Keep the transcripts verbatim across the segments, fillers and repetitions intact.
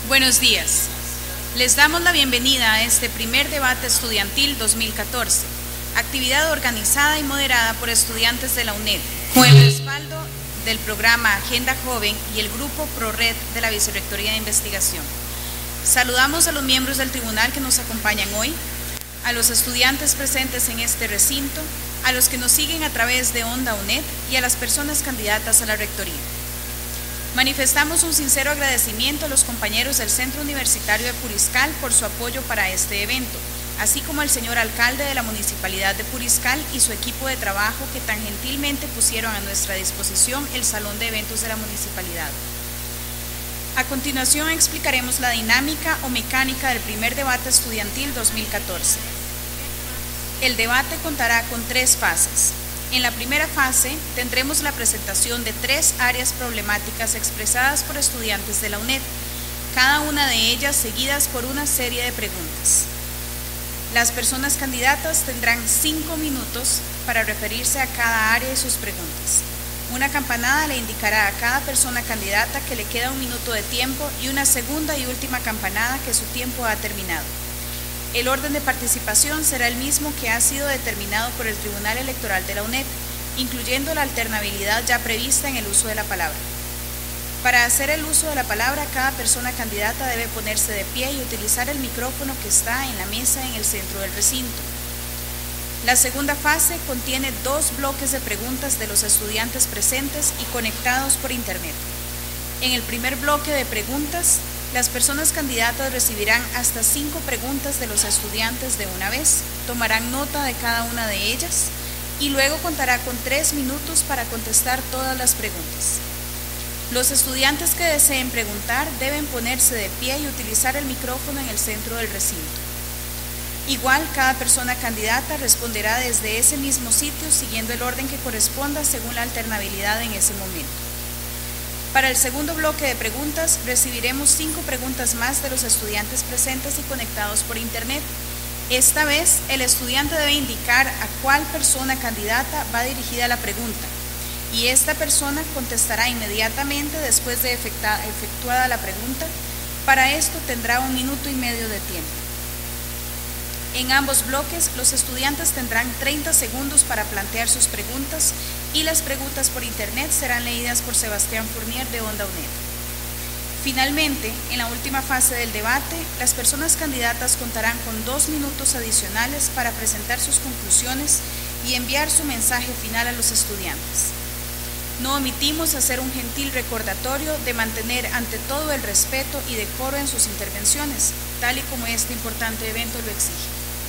Buenos días. Les damos la bienvenida a este primer debate estudiantil dos mil catorce, actividad organizada y moderada por estudiantes de la UNED, con el respaldo del programa Agenda Joven y el grupo ProRed de la Vicerrectoría de Investigación. Saludamos a los miembros del tribunal que nos acompañan hoy, a los estudiantes presentes en este recinto, a los que nos siguen a través de Onda UNED y a las personas candidatas a la rectoría. Manifestamos un sincero agradecimiento a los compañeros del Centro Universitario de Puriscal por su apoyo para este evento, así como al señor alcalde de la Municipalidad de Puriscal y su equipo de trabajo que tan gentilmente pusieron a nuestra disposición el Salón de Eventos de la Municipalidad. A continuación explicaremos la dinámica o mecánica del primer debate estudiantil dos mil catorce. El debate contará con tres fases. En la primera fase tendremos la presentación de tres áreas problemáticas expresadas por estudiantes de la UNED, cada una de ellas seguidas por una serie de preguntas. Las personas candidatas tendrán cinco minutos para referirse a cada área y sus preguntas. Una campanada le indicará a cada persona candidata que le queda un minuto de tiempo y una segunda y última campanada que su tiempo ha terminado. El orden de participación será el mismo que ha sido determinado por el Tribunal Electoral de la UNED, incluyendo la alternabilidad ya prevista en el uso de la palabra. Para hacer el uso de la palabra, cada persona candidata debe ponerse de pie y utilizar el micrófono que está en la mesa en el centro del recinto. La segunda fase contiene dos bloques de preguntas de los estudiantes presentes y conectados por Internet. En el primer bloque de preguntas, las personas candidatas recibirán hasta cinco preguntas de los estudiantes de una vez, tomarán nota de cada una de ellas y luego contará con tres minutos para contestar todas las preguntas. Los estudiantes que deseen preguntar deben ponerse de pie y utilizar el micrófono en el centro del recinto. Igual, cada persona candidata responderá desde ese mismo sitio siguiendo el orden que corresponda según la alternabilidad en ese momento. Para el segundo bloque de preguntas, recibiremos cinco preguntas más de los estudiantes presentes y conectados por Internet. Esta vez, el estudiante debe indicar a cuál persona candidata va dirigida la pregunta, y esta persona contestará inmediatamente después de efectuada la pregunta. Para esto tendrá un minuto y medio de tiempo. En ambos bloques, los estudiantes tendrán treinta segundos para plantear sus preguntas y las preguntas por Internet serán leídas por Sebastián Fournier de Onda UNED. Finalmente, en la última fase del debate, las personas candidatas contarán con dos minutos adicionales para presentar sus conclusiones y enviar su mensaje final a los estudiantes. No omitimos hacer un gentil recordatorio de mantener ante todo el respeto y decoro en sus intervenciones, tal y como este importante evento lo exige.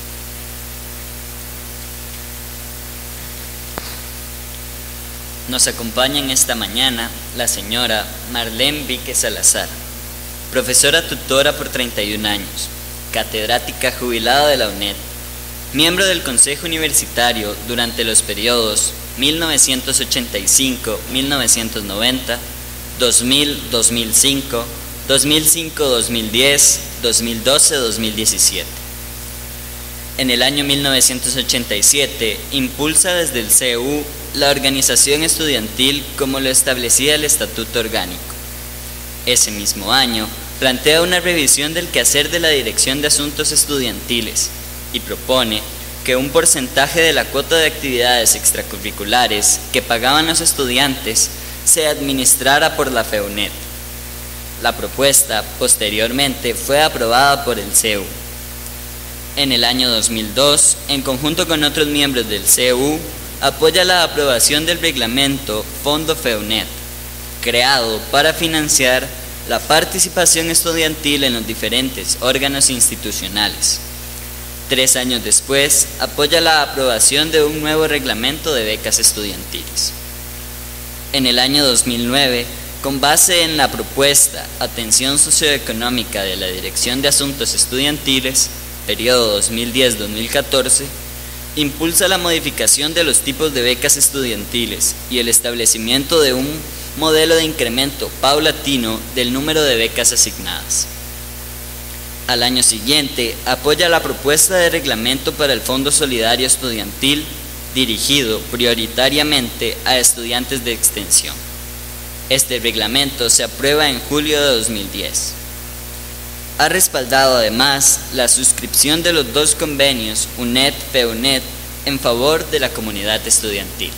Nos acompaña esta mañana la señora Marlene Víquez Salazar, profesora tutora por treinta y un años, catedrática jubilada de la UNED, miembro del Consejo Universitario durante los periodos mil novecientos ochenta y cinco a mil novecientos noventa, dos mil a dos mil cinco, dos mil cinco a dos mil diez, dos mil doce a dos mil diecisiete. En el año mil novecientos ochenta y siete, impulsa desde el C E U la organización estudiantil como lo establecía el Estatuto Orgánico. Ese mismo año, plantea una revisión del quehacer de la Dirección de Asuntos Estudiantiles y propone que un porcentaje de la cuota de actividades extracurriculares que pagaban los estudiantes se administrara por la FEUNED. La propuesta, posteriormente, fue aprobada por el C E U. En el año dos mil dos, en conjunto con otros miembros del C E U, apoya la aprobación del reglamento Fondo FEUNED, creado para financiar la participación estudiantil en los diferentes órganos institucionales. Tres años después, apoya la aprobación de un nuevo reglamento de becas estudiantiles. En el año dos mil nueve, con base en la propuesta Atención Socioeconómica de la Dirección de Asuntos Estudiantiles, periodo dos mil diez a dos mil catorce, impulsa la modificación de los tipos de becas estudiantiles y el establecimiento de un modelo de incremento paulatino del número de becas asignadas. Al año siguiente, apoya la propuesta de reglamento para el Fondo Solidario Estudiantil, dirigido prioritariamente a estudiantes de extensión. Este reglamento se aprueba en julio de dos mil diez. ha respaldado además la suscripción de los dos convenios U N E D-F E U N E D en favor de la comunidad estudiantil.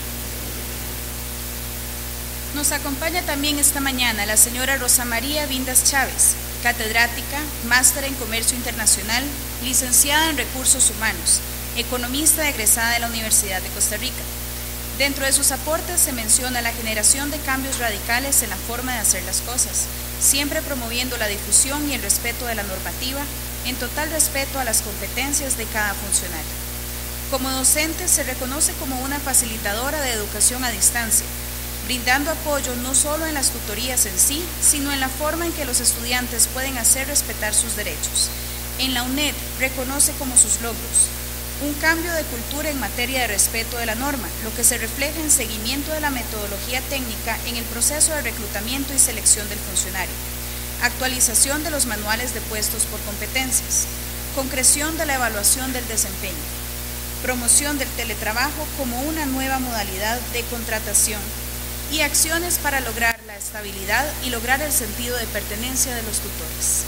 Nos acompaña también esta mañana la señora Rosa María Vindas Chávez, catedrática, máster en Comercio Internacional, licenciada en Recursos Humanos, economista egresada de la Universidad de Costa Rica. Dentro de sus aportes se menciona la generación de cambios radicales en la forma de hacer las cosas, siempre promoviendo la difusión y el respeto de la normativa, en total respeto a las competencias de cada funcionario. Como docente se reconoce como una facilitadora de educación a distancia, brindando apoyo no solo en las tutorías en sí, sino en la forma en que los estudiantes pueden hacer respetar sus derechos. En la U N E D reconoce como sus logros un cambio de cultura en materia de respeto de la norma, lo que se refleja en seguimiento de la metodología técnica en el proceso de reclutamiento y selección del funcionario, actualización de los manuales de puestos por competencias, concreción de la evaluación del desempeño, promoción del teletrabajo como una nueva modalidad de contratación y acciones para lograr la estabilidad y lograr el sentido de pertenencia de los tutores.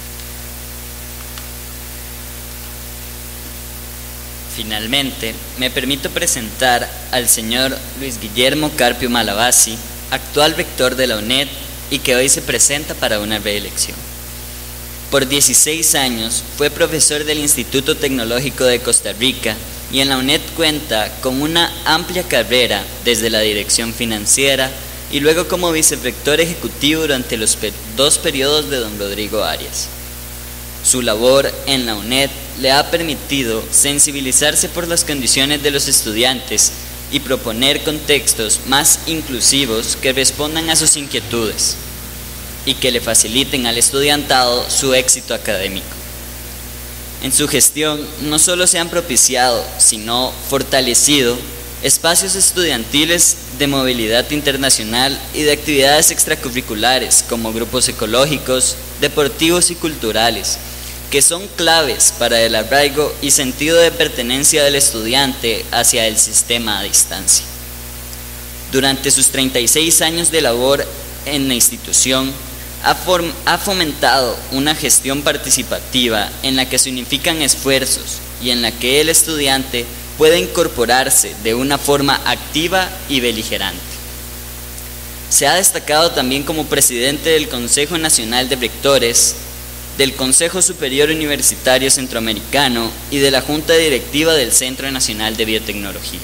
Finalmente, me permito presentar al señor Luis Guillermo Carpio Malabasi, actual rector de la U N E D y que hoy se presenta para una reelección. Por dieciséis años fue profesor del Instituto Tecnológico de Costa Rica y en la U N E D cuenta con una amplia carrera desde la dirección financiera y luego como vicerrector ejecutivo durante los dos periodos de don Rodrigo Arias. Su labor en la U N E D le ha permitido sensibilizarse por las condiciones de los estudiantes y proponer contextos más inclusivos que respondan a sus inquietudes y que le faciliten al estudiantado su éxito académico. En su gestión no solo se han propiciado, sino fortalecido espacios estudiantiles de movilidad internacional y de actividades extracurriculares como grupos ecológicos, deportivos y culturales, que son claves para el arraigo y sentido de pertenencia del estudiante hacia el sistema a distancia. Durante sus treinta y seis años de labor en la institución, ha, ha fomentado una gestión participativa en la que se unifican esfuerzos y en la que el estudiante puede incorporarse de una forma activa y beligerante. Se ha destacado también como presidente del Consejo Nacional de Rectores, del Consejo Superior Universitario Centroamericano y de la Junta Directiva del Centro Nacional de Biotecnología.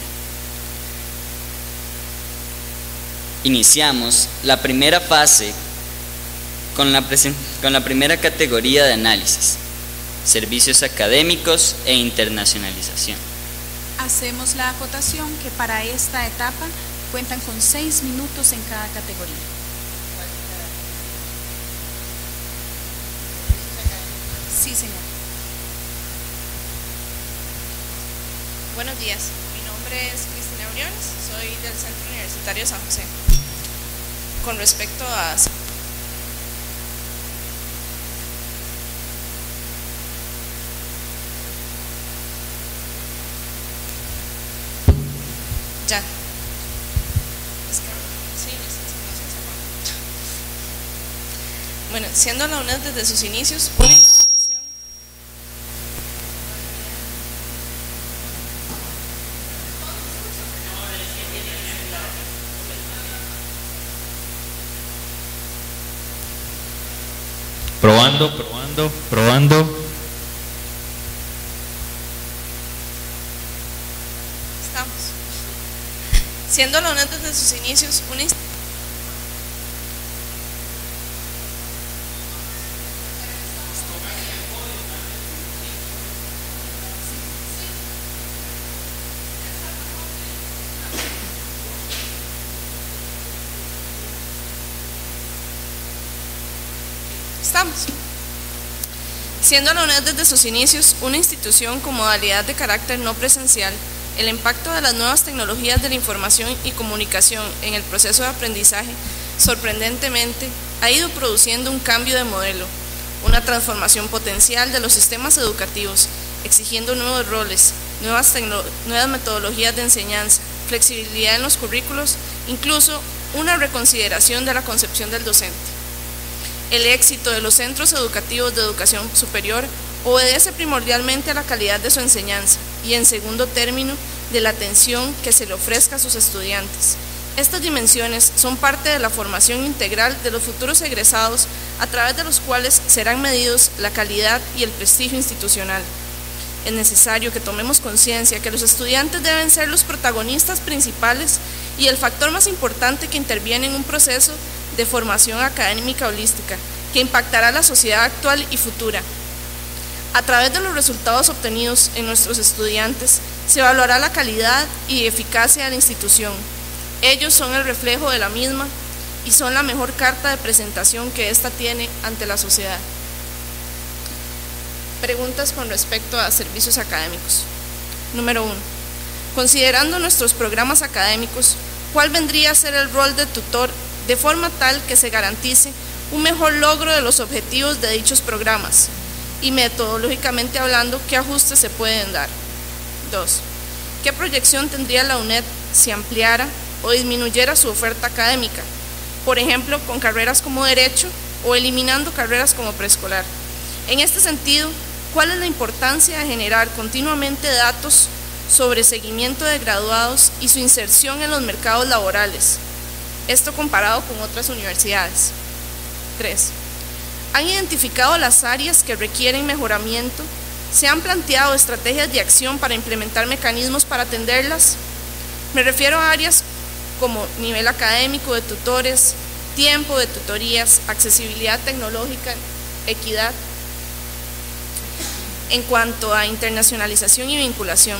Iniciamos la primera fase con la, con la primera categoría de análisis, servicios académicos e internacionalización. Hacemos la acotación que para esta etapa cuentan con seis minutos en cada categoría. Sí, señor. Buenos días, mi nombre es Cristina Briones, soy del Centro Universitario San José. Con respecto a... Ya. Bueno, siendo la U N E D desde sus inicios una institución probando, probando, probando. Estamos. Siendo la U N E D desde sus inicios una institución Estamos. Siendo la U N E D desde sus inicios una institución con modalidad de carácter no presencial, el impacto de las nuevas tecnologías de la información y comunicación en el proceso de aprendizaje, sorprendentemente, ha ido produciendo un cambio de modelo, una transformación potencial de los sistemas educativos, exigiendo nuevos roles, nuevas, nuevas metodologías de enseñanza, flexibilidad en los currículos, incluso una reconsideración de la concepción del docente. El éxito de los centros educativos de educación superior obedece primordialmente a la calidad de su enseñanza y, en segundo término, de la atención que se le ofrezca a sus estudiantes. Estas dimensiones son parte de la formación integral de los futuros egresados, a través de los cuales serán medidos la calidad y el prestigio institucional. Es necesario que tomemos conciencia que los estudiantes deben ser los protagonistas principales y el factor más importante que interviene en un proceso de formación académica holística que impactará la sociedad actual y futura. A través de los resultados obtenidos en nuestros estudiantes se evaluará la calidad y eficacia de la institución. Ellos son el reflejo de la misma y son la mejor carta de presentación que ésta tiene ante la sociedad. Preguntas con respecto a servicios académicos. Número uno. Considerando nuestros programas académicos, ¿cuál vendría a ser el rol de tutor de forma tal que se garantice un mejor logro de los objetivos de dichos programas? Y metodológicamente hablando, ¿qué ajustes se pueden dar? dos. ¿Qué proyección tendría la UNED si ampliara o disminuyera su oferta académica? Por ejemplo, con carreras como Derecho o eliminando carreras como Preescolar. En este sentido, ¿cuál es la importancia de generar continuamente datos sobre seguimiento de graduados y su inserción en los mercados laborales? Esto comparado con otras universidades. tres. ¿Han identificado las áreas que requieren mejoramiento? ¿Se han planteado estrategias de acción para implementar mecanismos para atenderlas? Me refiero a áreas como nivel académico de tutores, tiempo de tutorías, accesibilidad tecnológica, equidad. En cuanto a internacionalización y vinculación,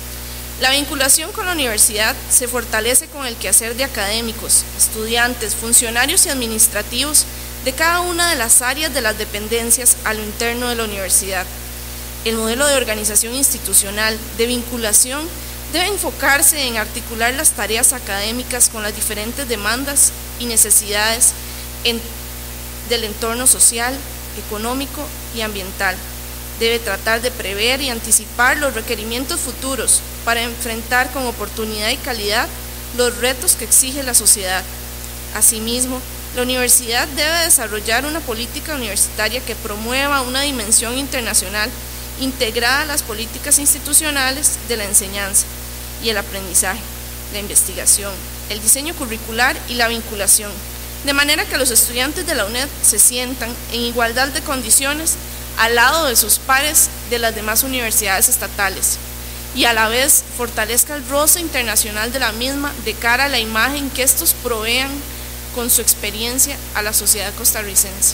la vinculación con la universidad se fortalece con el quehacer de académicos, estudiantes, funcionarios y administrativos de cada una de las áreas de las dependencias a lo interno de la universidad. El modelo de organización institucional de vinculación debe enfocarse en articular las tareas académicas con las diferentes demandas y necesidades en, del entorno social, económico y ambiental. Debe tratar de prever y anticipar los requerimientos futuros para enfrentar con oportunidad y calidad los retos que exige la sociedad. Asimismo, la universidad debe desarrollar una política universitaria que promueva una dimensión internacional integrada a las políticas institucionales de la enseñanza y el aprendizaje, la investigación, el diseño curricular y la vinculación, de manera que los estudiantes de la UNED se sientan en igualdad de condiciones al lado de sus pares de las demás universidades estatales y a la vez fortalezca el roce internacional de la misma de cara a la imagen que estos provean con su experiencia a la sociedad costarricense,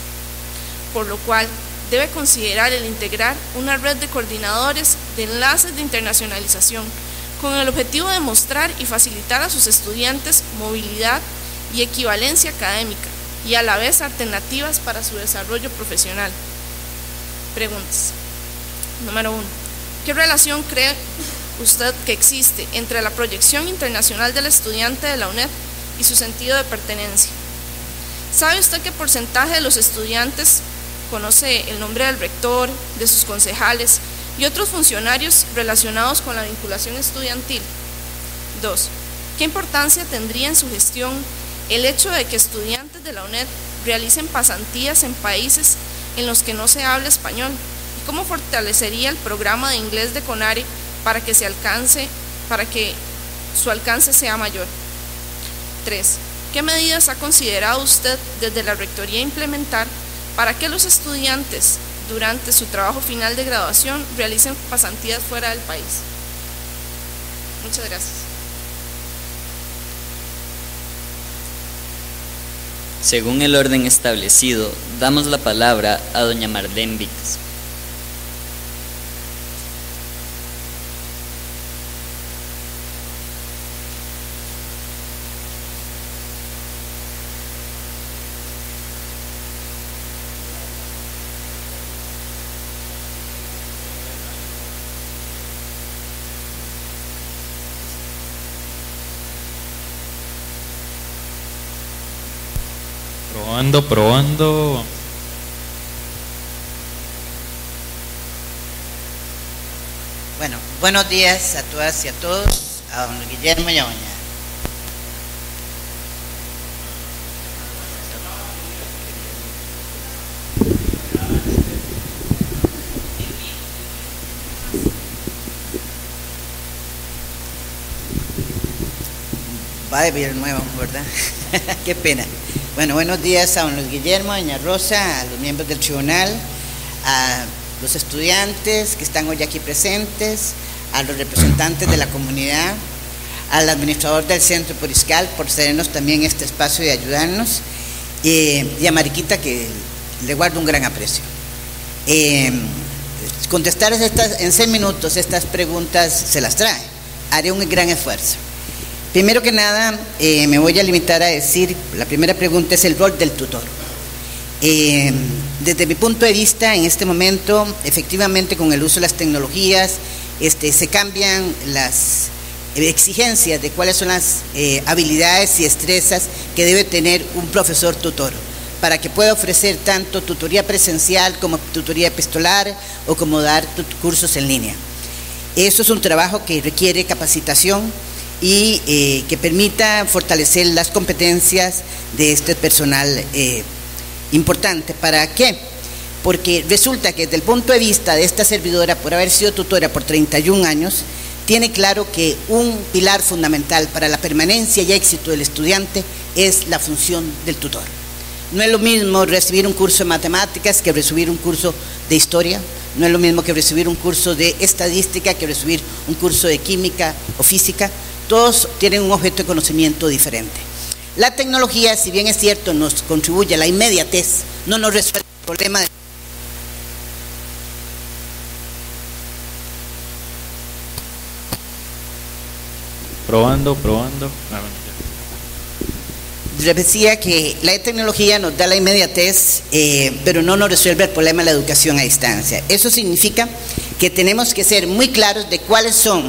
por lo cual debe considerar el integrar una red de coordinadores de enlaces de internacionalización con el objetivo de mostrar y facilitar a sus estudiantes movilidad y equivalencia académica y a la vez alternativas para su desarrollo profesional. Preguntas. Número uno. ¿Qué relación cree usted que existe entre la proyección internacional del estudiante de la UNED y su sentido de pertenencia? ¿Sabe usted qué porcentaje de los estudiantes conoce el nombre del rector, de sus concejales y otros funcionarios relacionados con la vinculación estudiantil? dos. ¿Qué importancia tendría en su gestión el hecho de que estudiantes de la UNED realicen pasantías en países en los que no se habla español? ¿Y cómo fortalecería el programa de inglés de CONARE para que se alcance, para que su alcance sea mayor? tres. ¿Qué medidas ha considerado usted desde la Rectoría implementar para que los estudiantes durante su trabajo final de graduación realicen pasantías fuera del país? Muchas gracias. Según el orden establecido, damos la palabra a doña Marlene Víquez. Probando, probando. Bueno, buenos días a todas y a todos, a don Guillermo y a doña. Va de bien nuevo, ¿verdad? Qué pena. Bueno, buenos días a don Luis Guillermo, a doña Rosa, a los miembros del tribunal, a los estudiantes que están hoy aquí presentes, a los representantes de la comunidad, al administrador del Centro Puriscal por cedernos también este espacio y ayudarnos, eh, y a Mariquita, que le guardo un gran aprecio. Eh, contestar estas, en seis minutos estas preguntas se las trae. Haré un gran esfuerzo. Primero que nada, eh, me voy a limitar a decir, la primera pregunta es el rol del tutor. Eh, desde mi punto de vista, en este momento, efectivamente, con el uso de las tecnologías, este, se cambian las exigencias de cuáles son las eh, habilidades y destrezas que debe tener un profesor tutor, para que pueda ofrecer tanto tutoría presencial como tutoría epistolar o como dar cursos en línea. Eso es un trabajo que requiere capacitación y eh, que permita fortalecer las competencias de este personal eh, importante. ¿Para qué? Porque resulta que desde el punto de vista de esta servidora, por haber sido tutora por treinta y un años, tiene claro que un pilar fundamental para la permanencia y éxito del estudiante es la función del tutor. No es lo mismo recibir un curso de matemáticas que recibir un curso de historia, no es lo mismo que recibir un curso de estadística que recibir un curso de química o física. Todos tienen un objeto de conocimiento diferente. La tecnología, si bien es cierto, nos contribuye a la inmediatez, no nos resuelve el problema de Probando, probando. Ah, bueno, ya. Les decía que la tecnología nos da la inmediatez, eh, pero no nos resuelve el problema de la educación a distancia. Eso significa que tenemos que ser muy claros de cuáles son,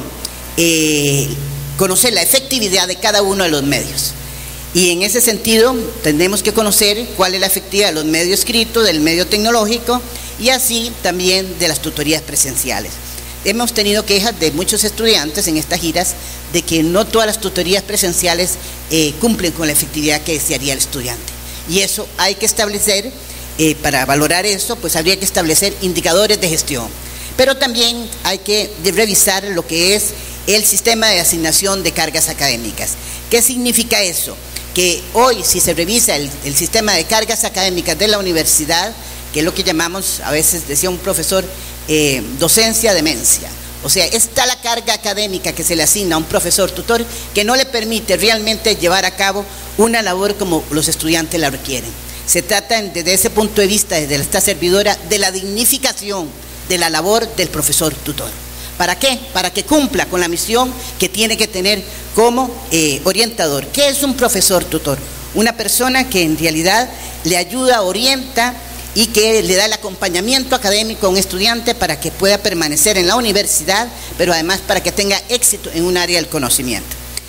eh, conocer la efectividad de cada uno de los medios. Y en ese sentido, tenemos que conocer cuál es la efectividad de los medios escritos, del medio tecnológico y así también de las tutorías presenciales. Hemos tenido quejas de muchos estudiantes en estas giras de que no todas las tutorías presenciales eh, cumplen con la efectividad que desearía el estudiante. Y eso hay que establecer, eh, para valorar eso, pues habría que establecer indicadores de gestión. Pero también hay que revisar lo que es el sistema de asignación de cargas académicas. ¿Qué significa eso? Que hoy, si se revisa el, el sistema de cargas académicas de la universidad, que es lo que llamamos, a veces decía un profesor, eh, docencia demencia. O sea, está la carga académica que se le asigna a un profesor tutor que no le permite realmente llevar a cabo una labor como los estudiantes la requieren. Se trata, desde ese punto de vista, desde esta servidora, de la dignificación de la labor del profesor tutor. ¿Para qué? Para que cumpla con la misión que tiene que tener como eh, orientador. ¿Qué es un profesor tutor? Una persona que en realidad le ayuda, orienta y que le da el acompañamiento académico a un estudiante para que pueda permanecer en la universidad, pero además para que tenga éxito en un área del conocimiento.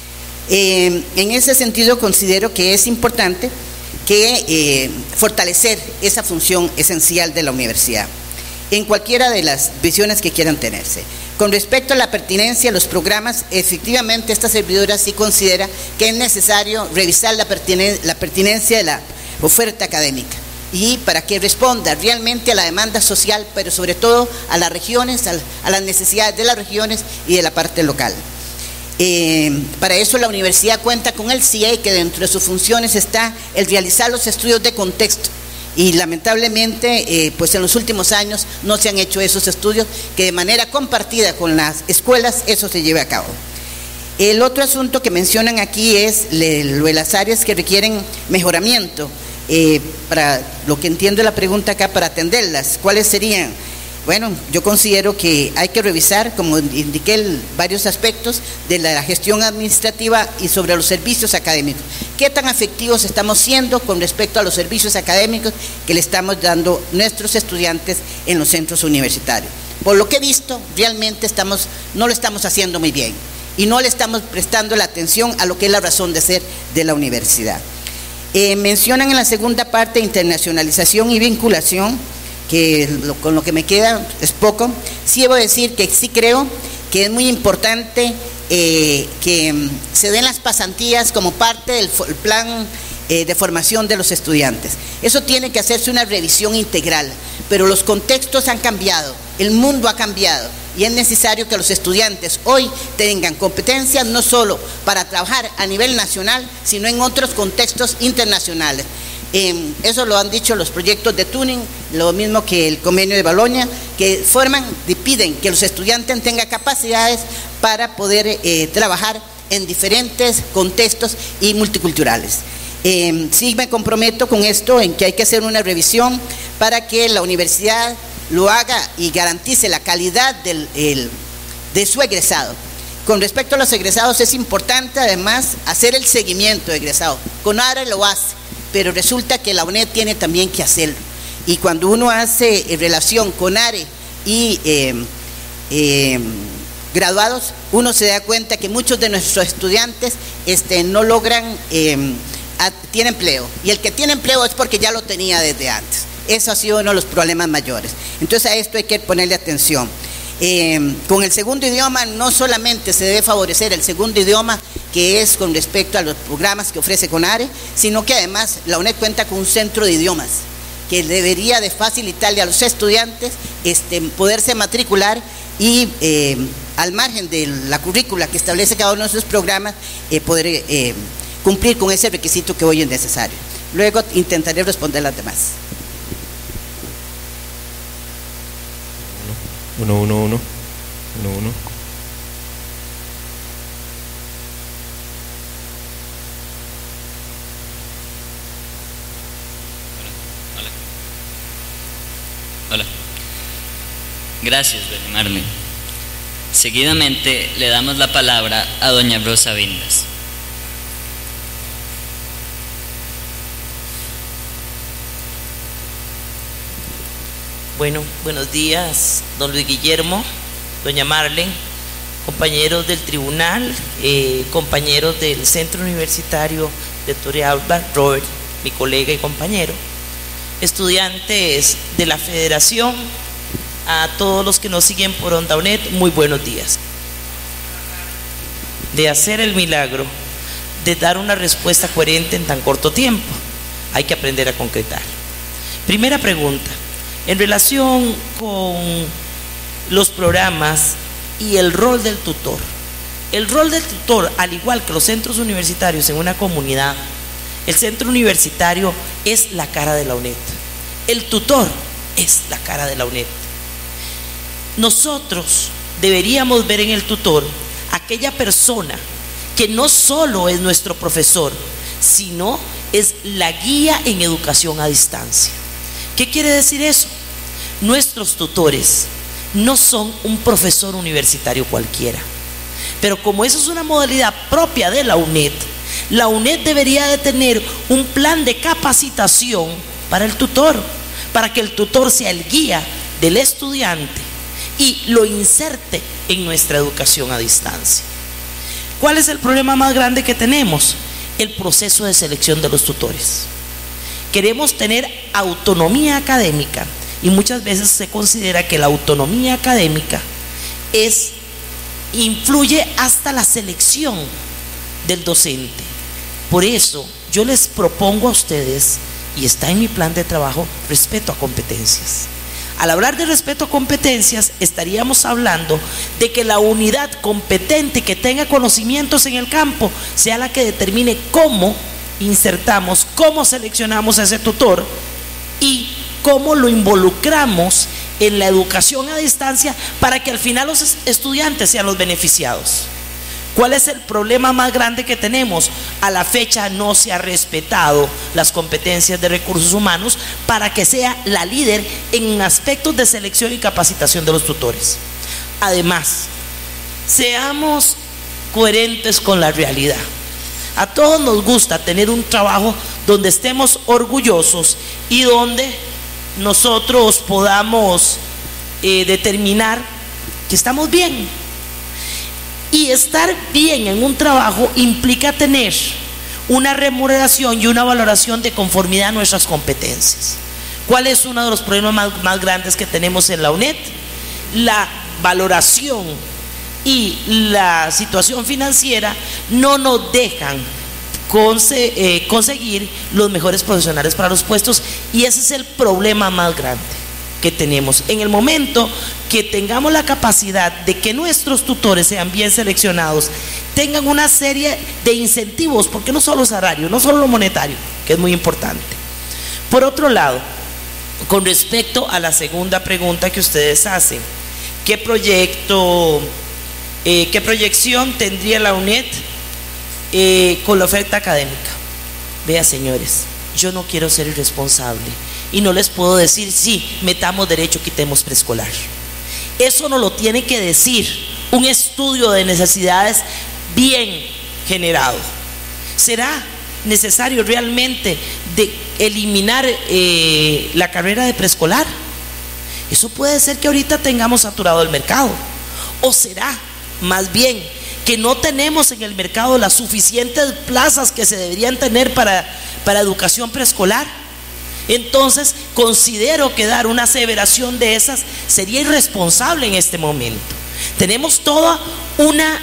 Eh, en ese sentido considero que es importante que eh, fortalecer esa función esencial de la universidad en cualquiera de las visiones que quieran tenerse. Con respecto a la pertinencia de los programas, efectivamente esta servidora sí considera que es necesario revisar la, pertinen- la pertinencia de la oferta académica y para que responda realmente a la demanda social, pero sobre todo a las regiones, a, a las necesidades de las regiones y de la parte local. Eh, para eso la universidad cuenta con el C I E, que dentro de sus funciones está el realizar los estudios de contexto. Y lamentablemente, eh, pues en los últimos años no se han hecho esos estudios, que de manera compartida con las escuelas eso se lleve a cabo. El otro asunto que mencionan aquí es lo de las áreas que requieren mejoramiento, eh, para lo que entiendo la pregunta acá, para atenderlas, ¿cuáles serían? Bueno, yo considero que hay que revisar, como indiqué, el, varios aspectos de la gestión administrativa y sobre los servicios académicos. ¿Qué tan efectivos estamos siendo con respecto a los servicios académicos que le estamos dando nuestros estudiantes en los centros universitarios? Por lo que he visto, realmente estamos, no lo estamos haciendo muy bien y no le estamos prestando la atención a lo que es la razón de ser de la universidad. Eh, mencionan en la segunda parte internacionalización y vinculación, que lo, con lo que me queda es poco. Sí debo decir que sí creo que es muy importante eh, que um, se den las pasantías como parte del plan eh, de formación de los estudiantes. Eso tiene que hacerse una revisión integral, pero los contextos han cambiado, el mundo ha cambiado y es necesario que los estudiantes hoy tengan competencias no solo para trabajar a nivel nacional, sino en otros contextos internacionales. Eh, eso lo han dicho los proyectos de tuning, lo mismo que el convenio de Bolonia, que forman y piden que los estudiantes tengan capacidades para poder eh, trabajar en diferentes contextos y multiculturales. Eh, sí me comprometo con esto en que hay que hacer una revisión para que la universidad lo haga y garantice la calidad del, el, de su egresado. Con respecto a los egresados es importante además hacer el seguimiento de egresado. CONARE lo hace, pero resulta que la UNED tiene también que hacerlo. Y cuando uno hace eh, relación CONARE y eh, eh, graduados, uno se da cuenta que muchos de nuestros estudiantes este, no logran, eh, a, tiene empleo, y el que tiene empleo es porque ya lo tenía desde antes. Eso ha sido uno de los problemas mayores. Entonces a esto hay que ponerle atención. Eh, con el segundo idioma no solamente se debe favorecer el segundo idioma, que es con respecto a los programas que ofrece CONARE, sino que además la UNED cuenta con un centro de idiomas que debería de facilitarle a los estudiantes este, poderse matricular y eh, al margen de la currícula que establece cada uno de sus programas, eh, poder eh, cumplir con ese requisito que hoy es necesario. Luego intentaré responder las demás. Uno, uno, uno, uno, uno. Hola. Hola. Gracias, doña Marlene. Seguidamente le damos la palabra a doña Rosa Vindas. Bueno, buenos días, don Luis Guillermo, doña Marlene, compañeros del tribunal, eh, compañeros del Centro Universitario de Torre Alba, Robert, mi colega y compañero, estudiantes de la Federación, a todos los que nos siguen por Onda UNED, muy buenos días. De hacer el milagro de dar una respuesta coherente en tan corto tiempo, hay que aprender a concretar. Primera pregunta. En relación con los programas y el rol del tutor. El rol del tutor, al igual que los centros universitarios en una comunidad, el centro universitario es la cara de la UNED. El tutor es la cara de la UNED. Nosotros deberíamos ver en el tutor aquella persona que no solo es nuestro profesor, sino es la guía en educación a distancia. ¿Qué quiere decir eso? Nuestros tutores no son un profesor universitario cualquiera, pero como eso es una modalidad propia de la UNED, la UNED debería de tener un plan de capacitación para el tutor, para que el tutor sea el guía del estudiante y lo inserte en nuestra educación a distancia. ¿Cuál es el problema más grande que tenemos? El proceso de selección de los tutores. Queremos tener autonomía académica y muchas veces se considera que la autonomía académica es, influye hasta la selección del docente. Por eso yo les propongo a ustedes, y está en mi plan de trabajo, respeto a competencias. Al hablar de respeto a competencias, estaríamos hablando de que la unidad competente que tenga conocimientos en el campo sea la que determine cómo insertamos, cómo seleccionamos a ese tutor y cómo lo involucramos en la educación a distancia para que al final los estudiantes sean los beneficiados. ¿Cuál es el problema más grande que tenemos? A la fecha no se ha respetado las competencias de recursos humanos para que sea la líder en aspectos de selección y capacitación de los tutores. Además, seamos coherentes con la realidad. A todos nos gusta tener un trabajo donde estemos orgullosos y donde nosotros podamos eh, determinar que estamos bien. Y estar bien en un trabajo implica tener una remuneración y una valoración de conformidad a nuestras competencias. ¿Cuál es uno de los problemas más, más grandes que tenemos en la UNED? La valoración y la situación financiera no nos dejan conse, eh, conseguir los mejores profesionales para los puestos, y ese es el problema más grande, que tenemos. En el momento que tengamos la capacidad de que nuestros tutores sean bien seleccionados, tengan una serie de incentivos, porque no solo salario, no solo lo monetario, que es muy importante. Por otro lado, con respecto a la segunda pregunta que ustedes hacen, ¿qué proyecto, eh, qué proyección tendría la UNED eh, con la oferta académica? Vea, señores, yo no quiero ser irresponsable y no les puedo decir, sí, metamos derecho, quitemos preescolar. Eso no lo tiene que decir un estudio de necesidades bien generado. ¿Será necesario realmente de eliminar eh, la carrera de preescolar? Eso puede ser que ahorita tengamos saturado el mercado. ¿O será más bien que no tenemos en el mercado las suficientes plazas que se deberían tener para, para educación preescolar? Entonces considero que dar una aseveración de esas sería irresponsable en este momento. Tenemos toda una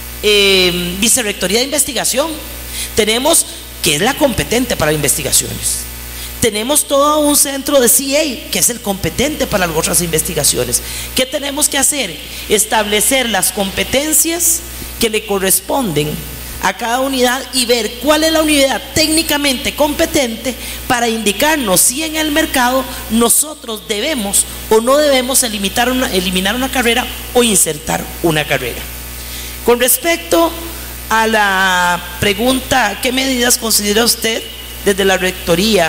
eh, vicerrectoría de investigación, tenemos que es la competente para investigaciones, tenemos todo un centro de C A que es el competente para las otras investigaciones. ¿Qué tenemos que hacer? Establecer las competencias que le corresponden a cada unidad y ver cuál es la unidad técnicamente competente para indicarnos si en el mercado nosotros debemos o no debemos eliminar una, eliminar una carrera o insertar una carrera. Con respecto a la pregunta, ¿qué medidas considera usted desde la rectoría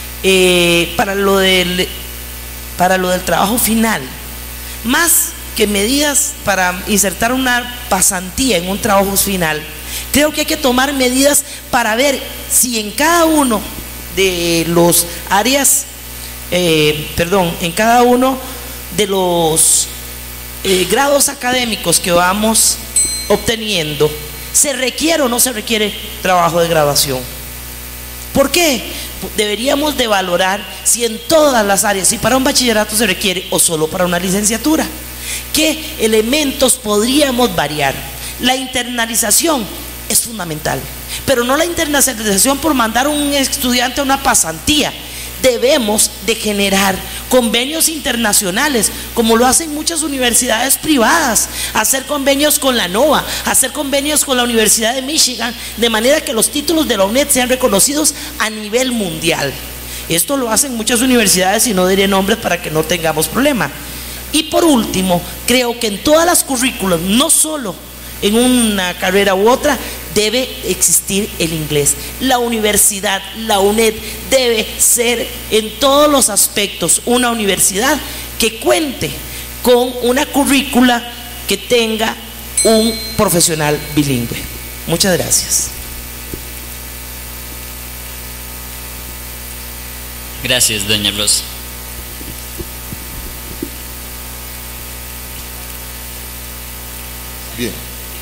eh, para lo del, para lo del trabajo final? Más que medidas para insertar una pasantía en un trabajo final, creo que hay que tomar medidas para ver si en cada uno de los áreas, eh, perdón, en cada uno de los eh, grados académicos que vamos obteniendo, se requiere o no se requiere trabajo de graduación. ¿Por qué? Deberíamos de valorar si en todas las áreas, si para un bachillerato se requiere o solo para una licenciatura. ¿Qué elementos podríamos variar? La internalización es fundamental, pero no la internalización por mandar a un estudiante a una pasantía. Debemos de generar convenios internacionales, como lo hacen muchas universidades privadas, hacer convenios con la NOVA, hacer convenios con la Universidad de Michigan, de manera que los títulos de la UNED sean reconocidos a nivel mundial. Esto lo hacen muchas universidades y no diré nombres para que no tengamos problema. Y por último, creo que en todas las currículas, no solo en una carrera u otra, debe existir el inglés. La universidad, la UNED, debe ser en todos los aspectos una universidad que cuente con una currícula que tenga un profesional bilingüe. Muchas gracias. Gracias, doña Rosa. Bien.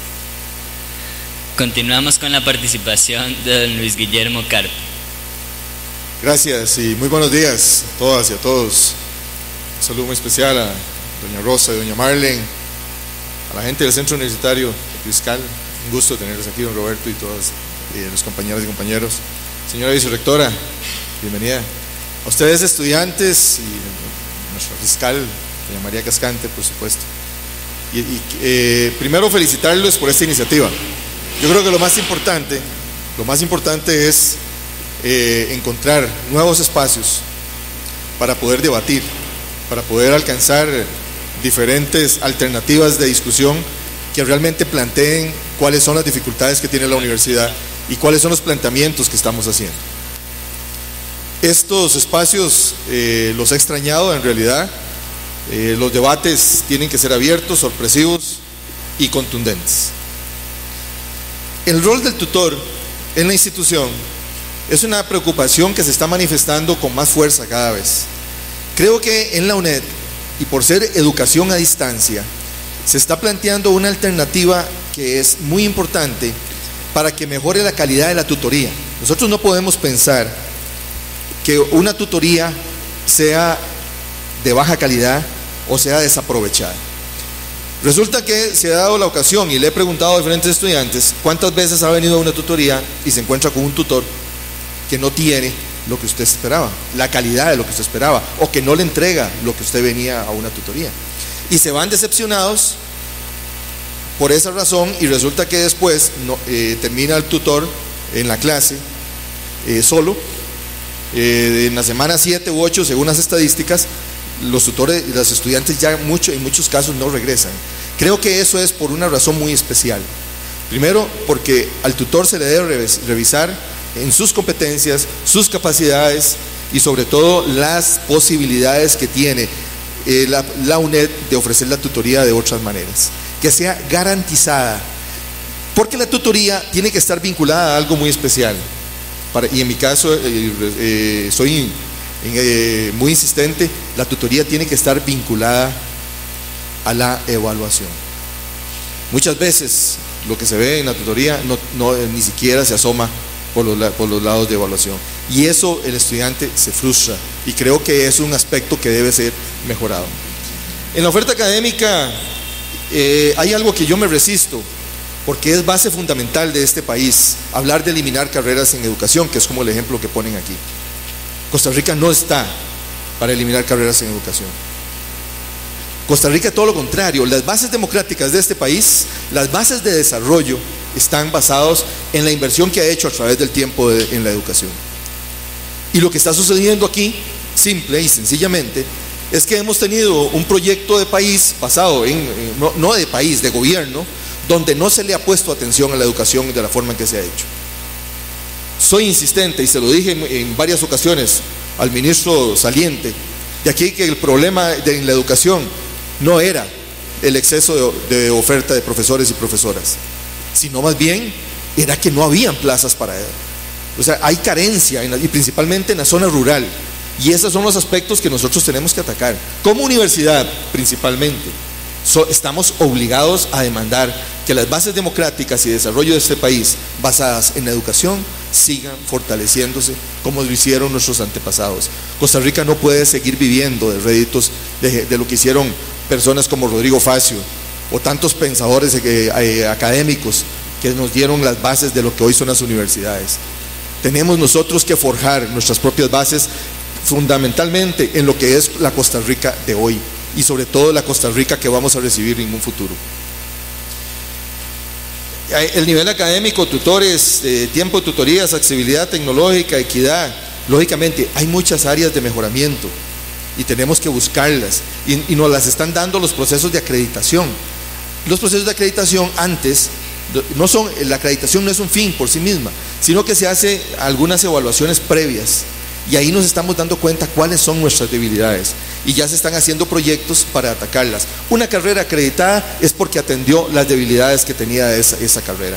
Continuamos con la participación de don Luis Guillermo Carpe. Gracias y muy buenos días a todas y a todos. Un saludo muy especial a doña Rosa y doña Marlene, a la gente del Centro Universitario Fiscal. Un gusto tenerlos aquí, don Roberto y todos eh, los compañeros y compañeros. Señora vicerrectora, bienvenida. A ustedes estudiantes y nuestra fiscal, doña María Cascante, por supuesto. Y, y eh, primero felicitarlos por esta iniciativa. Yo creo que lo más importante, lo más importante es eh, encontrar nuevos espacios para poder debatir, para poder alcanzar diferentes alternativas de discusión que realmente planteen cuáles son las dificultades que tiene la universidad y cuáles son los planteamientos que estamos haciendo. Estos espacios eh, los he extrañado en realidad. Eh, los debates tienen que ser abiertos, sorpresivos y contundentes. El rol del tutor en la institución es una preocupación que se está manifestando con más fuerza cada vez. Creo que en la UNED, y por ser educación a distancia, se está planteando una alternativa que es muy importante para que mejore la calidad de la tutoría. Nosotros no podemos pensar que una tutoría sea de baja calidad o sea desaprovechada. Resulta que se ha dado la ocasión y le he preguntado a diferentes estudiantes cuántas veces ha venido a una tutoría y se encuentra con un tutor que no tiene lo que usted esperaba, la calidad de lo que usted esperaba, o que no le entrega lo que usted venía a una tutoría. Y se van decepcionados por esa razón, y resulta que después no, eh, termina el tutor en la clase eh, solo. Eh, en la semana siete u ocho, según las estadísticas, los tutores y los estudiantes ya mucho, en muchos casos no regresan. Creo que eso es por una razón muy especial. Primero, porque al tutor se le debe revisar en sus competencias, sus capacidades y sobre todo las posibilidades que tiene eh, la, la UNED de ofrecer la tutoría de otras maneras, que sea garantizada, porque la tutoría tiene que estar vinculada a algo muy especial. Para, y en mi caso eh, eh, soy eh, muy insistente, la tutoría tiene que estar vinculada a la evaluación. Muchas veces lo que se ve en la tutoría no, no, ni siquiera se asoma por los, por los lados de evaluación, y eso el estudiante se frustra, y creo que es un aspecto que debe ser mejorado. En la oferta académica eh, hay algo que yo me resisto, porque es base fundamental de este país, hablar de eliminar carreras en educación, que es como el ejemplo que ponen aquí. Costa Rica no está para eliminar carreras en educación. Costa Rica, todo lo contrario, las bases democráticas de este país, las bases de desarrollo, están basados en la inversión que ha hecho a través del tiempo de, en la educación. Y lo que está sucediendo aquí, simple y sencillamente, es que hemos tenido un proyecto de país basado en, en no, no de país, de gobierno, donde no se le ha puesto atención a la educación de la forma en que se ha hecho. Soy insistente, y se lo dije en, en varias ocasiones al ministro saliente, de aquí que el problema de, en la educación no era el exceso de, de oferta de profesores y profesoras, sino más bien era que no habían plazas para él. O sea, hay carencia, en la, y principalmente en la zona rural, y esos son los aspectos que nosotros tenemos que atacar. Como universidad, principalmente, so, estamos obligados a demandar que las bases democráticas y desarrollo de este país, basadas en la educación, sigan fortaleciéndose como lo hicieron nuestros antepasados. Costa Rica no puede seguir viviendo de réditos de, de lo que hicieron personas como Rodrigo Facio o tantos pensadores eh, eh, académicos que nos dieron las bases de lo que hoy son las universidades. Tenemos nosotros que forjar nuestras propias bases, fundamentalmente en lo que es la Costa Rica de hoy, y sobre todo la Costa Rica que vamos a recibir en un futuro. El nivel académico, tutores, eh, tiempo de tutorías, accesibilidad tecnológica, equidad, lógicamente hay muchas áreas de mejoramiento y tenemos que buscarlas, y, y nos las están dando los procesos de acreditación. Los procesos de acreditación antes no son, la acreditación no es un fin por sí misma, sino que se hace algunas evaluaciones previas, y ahí nos estamos dando cuenta cuáles son nuestras debilidades, y ya se están haciendo proyectos para atacarlas. Una carrera acreditada es porque atendió las debilidades que tenía esa, esa carrera.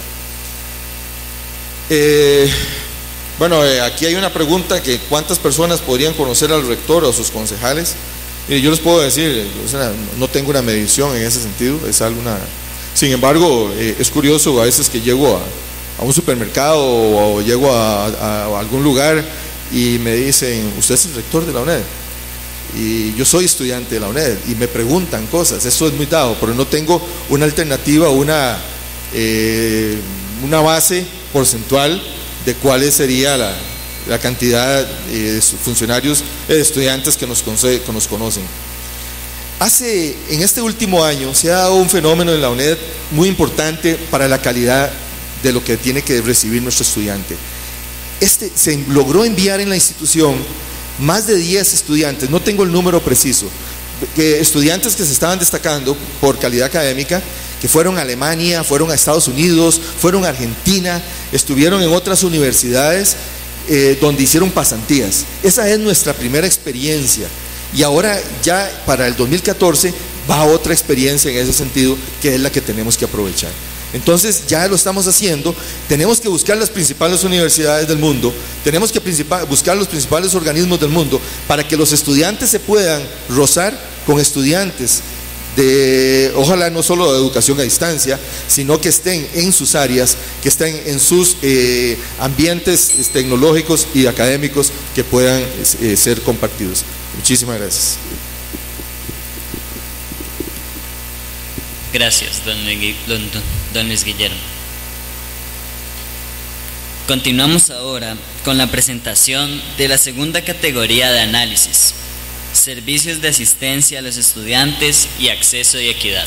Eh, bueno, eh, aquí hay una pregunta, que ¿cuántas personas podrían conocer al rector o a sus concejales? Mire, yo les puedo decir, o sea, no tengo una medición en ese sentido, es alguna. Sin embargo, eh, es curioso a veces que llego a, a un supermercado o, o llego a, a, a algún lugar y me dicen, ¿usted es el rector de la UNED? Y yo soy estudiante de la UNED, y me preguntan cosas. Eso es muy dado, pero no tengo una alternativa, una, eh, una base porcentual de cuál sería la, la cantidad de funcionarios, de estudiantes que nos, que nos conocen. Hace, en este último año se ha dado un fenómeno en la UNED muy importante para la calidad de lo que tiene que recibir nuestro estudiante. Este, se logró enviar en la institución más de diez estudiantes, no tengo el número preciso, que estudiantes que se estaban destacando por calidad académica, que fueron a Alemania, fueron a Estados Unidos, fueron a Argentina, estuvieron en otras universidades eh, donde hicieron pasantías. Esa es nuestra primera experiencia, y ahora ya para el dos mil catorce va otra experiencia en ese sentido, que es la que tenemos que aprovechar. Entonces ya lo estamos haciendo, tenemos que buscar las principales universidades del mundo, tenemos que buscar los principales organismos del mundo, para que los estudiantes se puedan rozar con estudiantes de, ojalá no solo de educación a distancia, sino que estén en sus áreas, que estén en sus eh, ambientes tecnológicos y académicos que puedan eh, ser compartidos. Muchísimas gracias. Gracias, don, don, don Luis Guillermo. Continuamos ahora con la presentación de la segunda categoría de análisis, servicios de asistencia a los estudiantes y acceso y equidad.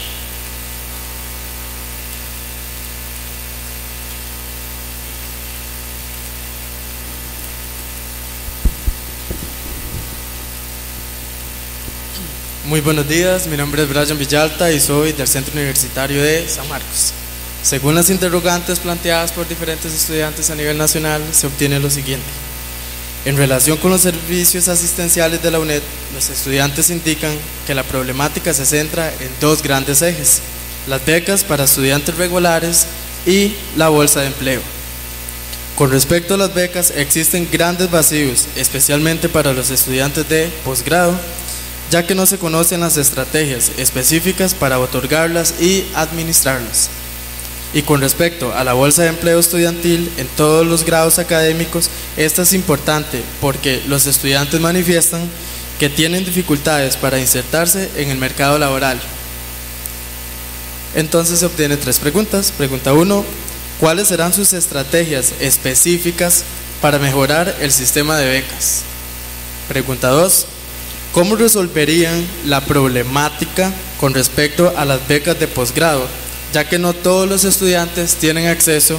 Muy buenos días, mi nombre es Brian Villalta y soy del Centro Universitario de San Marcos. Según las interrogantes planteadas por diferentes estudiantes a nivel nacional, se obtiene lo siguiente. En relación con los servicios asistenciales de la UNED, los estudiantes indican que la problemática se centra en dos grandes ejes: las becas para estudiantes regulares y la bolsa de empleo. Con respecto a las becas, existen grandes vacíos, especialmente para los estudiantes de posgrado, ya que no se conocen las estrategias específicas para otorgarlas y administrarlas. Y con respecto a la bolsa de empleo estudiantil en todos los grados académicos, esta es importante porque los estudiantes manifiestan que tienen dificultades para insertarse en el mercado laboral. Entonces se obtienen tres preguntas. Pregunta uno, ¿cuáles serán sus estrategias específicas para mejorar el sistema de becas? Pregunta dos, ¿cómo resolverían la problemática con respecto a las becas de posgrado, ya que no todos los estudiantes tienen acceso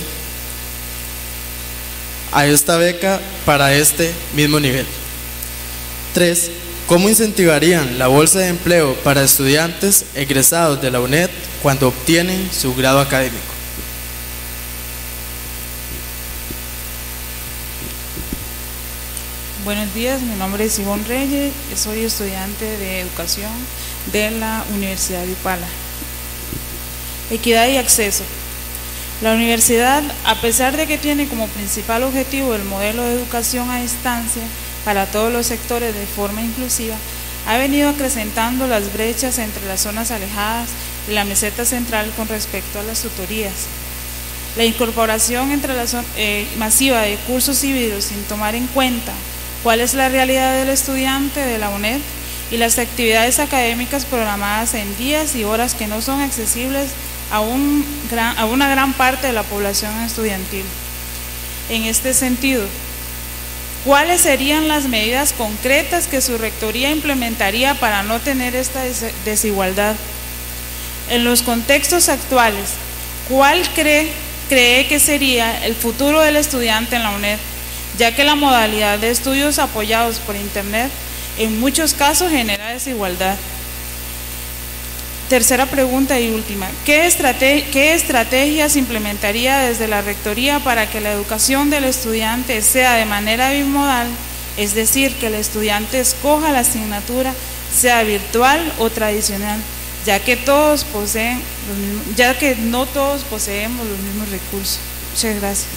a esta beca para este mismo nivel? tres. ¿Cómo incentivarían la bolsa de empleo para estudiantes egresados de la UNED cuando obtienen su grado académico? Buenos días, mi nombre es Ivonne Reyes, soy estudiante de educación de la Universidad de Upala. Equidad y acceso. La universidad, a pesar de que tiene como principal objetivo el modelo de educación a distancia para todos los sectores de forma inclusiva, ha venido acrecentando las brechas entre las zonas alejadas y la meseta central con respecto a las tutorías. La incorporación entre la zona, eh, masiva de cursos híbridos sin tomar en cuenta cuál es la realidad del estudiante de la UNED y las actividades académicas programadas en días y horas que no son accesibles a, un gran, a una gran parte de la población estudiantil. En este sentido, ¿cuáles serían las medidas concretas que su rectoría implementaría para no tener esta desigualdad? En los contextos actuales, ¿cuál cree, cree que sería el futuro del estudiante en la UNED? Ya que la modalidad de estudios apoyados por Internet en muchos casos genera desigualdad. Tercera pregunta y última, ¿qué, estrate- qué estrategias implementaría desde la rectoría para que la educación del estudiante sea de manera bimodal, es decir, que el estudiante escoja la asignatura, sea virtual o tradicional, ya que todos poseen los mismos, ya que no todos poseemos los mismos recursos? Muchas gracias.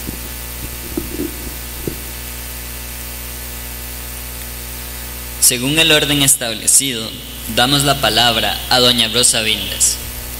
Según el orden establecido, damos la palabra a doña Rosa Vindas.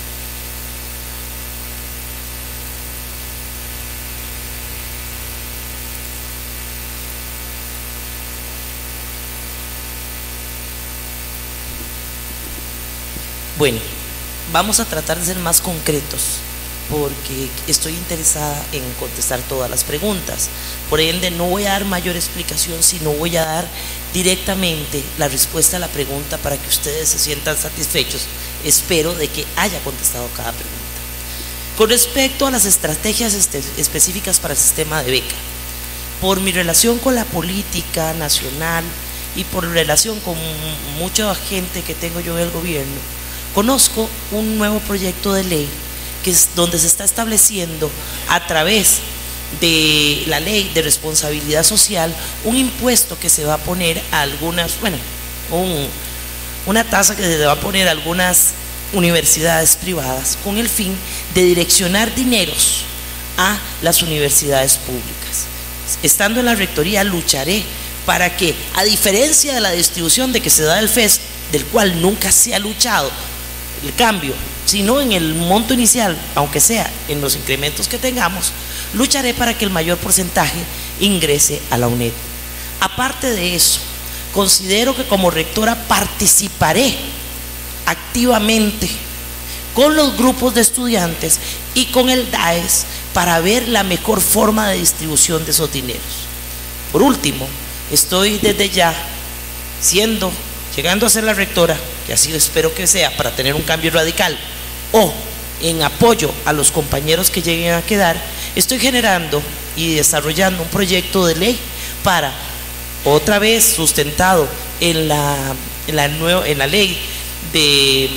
Bueno, vamos a tratar de ser más concretos, porque estoy interesada en contestar todas las preguntas. Por ende, no voy a dar mayor explicación, sino voy a dar directamente la respuesta a la pregunta para que ustedes se sientan satisfechos. Espero de que haya contestado cada pregunta. Con respecto a las estrategias este, específicas para el sistema de beca, por mi relación con la política nacional y por relación con mucha gente que tengo yo en el gobierno, conozco un nuevo proyecto de ley que es donde se está estableciendo a través de la ley de responsabilidad social un impuesto que se va a poner a algunas, bueno, un, una tasa que se le va a poner a algunas universidades privadas con el fin de direccionar dineros a las universidades públicas. Estando en la rectoría, lucharé para que, a diferencia de la distribución de que se da del F E S, del cual nunca se ha luchado el cambio, sino en el monto inicial, aunque sea en los incrementos que tengamos, lucharé para que el mayor porcentaje ingrese a la UNED. Aparte de eso, considero que como rectora participaré activamente con los grupos de estudiantes y con el D A E S para ver la mejor forma de distribución de esos dineros. Por último, estoy desde ya siendo, llegando a ser la rectora, que así espero que sea, para tener un cambio radical, o en apoyo a los compañeros que lleguen a quedar, estoy generando y desarrollando un proyecto de ley para, otra vez sustentado en la, en la, nueva, en la ley de,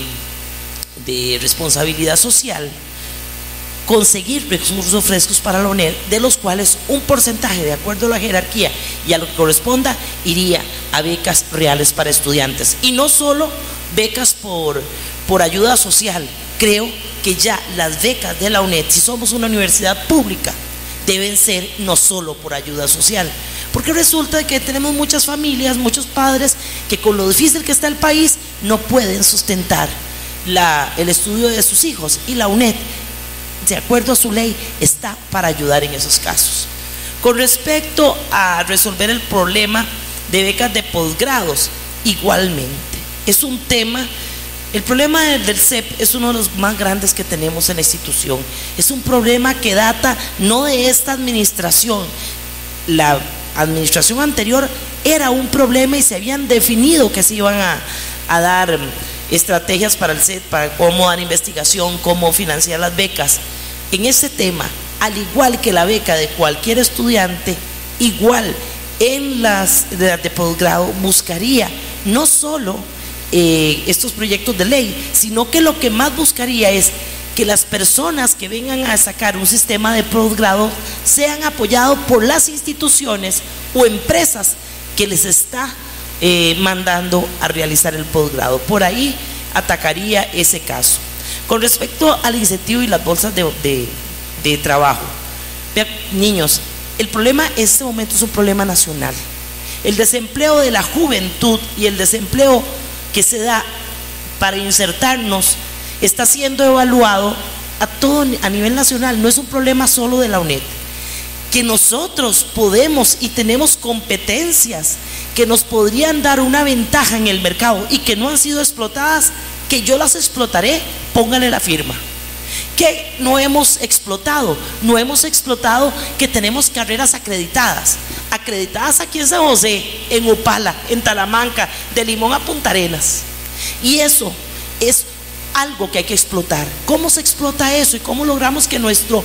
de responsabilidad social, conseguir recursos frescos para la UNED, de los cuales un porcentaje, de acuerdo a la jerarquía y a lo que corresponda, iría a becas reales para estudiantes, y no solo becas por, por ayuda social. Creo que ya las becas de la UNED, si somos una universidad pública, deben ser no solo por ayuda social, porque resulta que tenemos muchas familias, muchos padres que con lo difícil que está el país no pueden sustentar la, el estudio de sus hijos, y la UNED, de acuerdo a su ley, está para ayudar en esos casos. Con respecto a resolver el problema de becas de posgrados, igualmente es un tema. El problema del C E P es uno de los más grandes que tenemos en la institución. Es un problema que data no de esta administración. La administración anterior era un problema y se habían definido que se iban a, a dar estrategias para el C E P, para cómo dar investigación, cómo financiar las becas. En ese tema, al igual que la beca de cualquier estudiante, igual en las de, de posgrado buscaría no solo eh, estos proyectos de ley, sino que lo que más buscaría es que las personas que vengan a sacar un sistema de posgrado sean apoyados por las instituciones o empresas que les está eh, mandando a realizar el posgrado. Por ahí atacaría ese caso. Con respecto al incentivo y las bolsas de, de, de trabajo, vean, niños, el problema en este momento es un problema nacional. El desempleo de la juventud y el desempleo que se da para insertarnos está siendo evaluado a todo a nivel nacional. No es un problema solo de la UNED. Que nosotros podemos y tenemos competencias que nos podrían dar una ventaja en el mercado y que no han sido explotadas, que yo las explotaré, pónganle la firma. Que no hemos explotado, no hemos explotado que tenemos carreras acreditadas, acreditadas aquí en San José, en Upala, en Talamanca, de Limón a Punta Arenas. Y eso es algo que hay que explotar. ¿Cómo se explota eso y cómo logramos que nuestro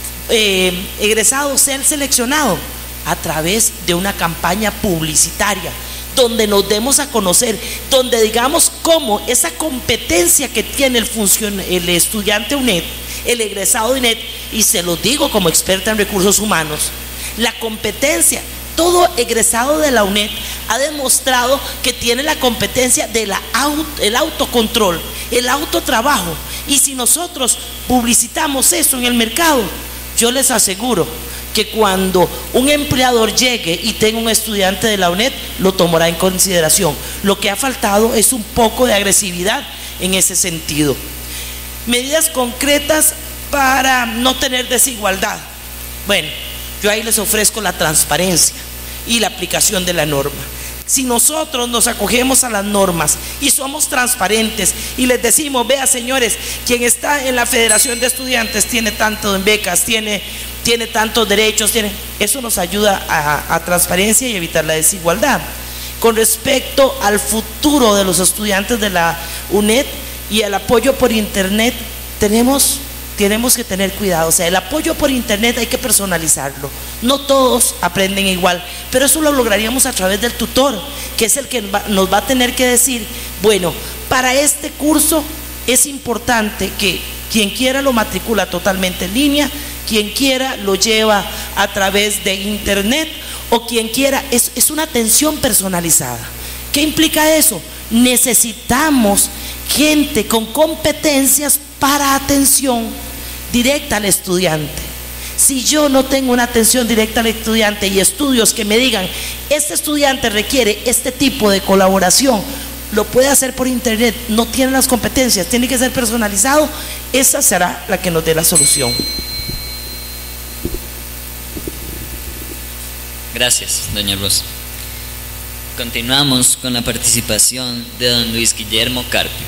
eh, egresado sea el seleccionado? A través de una campaña publicitaria, donde nos demos a conocer, donde digamos cómo esa competencia que tiene el, funcion, el estudiante UNED, el egresado de UNED, y se lo digo como experta en recursos humanos, la competencia, todo egresado de la UNED ha demostrado que tiene la competencia del auto, el autocontrol, el autotrabajo, y si nosotros publicitamos eso en el mercado, yo les aseguro que cuando un empleador llegue y tenga un estudiante de la UNED, lo tomará en consideración. Lo que ha faltado es un poco de agresividad en ese sentido. Medidas concretas para no tener desigualdad. Bueno, yo ahí les ofrezco la transparencia y la aplicación de la norma. Si nosotros nos acogemos a las normas y somos transparentes y les decimos, vea señores, quien está en la Federación de Estudiantes tiene tanto en becas, tiene, tiene tantos derechos, tiene, eso nos ayuda a, a transparencia y evitar la desigualdad. Con respecto al futuro de los estudiantes de la UNED y el apoyo por internet, tenemos... Tenemos que tener cuidado, o sea, el apoyo por internet hay que personalizarlo. No todos aprenden igual, pero eso lo lograríamos a través del tutor, que es el que nos va a tener que decir, bueno, para este curso es importante que quien quiera lo matricula totalmente en línea, quien quiera lo lleva a través de internet, o quien quiera, es, es una atención personalizada. ¿Qué implica eso? Necesitamos gente con competencias para atención directa al estudiante. Si yo no tengo una atención directa al estudiante y estudios que me digan, este estudiante requiere este tipo de colaboración, lo puede hacer por internet, no tiene las competencias, tiene que ser personalizado, esa será la que nos dé la solución. Gracias, doña Rosa. Continuamos con la participación de don Luis Guillermo Carpio.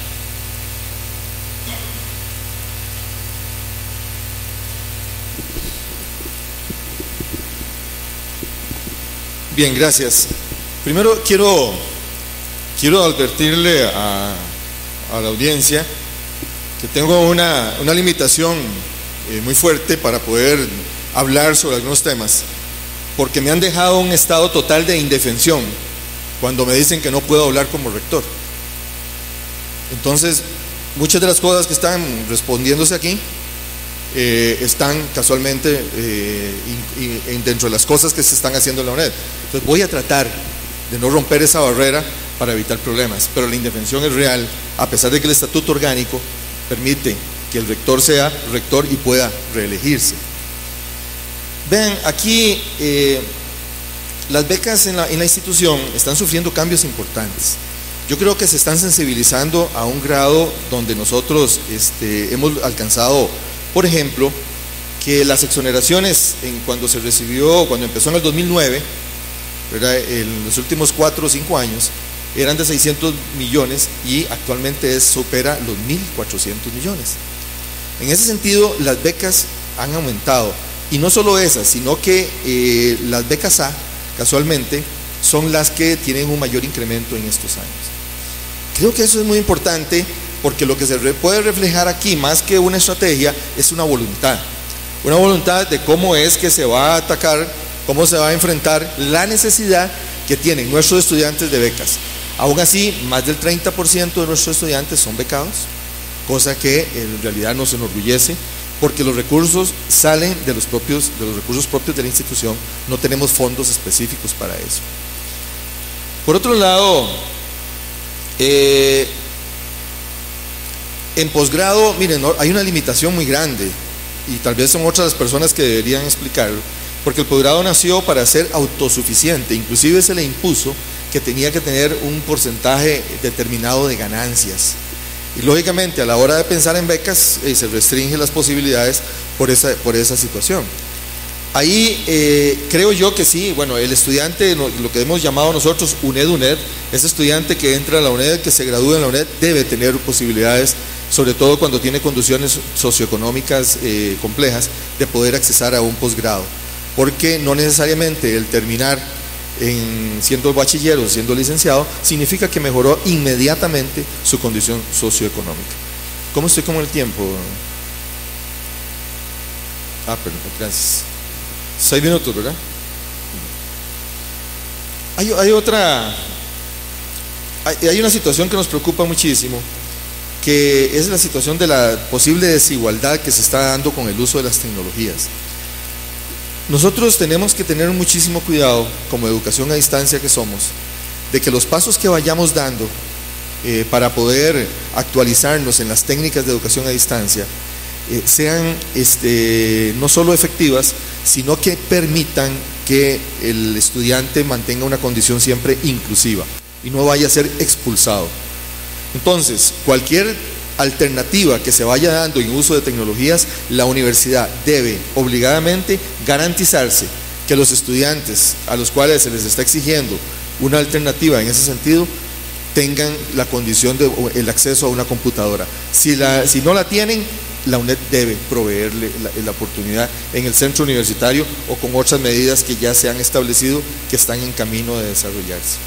Bien, gracias. Primero quiero, quiero advertirle a, a la audiencia que tengo una, una limitación eh, muy fuerte para poder hablar sobre algunos temas, porque me han dejado un estado total de indefensión cuando me dicen que no puedo hablar como rector. Entonces, muchas de las cosas que están respondiéndose aquí eh, están casualmente eh, y, y dentro de las cosas que se están haciendo en la UNED. Entonces voy a tratar de no romper esa barrera para evitar problemas, pero la indefensión es real, a pesar de que el estatuto orgánico permite que el rector sea rector y pueda reelegirse. Vean, aquí eh, las becas en la, en la institución están sufriendo cambios importantes. Yo creo que se están sensibilizando a un grado donde nosotros este, hemos alcanzado, por ejemplo, que las exoneraciones en cuando se recibió, cuando empezó en el dos mil nueve, ¿verdad? En los últimos cuatro o cinco años eran de seiscientos millones y actualmente es, supera los mil cuatrocientos millones. En ese sentido, las becas han aumentado, y no solo esas, sino que eh, las becas A, casualmente, son las que tienen un mayor incremento en estos años. Creo que eso es muy importante, porque lo que se puede reflejar aquí, más que una estrategia, es una voluntad. Una voluntad de cómo es que se va a atacar, cómo se va a enfrentar la necesidad que tienen nuestros estudiantes de becas. Aún así, más del treinta por ciento de nuestros estudiantes son becados, cosa que en realidad nos enorgullece, porque los recursos salen de los, propios, de los recursos propios de la institución, no tenemos fondos específicos para eso. Por otro lado, eh, en posgrado, miren, no, hay una limitación muy grande, y tal vez son otras las personas que deberían explicarlo, porque el posgrado nació para ser autosuficiente, inclusive se le impuso que tenía que tener un porcentaje determinado de ganancias. Y lógicamente a la hora de pensar en becas eh, se restringen las posibilidades por esa, por esa situación. Ahí eh, creo yo que sí, bueno, el estudiante, lo que hemos llamado nosotros UNED-UNED, ese estudiante que entra a la UNED, que se gradúa en la UNED, debe tener posibilidades, sobre todo cuando tiene condiciones socioeconómicas eh, complejas, de poder accesar a un posgrado, porque no necesariamente el terminar en siendo bachiller o siendo licenciado significa que mejoró inmediatamente su condición socioeconómica. ¿Cómo estoy con el tiempo? Ah, perdón, gracias. Seis minutos, ¿verdad? Hay, hay otra, hay, hay una situación que nos preocupa muchísimo, que es la situación de la posible desigualdad que se está dando con el uso de las tecnologías. Nosotros tenemos que tener muchísimo cuidado, como educación a distancia que somos, de que los pasos que vayamos dando eh, para poder actualizarnos en las técnicas de educación a distancia eh, sean este, no solo efectivas, sino que permitan que el estudiante mantenga una condición siempre inclusiva y no vaya a ser expulsado. Entonces, cualquier alternativa que se vaya dando en uso de tecnologías, la universidad debe obligadamente garantizarse que los estudiantes a los cuales se les está exigiendo una alternativa en ese sentido tengan la condición de el acceso a una computadora. Si, la, si no la tienen, la UNED debe proveerle la, la oportunidad en el centro universitario o con otras medidas que ya se han establecido que están en camino de desarrollarse.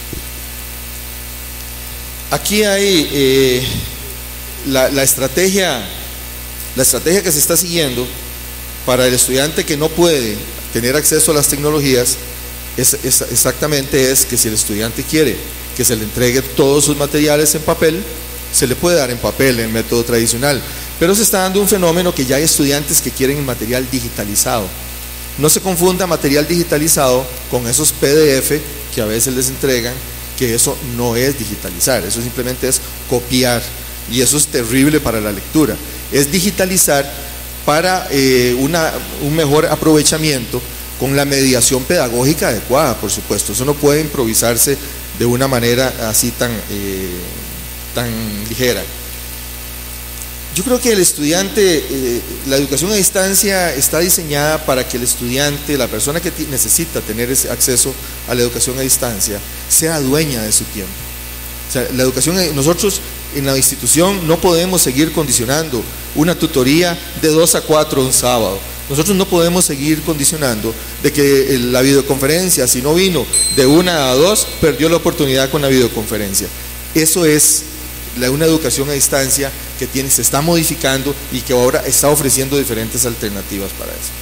Aquí hay eh, La, la, estrategia, la estrategia que se está siguiendo para el estudiante que no puede tener acceso a las tecnologías es, es, exactamente es que si el estudiante quiere que se le entregue todos sus materiales en papel, se le puede dar en papel, en método tradicional, pero se está dando un fenómeno que ya hay estudiantes que quieren el material digitalizado. No se confunda material digitalizado con esos P D F que a veces les entregan, que eso no es digitalizar, eso simplemente es copiar. Y eso es terrible para la lectura. Es digitalizar para eh, una, un mejor aprovechamiento con la mediación pedagógica adecuada, por supuesto. Eso no puede improvisarse de una manera así tan, eh, tan ligera. Yo creo que el estudiante, eh, la educación a distancia está diseñada para que el estudiante, la persona que necesita tener ese acceso a la educación a distancia, sea dueña de su tiempo. O sea, la educación, nosotros en la institución no podemos seguir condicionando una tutoría de dos a cuatro un sábado, Nosotros no podemos seguir condicionando de que la videoconferencia, si no vino de una a dos, perdió la oportunidad con la videoconferencia. Eso es la, una educación a distancia que tiene, se está modificando y que ahora está ofreciendo diferentes alternativas para eso.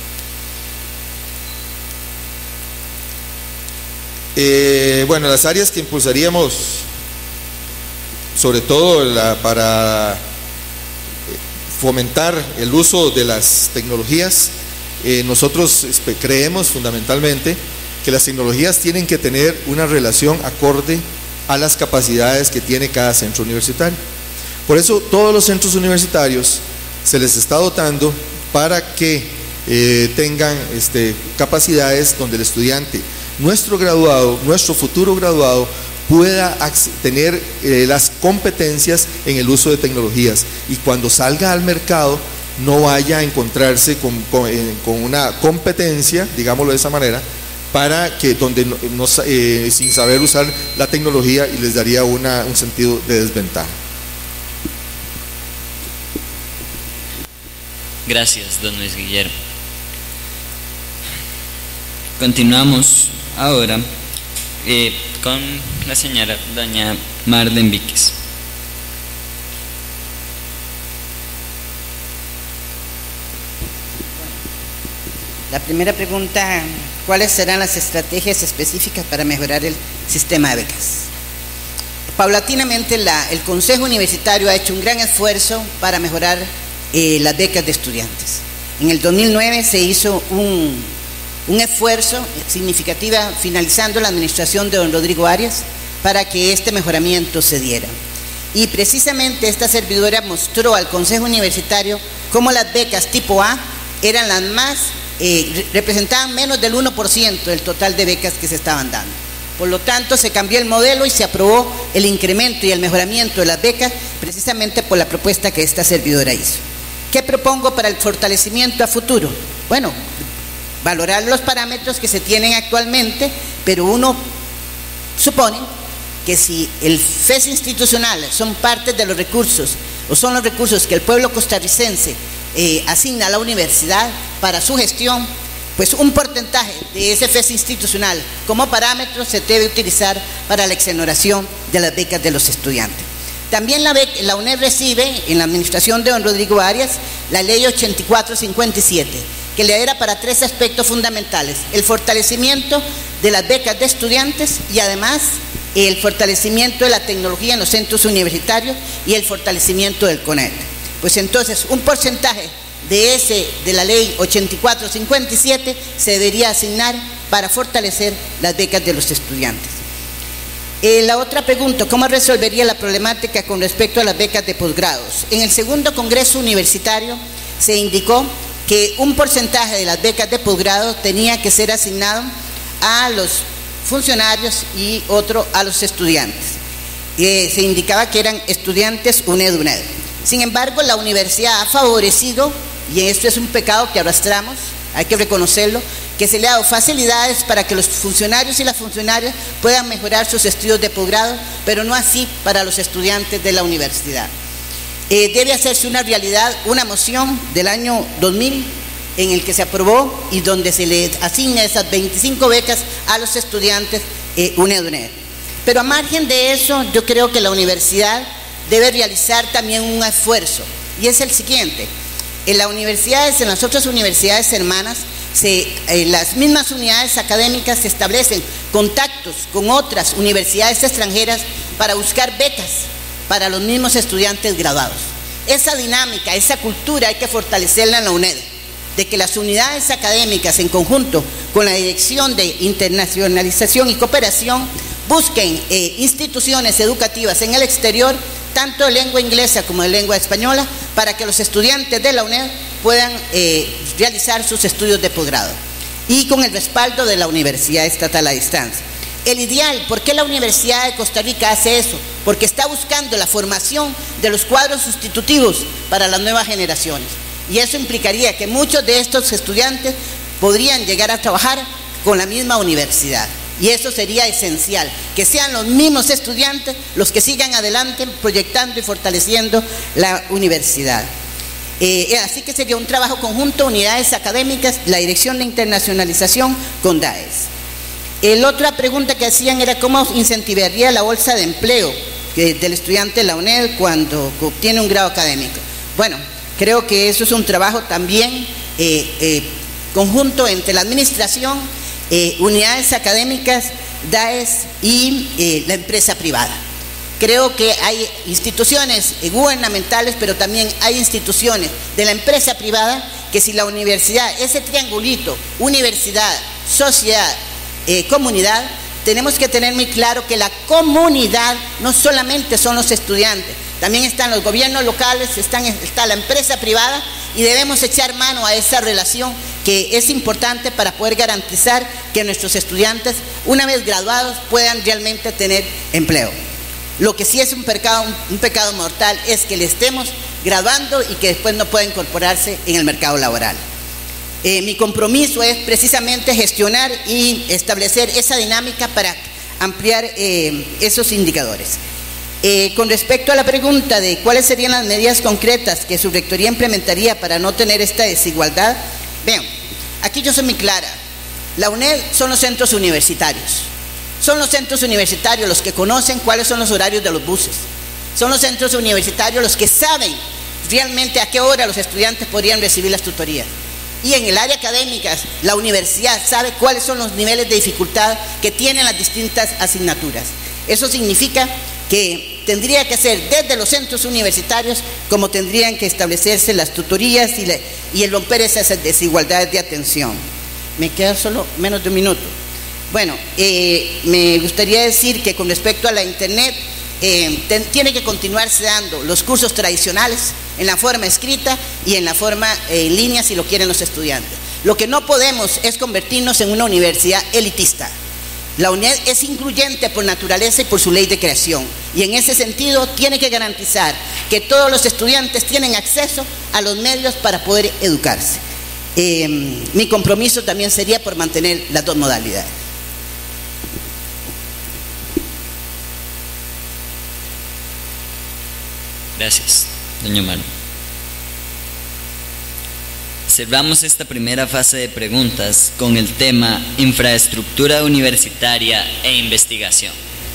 Eh, bueno, las áreas que impulsaríamos, sobre todo la, para fomentar el uso de las tecnologías, eh, nosotros creemos fundamentalmente que las tecnologías tienen que tener una relación acorde a las capacidades que tiene cada centro universitario. Por eso todos los centros universitarios se les está dotando para que eh, tengan este, capacidades donde el estudiante, nuestro graduado, nuestro futuro graduado, pueda tener eh, las competencias en el uso de tecnologías y cuando salga al mercado no vaya a encontrarse con, con, eh, con una competencia, digámoslo de esa manera, para que donde no, no, eh, sin saber usar la tecnología y les daría una, un sentido de desventaja. Gracias, don Luis Guillermo. Continuamos ahora eh, con la señora doña Marlene Víquez. La primera pregunta, ¿cuáles serán las estrategias específicas para mejorar el sistema de becas? Paulatinamente la, el Consejo Universitario ha hecho un gran esfuerzo para mejorar eh, las becas de estudiantes. En el dos mil nueve se hizo un, un esfuerzo significativo finalizando la administración de don Rodrigo Arias para que este mejoramiento se diera. Y precisamente esta servidora mostró al Consejo Universitario cómo las becas tipo A eran las más Eh, representaban menos del uno por ciento del total de becas que se estaban dando. Por lo tanto, se cambió el modelo y se aprobó el incremento y el mejoramiento de las becas precisamente por la propuesta que esta servidora hizo. ¿Qué propongo para el fortalecimiento a futuro? Bueno, valorar los parámetros que se tienen actualmente, pero uno supone que si el F E S institucional son parte de los recursos o son los recursos que el pueblo costarricense Eh, asigna a la universidad para su gestión, pues un porcentaje de ese F E S institucional como parámetro se debe utilizar para la exoneración de las becas de los estudiantes. También la, la U N E D recibe en la administración de don Rodrigo Arias la ley ochenta y cuatro cincuenta y siete, que le era para tres aspectos fundamentales: el fortalecimiento de las becas de estudiantes y además el fortalecimiento de la tecnología en los centros universitarios y el fortalecimiento del CONAET. Pues entonces un porcentaje de ese de la ley ochenta y cuatro cincuenta y siete se debería asignar para fortalecer las becas de los estudiantes. Eh, la otra pregunta, ¿cómo resolvería la problemática con respecto a las becas de posgrados? En el segundo Congreso Universitario se indicó que un porcentaje de las becas de posgrado tenía que ser asignado a los funcionarios y otro a los estudiantes. Eh, se indicaba que eran estudiantes U N E D-U N E D. Sin embargo, la universidad ha favorecido, y esto es un pecado que arrastramos, hay que reconocerlo, que se le ha dado facilidades para que los funcionarios y las funcionarias puedan mejorar sus estudios de posgrado, pero no así para los estudiantes de la universidad. Eh, debe hacerse una realidad, una moción del año dos mil en el que se aprobó y donde se le asigna esas veinticinco becas a los estudiantes eh, U N E D-U N E D. Pero a margen de eso, yo creo que la universidad debe realizar también un esfuerzo, y es el siguiente: en las universidades, en las otras universidades hermanas, se, en las mismas unidades académicas se establecen contactos con otras universidades extranjeras para buscar becas para los mismos estudiantes graduados. Esa dinámica, esa cultura hay que fortalecerla en la U N E D, de que las unidades académicas en conjunto con la Dirección de Internacionalización y Cooperación busquen eh, instituciones educativas en el exterior, tanto de lengua inglesa como de lengua española, para que los estudiantes de la U N E D puedan eh, realizar sus estudios de posgrado y con el respaldo de la Universidad Estatal a Distancia. El ideal, ¿por qué la Universidad de Costa Rica hace eso? Porque está buscando la formación de los cuadros sustitutivos para las nuevas generaciones, y eso implicaría que muchos de estos estudiantes podrían llegar a trabajar con la misma universidad. Y eso sería esencial, que sean los mismos estudiantes los que sigan adelante proyectando y fortaleciendo la universidad. Eh, así que sería un trabajo conjunto, unidades académicas, la Dirección de Internacionalización con D A E S. La otra pregunta que hacían era cómo incentivaría la bolsa de empleo que, del estudiante de la UNED cuando obtiene un grado académico. Bueno, creo que eso es un trabajo también eh, eh, conjunto entre la administración, eh, unidades académicas, D A E S y eh, la empresa privada. Creo que hay instituciones gubernamentales, pero también hay instituciones de la empresa privada que si la universidad, ese triangulito, universidad, sociedad, eh, comunidad, tenemos que tener muy claro que la comunidad no solamente son los estudiantes, también están los gobiernos locales, están, está la empresa privada y debemos echar mano a esa relación que es importante para poder garantizar que nuestros estudiantes, una vez graduados, puedan realmente tener empleo. Lo que sí es un pecado, un pecado mortal es que le estemos graduando y que después no pueda incorporarse en el mercado laboral. Eh, mi compromiso es precisamente gestionar y establecer esa dinámica para ampliar eh, esos indicadores. Eh, con respecto a la pregunta de cuáles serían las medidas concretas que su rectoría implementaría para no tener esta desigualdad, vean, aquí yo soy muy clara. La UNED son los centros universitarios. Son los centros universitarios los que conocen cuáles son los horarios de los buses. Son los centros universitarios los que saben realmente a qué hora los estudiantes podrían recibir las tutorías. Y en el área académica, la universidad sabe cuáles son los niveles de dificultad que tienen las distintas asignaturas. Eso significa que tendría que ser desde los centros universitarios como tendrían que establecerse las tutorías y, la, y el romper esas desigualdades de atención. Me queda solo menos de un minuto. Bueno, eh, me gustaría decir que con respecto a la internet, eh, ten, tiene que continuarse dando los cursos tradicionales en la forma escrita y en la forma eh, en línea si lo quieren los estudiantes. Lo que no podemos es convertirnos en una universidad elitista. La UNED es incluyente por naturaleza y por su ley de creación, y en ese sentido tiene que garantizar que todos los estudiantes tienen acceso a los medios para poder educarse. Eh, mi compromiso también sería por mantener las dos modalidades. Gracias, doña Omar. Cerramos esta primera fase de preguntas con el tema infraestructura universitaria e investigación.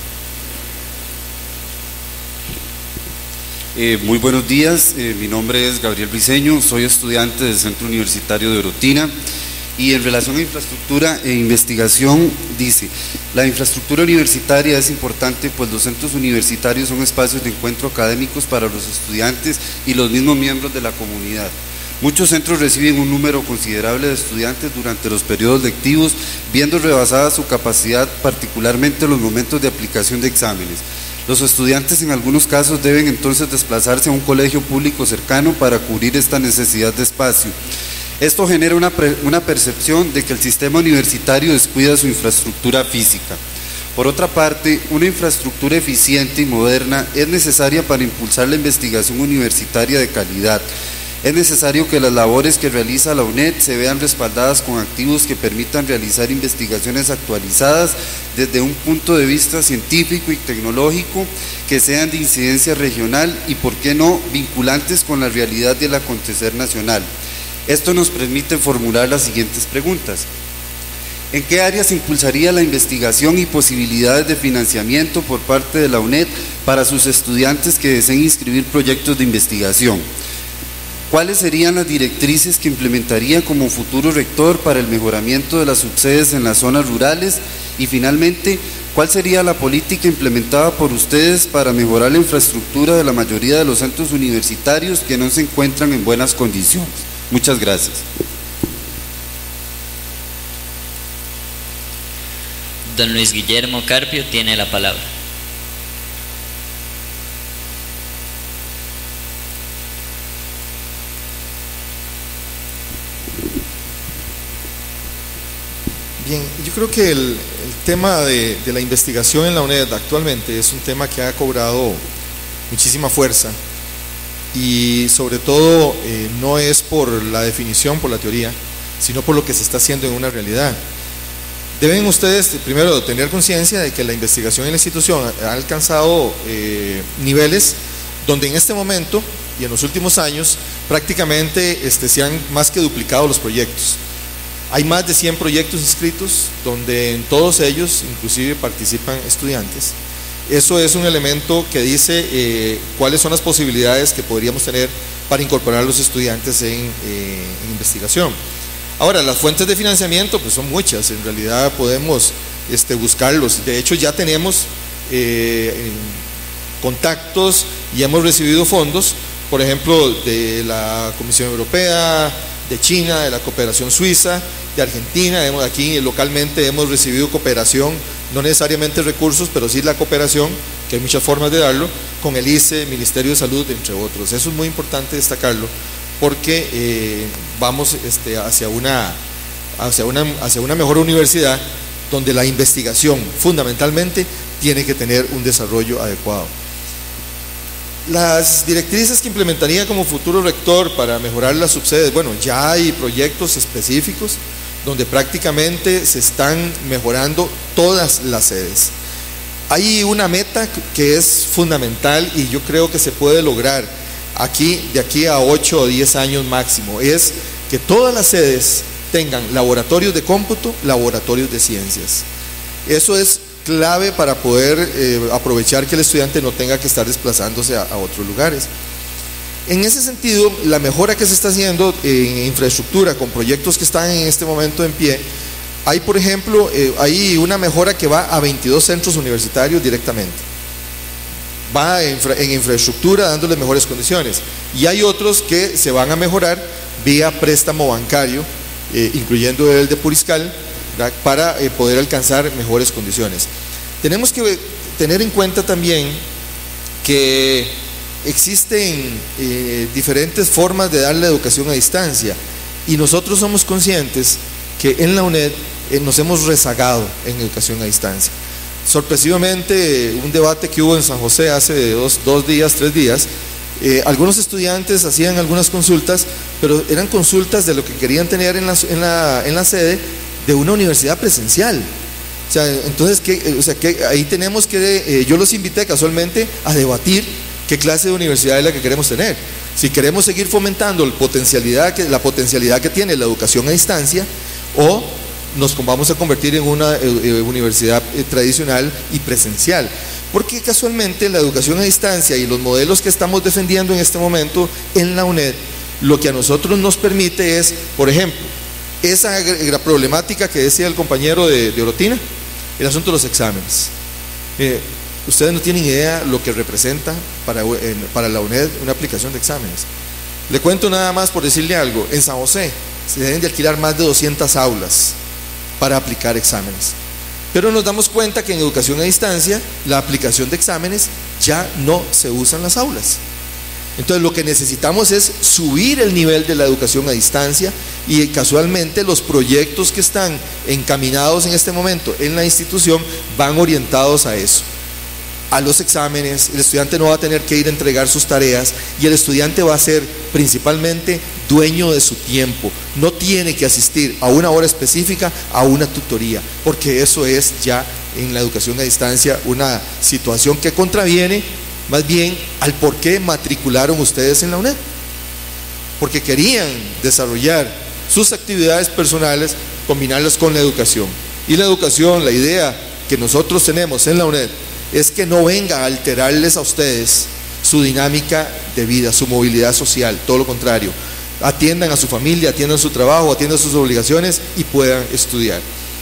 Eh, muy buenos días, eh, mi nombre es Gabriel Briceño, soy estudiante del Centro Universitario de Orotina. Y en relación a infraestructura e investigación, dice, la infraestructura universitaria es importante pues los centros universitarios son espacios de encuentro académicos para los estudiantes y los mismos miembros de la comunidad. Muchos centros reciben un número considerable de estudiantes durante los periodos lectivos, viendo rebasada su capacidad, particularmente en los momentos de aplicación de exámenes. Los estudiantes en algunos casos deben entonces desplazarse a un colegio público cercano para cubrir esta necesidad de espacio. Esto genera una, una percepción de que el sistema universitario descuida su infraestructura física. Por otra parte, una infraestructura eficiente y moderna es necesaria para impulsar la investigación universitaria de calidad. Es necesario que las labores que realiza la UNED se vean respaldadas con activos que permitan realizar investigaciones actualizadas desde un punto de vista científico y tecnológico, que sean de incidencia regional y, por qué no, vinculantes con la realidad del acontecer nacional. Esto nos permite formular las siguientes preguntas. ¿En qué áreas impulsaría la investigación y posibilidades de financiamiento por parte de la UNED para sus estudiantes que deseen inscribir proyectos de investigación? ¿Cuáles serían las directrices que implementaría como futuro rector para el mejoramiento de las subsedes en las zonas rurales? Y finalmente, ¿cuál sería la política implementada por ustedes para mejorar la infraestructura de la mayoría de los centros universitarios que no se encuentran en buenas condiciones? Muchas gracias. Don Luis Guillermo Carpio tiene la palabra. Bien, yo creo que el, el tema de, de la investigación en la UNED actualmente es un tema que ha cobrado muchísima fuerza y sobre todo eh, no es por la definición, por la teoría, sino por lo que se está haciendo en una realidad. Deben ustedes primero tener conciencia de que la investigación en la institución ha alcanzado eh, niveles donde en este momento y en los últimos años prácticamente este, se han más que duplicado los proyectos. Hay más de cien proyectos inscritos, donde en todos ellos inclusive participan estudiantes. Eso es un elemento que dice eh, cuáles son las posibilidades que podríamos tener para incorporar a los estudiantes en, eh, en investigación. Ahora, las fuentes de financiamiento pues son muchas, en realidad podemos este, buscarlos. De hecho, ya tenemos eh, contactos y hemos recibido fondos, por ejemplo, de la Comisión Europea, de China, de la cooperación suiza, de Argentina. Hemos, aquí localmente hemos recibido cooperación, no necesariamente recursos, pero sí la cooperación, que hay muchas formas de darlo, con el I C E, Ministerio de Salud, entre otros. Eso es muy importante destacarlo, porque eh, vamos este, hacia, una, hacia, una, hacia una mejor universidad, donde la investigación fundamentalmente tiene que tener un desarrollo adecuado. Las directrices que implementaría como futuro rector para mejorar las subsedes, bueno, ya hay proyectos específicos donde prácticamente se están mejorando todas las sedes. Hay una meta que es fundamental y yo creo que se puede lograr aquí, de aquí a ocho o diez años máximo, es que todas las sedes tengan laboratorios de cómputo, laboratorios de ciencias. Eso es clave para poder eh, aprovechar que el estudiante no tenga que estar desplazándose a, a otros lugares. En ese sentido, la mejora que se está haciendo en infraestructura con proyectos que están en este momento en pie, hay por ejemplo, eh, hay una mejora que va a veintidós centros universitarios directamente, va en, infra, en infraestructura dándole mejores condiciones, y hay otros que se van a mejorar vía préstamo bancario, eh, incluyendo el de Puriscal, ¿verdad?, para eh, poder alcanzar mejores condiciones. Tenemos que tener en cuenta también que existen eh, diferentes formas de dar la educación a distancia, y nosotros somos conscientes que en la UNED eh, nos hemos rezagado en educación a distancia. Sorpresivamente, un debate que hubo en San José hace dos, dos días, tres días, eh, algunos estudiantes hacían algunas consultas, pero eran consultas de lo que querían tener en la, en la, en la sede de una universidad presencial. O sea, entonces, ¿qué, o sea, que ahí tenemos que, eh, yo los invité casualmente a debatir qué clase de universidad es la que queremos tener. Si queremos seguir fomentando la potencialidad que, la potencialidad que tiene la educación a distancia, o nos vamos a convertir en una eh, universidad eh, tradicional y presencial. Porque casualmente la educación a distancia y los modelos que estamos defendiendo en este momento en la UNED, lo que a nosotros nos permite es, por ejemplo, esa la problemática que decía el compañero de, de Orotina, el asunto de los exámenes. Eh, ustedes no tienen idea lo que representa para, en, para la UNED una aplicación de exámenes. Le cuento nada más por decirle algo. En San José se deben de alquilar más de doscientas aulas para aplicar exámenes, pero nos damos cuenta que en educación a distancia la aplicación de exámenes ya no se usa en las aulas. Entonces lo que necesitamos es subir el nivel de la educación a distancia, y casualmente los proyectos que están encaminados en este momento en la institución van orientados a eso, a los exámenes. El estudiante no va a tener que ir a entregar sus tareas, y el estudiante va a ser principalmente dueño de su tiempo, no tiene que asistir a una hora específica a una tutoría, porque eso es ya en la educación a distancia una situación que contraviene más bien al por qué matricularon ustedes en la UNED, porque querían desarrollar sus actividades personales, combinarlas con la educación. Y la educación, la idea que nosotros tenemos en la UNED es que no venga a alterarles a ustedes su dinámica de vida, su movilidad social, todo lo contrario, atiendan a su familia, atiendan su trabajo, atiendan sus obligaciones y puedan estudiar.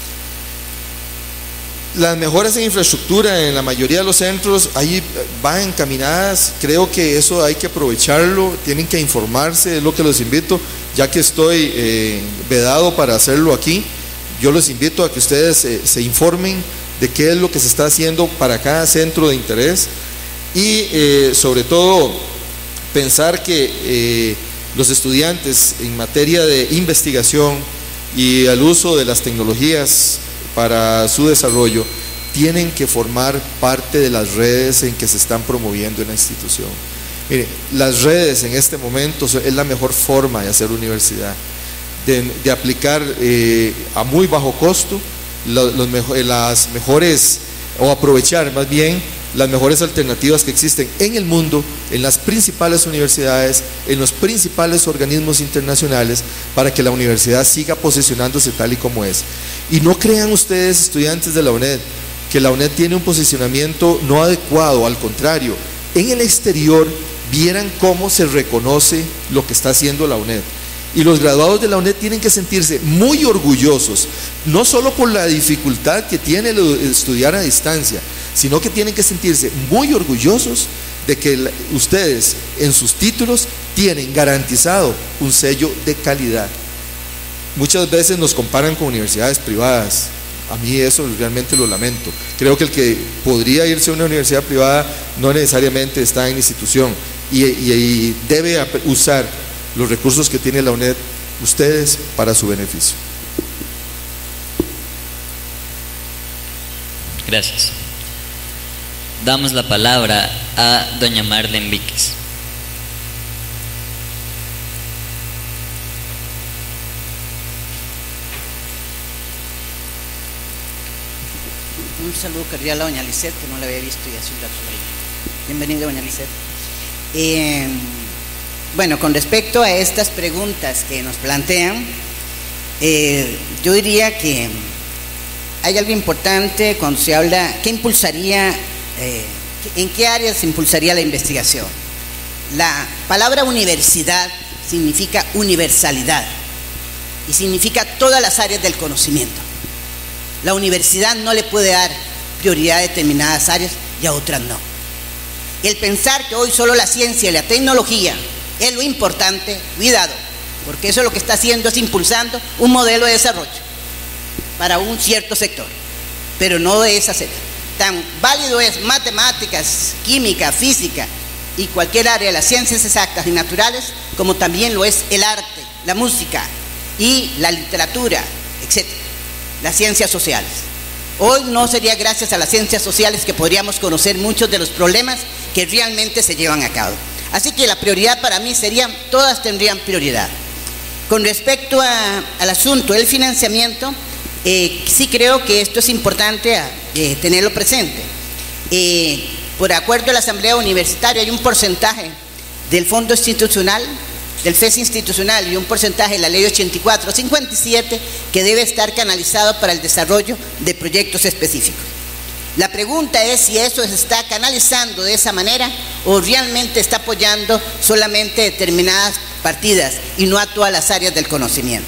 Las mejoras en infraestructura en la mayoría de los centros ahí van encaminadas, creo que eso hay que aprovecharlo, tienen que informarse, es lo que los invito, ya que estoy eh, vedado para hacerlo aquí, yo los invito a que ustedes eh, se informen de qué es lo que se está haciendo para cada centro de interés, y eh, sobre todo pensar que eh, los estudiantes en materia de investigación y al uso de las tecnologías para su desarrollo tienen que formar parte de las redes en que se están promoviendo en la institución. Mire, las redes en este momento es la mejor forma de hacer universidad, de, de aplicar eh, a muy bajo costo los, los mejor, las mejores, o aprovechar más bien las mejores alternativas que existen en el mundo, en las principales universidades, en los principales organismos internacionales, para que la universidad siga posicionándose tal y como es. Y no crean ustedes, estudiantes de la UNED, que la UNED tiene un posicionamiento no adecuado, al contrario, en el exterior vieran cómo se reconoce lo que está haciendo la UNED. Y los graduados de la UNED tienen que sentirse muy orgullosos, no solo por la dificultad que tiene estudiar a distancia, sino que tienen que sentirse muy orgullosos de que ustedes en sus títulos tienen garantizado un sello de calidad. Muchas veces nos comparan con universidades privadas. A mí eso realmente lo lamento. Creo que el que podría irse a una universidad privada no necesariamente está en institución y, y, y debe usar los recursos que tiene la UNED, ustedes, para su beneficio. Gracias. Damos la palabra a doña Marlene Víquez. Un saludo cordial a doña Lisset, que no la había visto y hace un rato. Bienvenida, doña Lisset. Eh, bueno, con respecto a estas preguntas que nos plantean, eh, yo diría que hay algo importante cuando se habla, ¿qué impulsaría, eh, en qué áreas se impulsaría la investigación? La palabra universidad significa universalidad y significa todas las áreas del conocimiento. La universidad no le puede dar prioridad a determinadas áreas y a otras no. El pensar que hoy solo la ciencia y la tecnología es lo importante, cuidado, porque eso lo que está haciendo es impulsando un modelo de desarrollo para un cierto sector, pero no de esa serie. Tan válido es matemáticas, química, física y cualquier área de las ciencias exactas y naturales, como también lo es el arte, la música y la literatura, etcétera, las ciencias sociales. Hoy no sería gracias a las ciencias sociales que podríamos conocer muchos de los problemas que realmente se llevan a cabo. Así que la prioridad para mí sería, todas tendrían prioridad. Con respecto a, al asunto del financiamiento, eh, sí creo que esto es importante a, eh, tenerlo presente. Eh, por acuerdo a la Asamblea Universitaria hay un porcentaje del fondo institucional, del F E S institucional y un porcentaje de la ley ochenta y cuatro cincuenta y siete que debe estar canalizado para el desarrollo de proyectos específicos. La pregunta es si eso se está canalizando de esa manera o realmente está apoyando solamente determinadas partidas y no a todas las áreas del conocimiento.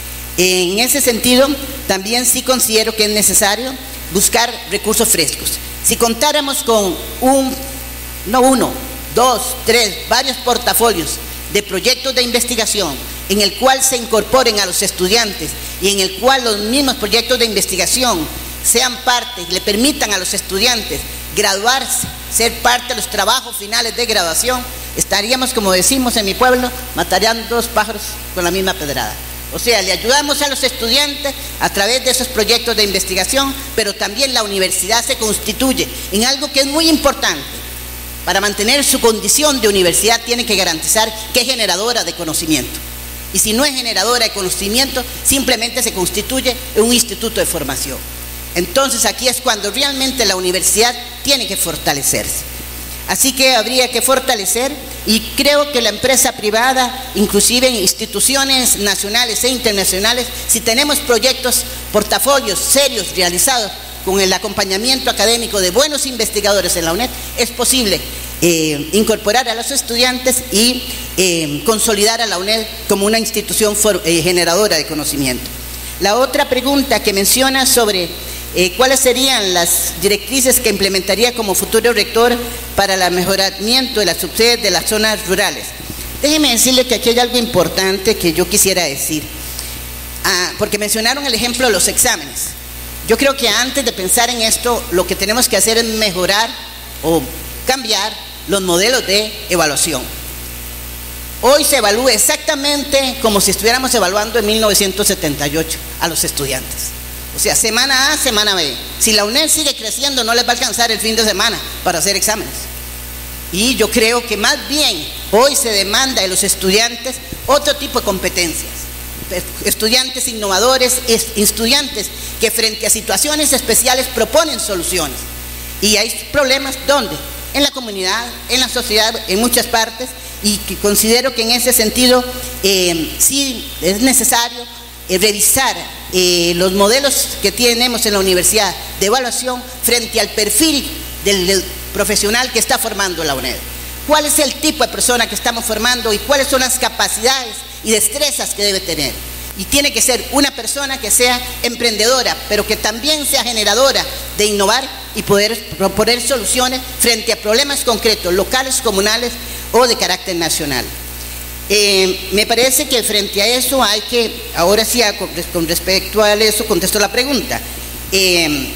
En ese sentido, también sí considero que es necesario buscar recursos frescos. Si contáramos con un, no uno, dos, tres, varios portafolios de proyectos de investigación en el cual se incorporen a los estudiantes y en el cual los mismos proyectos de investigación sean parte y le permitan a los estudiantes graduarse, ser parte de los trabajos finales de graduación, estaríamos, como decimos en mi pueblo, matarían dos pájaros con la misma pedrada. O sea, le ayudamos a los estudiantes a través de esos proyectos de investigación, pero también la universidad se constituye en algo que es muy importante. Para mantener su condición de universidad tiene que garantizar que es generadora de conocimiento. Y si no es generadora de conocimiento, simplemente se constituye en un instituto de formación. Entonces aquí es cuando realmente la universidad tiene que fortalecerse. Así que habría que fortalecer, y creo que la empresa privada, inclusive instituciones nacionales e internacionales, si tenemos proyectos, portafolios serios realizados con el acompañamiento académico de buenos investigadores en la UNED, es posible eh, incorporar a los estudiantes y eh, consolidar a la UNED como una institución for, eh, generadora de conocimiento. La otra pregunta que menciona sobre Eh, ¿cuáles serían las directrices que implementaría como futuro rector para el mejoramiento de las subsedes de las zonas rurales? Déjeme decirle que aquí hay algo importante que yo quisiera decir, ah, porque mencionaron el ejemplo de los exámenes. Yo creo que antes de pensar en esto, lo que tenemos que hacer es mejorar o cambiar los modelos de evaluación. Hoy se evalúa exactamente como si estuviéramos evaluando en mil novecientos setenta y ocho a los estudiantes. O sea, semana A, semana B. Si la UNED sigue creciendo, no les va a alcanzar el fin de semana para hacer exámenes. Y yo creo que más bien hoy se demanda de los estudiantes otro tipo de competencias. Estudiantes innovadores, estudiantes que frente a situaciones especiales proponen soluciones. Y hay problemas, ¿dónde? En la comunidad, en la sociedad, en muchas partes, y que considero que en ese sentido eh, sí es necesario eh, revisar eh, los modelos que tenemos en la universidad de evaluación frente al perfil del, del profesional que está formando la UNED. ¿Cuál es el tipo de persona que estamos formando y cuáles son las capacidades y destrezas que debe tener? Y tiene que ser una persona que sea emprendedora, pero que también sea generadora de innovar y poder proponer soluciones frente a problemas concretos, locales, comunales o de carácter nacional. Eh, me parece que frente a eso hay que, ahora sí, con, con respecto a eso, contesto la pregunta. Eh,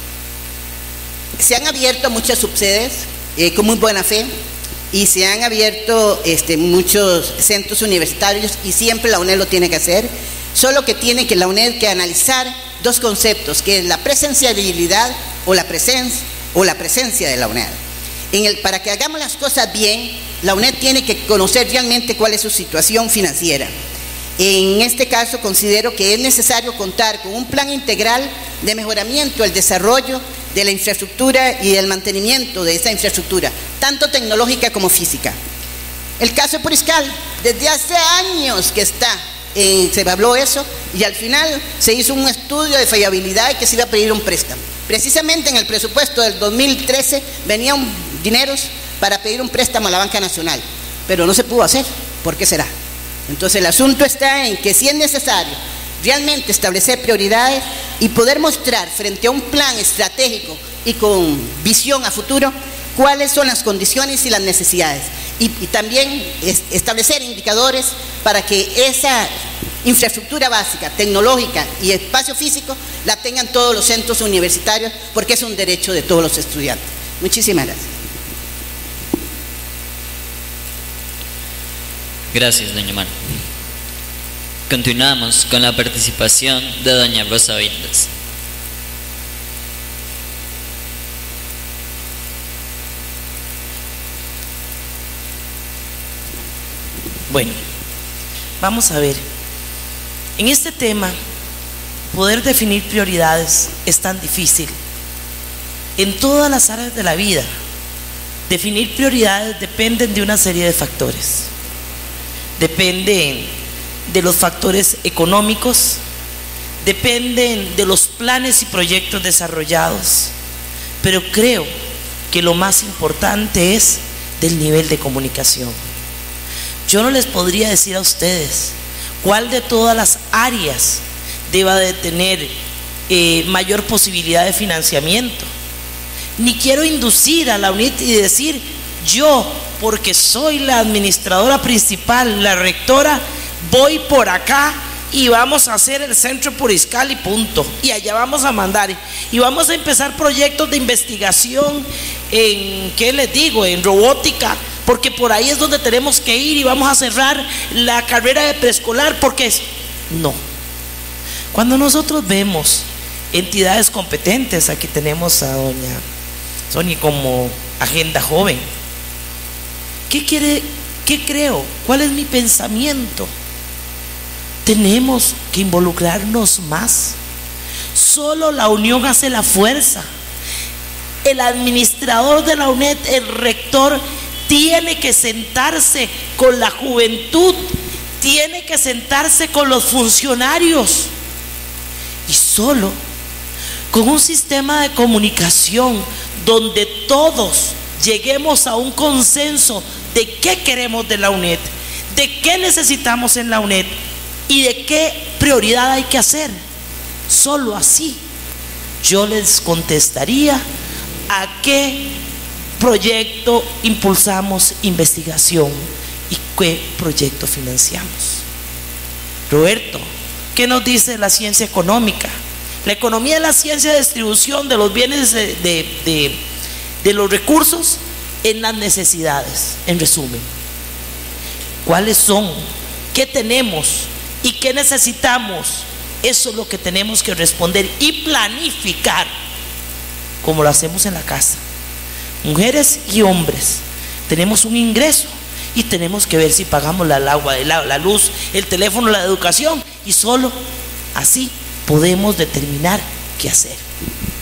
se han abierto muchas subsedes eh, con muy buena fe, y se han abierto este, muchos centros universitarios, y siempre la UNED lo tiene que hacer, solo que tiene que la UNED que analizar dos conceptos, que es la presencialidad o la presencia o la presencia de la UNED. En el, para que hagamos las cosas bien, la UNED tiene que conocer realmente cuál es su situación financiera. En este caso considero que es necesario contar con un plan integral de mejoramiento, el desarrollo de la infraestructura y del mantenimiento de esa infraestructura, tanto tecnológica como física. El caso de Puriscal, desde hace años que está, eh, se habló eso, y al final se hizo un estudio de fallabilidad y que se iba a pedir un préstamo. Precisamente en el presupuesto del dos mil trece venían dineros para pedir un préstamo a la Banca Nacional, pero no se pudo hacer. ¿Por qué será? Entonces el asunto está en que si es necesario realmente establecer prioridades y poder mostrar frente a un plan estratégico y con visión a futuro cuáles son las condiciones y las necesidades, y, y también es, establecer indicadores para que esa infraestructura básica, tecnológica y espacio físico la tengan todos los centros universitarios, porque es un derecho de todos los estudiantes. Muchísimas gracias. Gracias, doña Mar. Continuamos con la participación de doña Rosa Vindas. Bueno, vamos a ver. En este tema, poder definir prioridades es tan difícil. En todas las áreas de la vida, definir prioridades dependen de una serie de factores. Dependen de los factores económicos, dependen de los planes y proyectos desarrollados, pero creo que lo más importante es del nivel de comunicación. Yo no les podría decir a ustedes cuál de todas las áreas deba de tener eh, mayor posibilidad de financiamiento, ni quiero inducir a la UNIT y decir yo, porque soy la administradora principal, la rectora, voy por acá y vamos a hacer el centro Puriscal y punto, y allá vamos a mandar y vamos a empezar proyectos de investigación en, ¿qué les digo?, en robótica, porque por ahí es donde tenemos que ir, y vamos a cerrar la carrera de preescolar, porque es, no. Cuando nosotros vemos entidades competentes, aquí tenemos a doña Sonia como agenda joven, ¿qué quiere, qué creo? ¿Cuál es mi pensamiento? Tenemos que involucrarnos más. Solo la unión hace la fuerza. El administrador de la UNED, el rector, tiene que sentarse con la juventud, tiene que sentarse con los funcionarios, y solo con un sistema de comunicación donde todos lleguemos a un consenso de qué queremos de la UNED, de qué necesitamos en la UNED y de qué prioridad hay que hacer. Solo así yo les contestaría a qué proyecto impulsamos investigación y qué proyecto financiamos. Roberto, ¿qué nos dice la ciencia económica? La economía es la ciencia de distribución de los bienes, de, de, de, de los recursos en las necesidades. En resumen, ¿cuáles son? ¿Qué tenemos? ¿Y qué necesitamos? Eso es lo que tenemos que responder y planificar, como lo hacemos en la casa. Mujeres y hombres, tenemos un ingreso y tenemos que ver si pagamos la, el agua, la, la luz, el teléfono, la educación, y solo así podemos determinar qué hacer.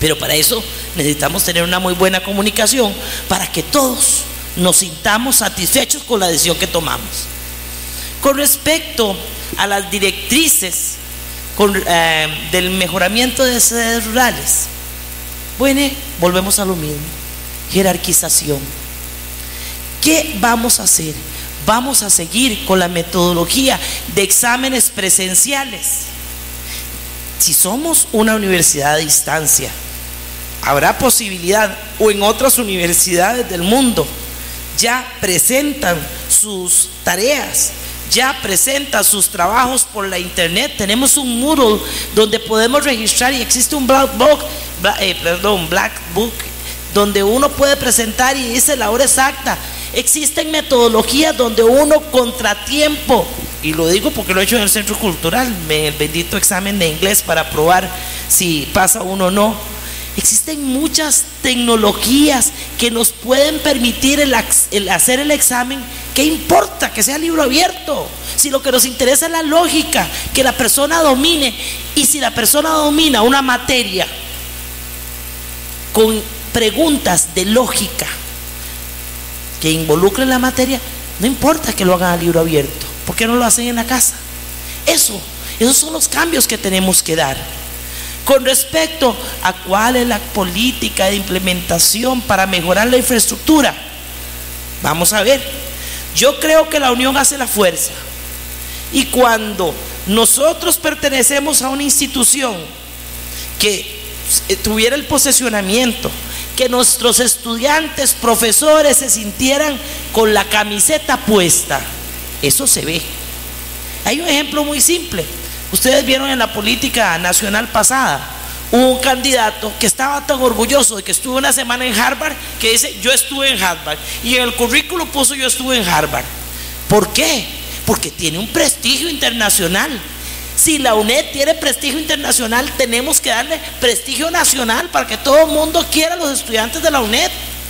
Pero para eso necesitamos tener una muy buena comunicación para que todos nos sintamos satisfechos con la decisión que tomamos. Con respecto a las directrices con, eh, del mejoramiento de sedes rurales, bueno, volvemos a lo mismo, jerarquización. ¿Qué vamos a hacer? Vamos a seguir con la metodología de exámenes presenciales. Si somos una universidad a distancia, habrá posibilidad, o en otras universidades del mundo ya presentan sus tareas, ya presentan sus trabajos por la internet. Tenemos un Moodle donde podemos registrar y existe un black book, eh, perdón, black book donde uno puede presentar y dice la hora exacta. Existen metodologías donde uno contratiempo, y lo digo porque lo he hecho en el Centro Cultural, en el bendito examen de inglés para probar si pasa uno o no. Existen muchas tecnologías que nos pueden permitir el, el hacer el examen. ¿Qué importa que sea libro abierto? Si lo que nos interesa es la lógica, que la persona domine. Y si la persona domina una materia con preguntas de lógica que involucren la materia, no importa que lo hagan a libro abierto. ¿Por qué no lo hacen en la casa? Eso, esos son los cambios que tenemos que dar. Con respecto a cuál es la política de implementación para mejorar la infraestructura, vamos a ver. Yo creo que la unión hace la fuerza, y cuando nosotros pertenecemos a una institución que tuviera el posesionamiento, que nuestros estudiantes, profesores se sintieran con la camiseta puesta, eso se ve. Hay un ejemplo muy simple. Ustedes vieron en la política nacional pasada, hubo un candidato que estaba tan orgulloso de que estuvo una semana en Harvard, que dice: yo estuve en Harvard, y en el currículo puso: yo estuve en Harvard. ¿Por qué? Porque tiene un prestigio internacional. Si la UNED tiene prestigio internacional, tenemos que darle prestigio nacional para que todo el mundo quiera a los estudiantes de la UNED.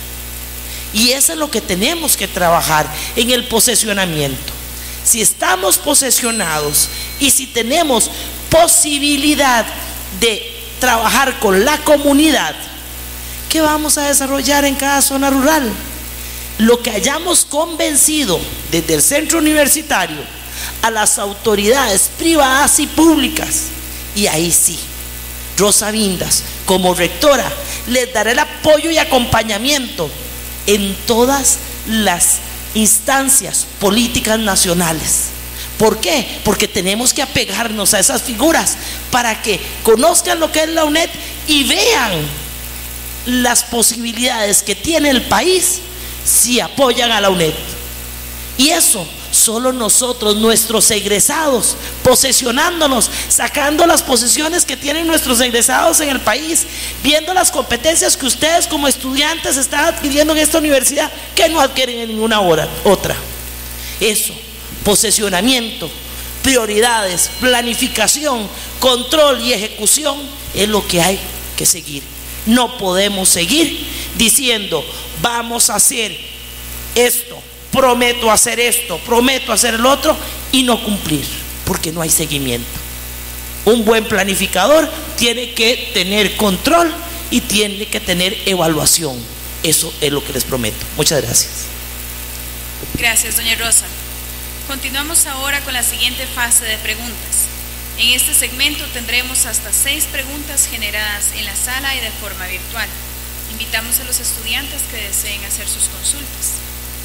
Y eso es lo que tenemos que trabajar en el posesionamiento. Si estamos posesionados y si tenemos posibilidad de trabajar con la comunidad, ¿qué vamos a desarrollar en cada zona rural? Lo que hayamos convencido desde el centro universitario a las autoridades privadas y públicas. Y ahí sí, Rosa Vindas, como rectora, les dará el apoyo y acompañamiento en todas las instancias políticas nacionales. ¿Por qué? Porque tenemos que apegarnos a esas figuras para que conozcan lo que es la UNED y vean las posibilidades que tiene el país si apoyan a la UNED. Y eso solo nosotros, nuestros egresados, posesionándonos, sacando las posiciones que tienen nuestros egresados en el país, viendo las competencias que ustedes como estudiantes están adquiriendo en esta universidad, que no adquieren en ninguna hora, otra. Eso, posesionamiento, prioridades, planificación, control y ejecución es lo que hay que seguir. No podemos seguir diciendo: vamos a hacer esto, prometo hacer esto, prometo hacer el otro, y no cumplir, porque no hay seguimiento. Un buen planificador tiene que tener control y tiene que tener evaluación. Eso es lo que les prometo. Muchas gracias. Gracias, doña Rosa. Continuamos ahora con la siguiente fase de preguntas. En este segmento tendremos hasta seis preguntas generadas en la sala y de forma virtual. Invitamos a los estudiantes que deseen hacer sus consultas.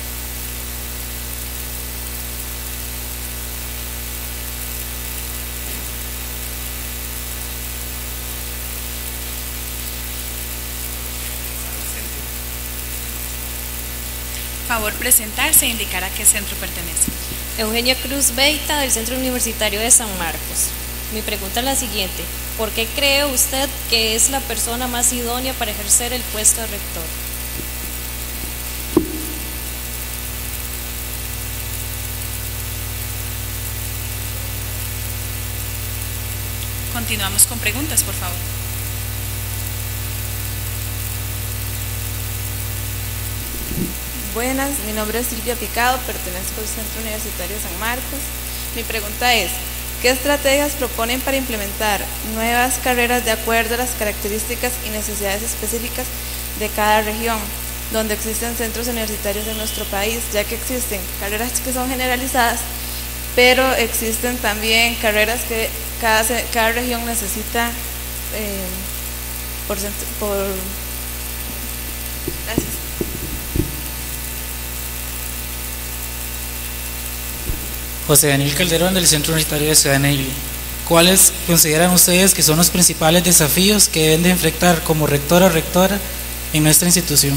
Favor presentarse e indicar a qué centro pertenece. Eugenia Cruz Beita, del Centro Universitario de San Marcos. Mi pregunta es la siguiente: ¿por qué cree usted que es la persona más idónea para ejercer el puesto de rector? Continuamos con preguntas, por favor. Buenas, mi nombre es Silvia Picado, pertenezco al Centro Universitario de San Marcos. Mi pregunta es: ¿Qué estrategias proponen para implementar nuevas carreras de acuerdo a las características y necesidades específicas de cada región, donde existen centros universitarios en nuestro país, ya que existen carreras que son generalizadas, pero existen también carreras que cada, cada región necesita eh, por, por... Gracias. José Daniel Calderón, del Centro Universitario de Ciudad Negli. ¿Cuáles consideran ustedes que son los principales desafíos que deben de enfrentar como rectora o rectora en nuestra institución?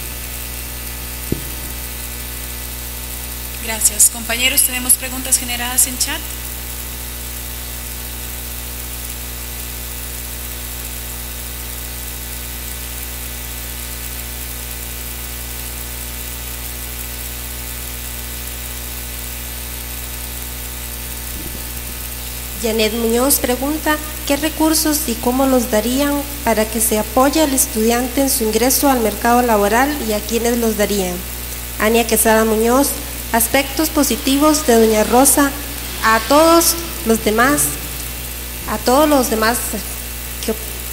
Gracias. Compañeros, tenemos preguntas generadas en chat. Janet Muñoz pregunta, ¿qué recursos y cómo los darían para que se apoye al estudiante en su ingreso al mercado laboral y a quiénes los darían? Ania Quesada Muñoz, aspectos positivos de Doña Rosa a todos los demás, a todos los demás. ¿Qué,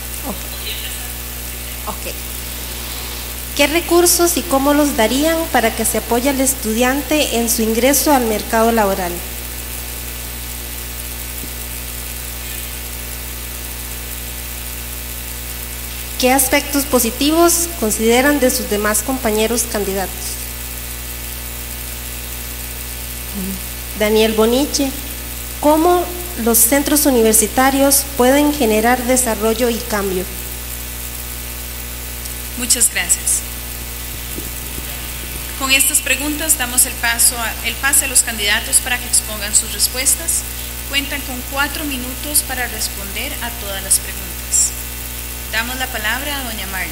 okay. ¿Qué recursos y cómo los darían para que se apoye al estudiante en su ingreso al mercado laboral? ¿Qué aspectos positivos consideran de sus demás compañeros candidatos? Daniel Boniche, ¿cómo los centros universitarios pueden generar desarrollo y cambio? Muchas gracias. Con estas preguntas damos el, paso a, el pase a los candidatos para que expongan sus respuestas. Cuentan con cuatro minutos para responder a todas las preguntas. Damos la palabra a doña Marlene.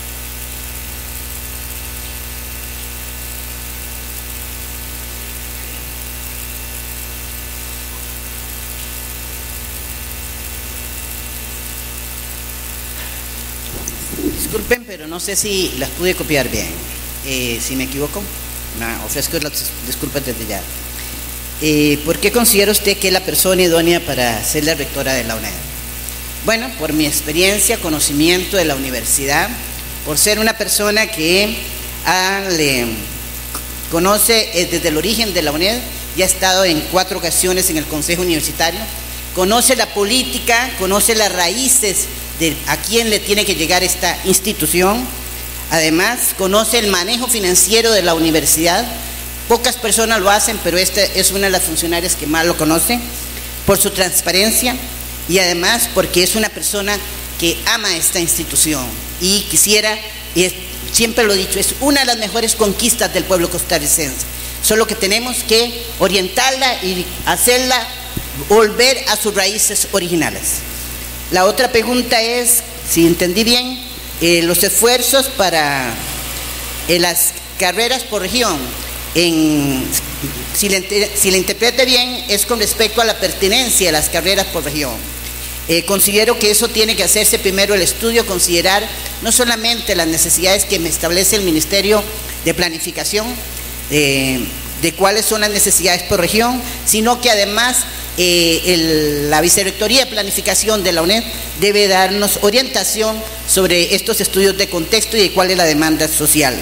Disculpen, pero no sé si las pude copiar bien. Eh, si me equivoco, no, ofrezco las disculpas desde ya. Eh, ¿Por qué considera usted que es la persona idónea para ser la rectora de la UNED? Bueno, por mi experiencia, conocimiento de la universidad, por ser una persona que ah, le, conoce eh, desde el origen de la UNED, ya ha estado en cuatro ocasiones en el Consejo Universitario, conoce la política, conoce las raíces de a quién le tiene que llegar esta institución, además conoce el manejo financiero de la universidad. Pocas personas lo hacen, pero esta es una de las funcionarias que más lo conoce, por su transparencia y además porque es una persona que ama esta institución y quisiera, y es, siempre lo he dicho, es una de las mejores conquistas del pueblo costarricense. Solo que tenemos que orientarla y hacerla volver a sus raíces originales. La otra pregunta es, si entendí bien, eh, los esfuerzos para eh, las carreras por región. En, si, la, si la interprete bien, es con respecto a la pertinencia de las carreras por región. Eh, considero que eso tiene que hacerse primero el estudio, considerar no solamente las necesidades que me establece el Ministerio de Planificación, eh, de cuáles son las necesidades por región, sino que además eh, el, la Vicerrectoría de Planificación de la UNED debe darnos orientación sobre estos estudios de contexto y de cuál es la demanda social.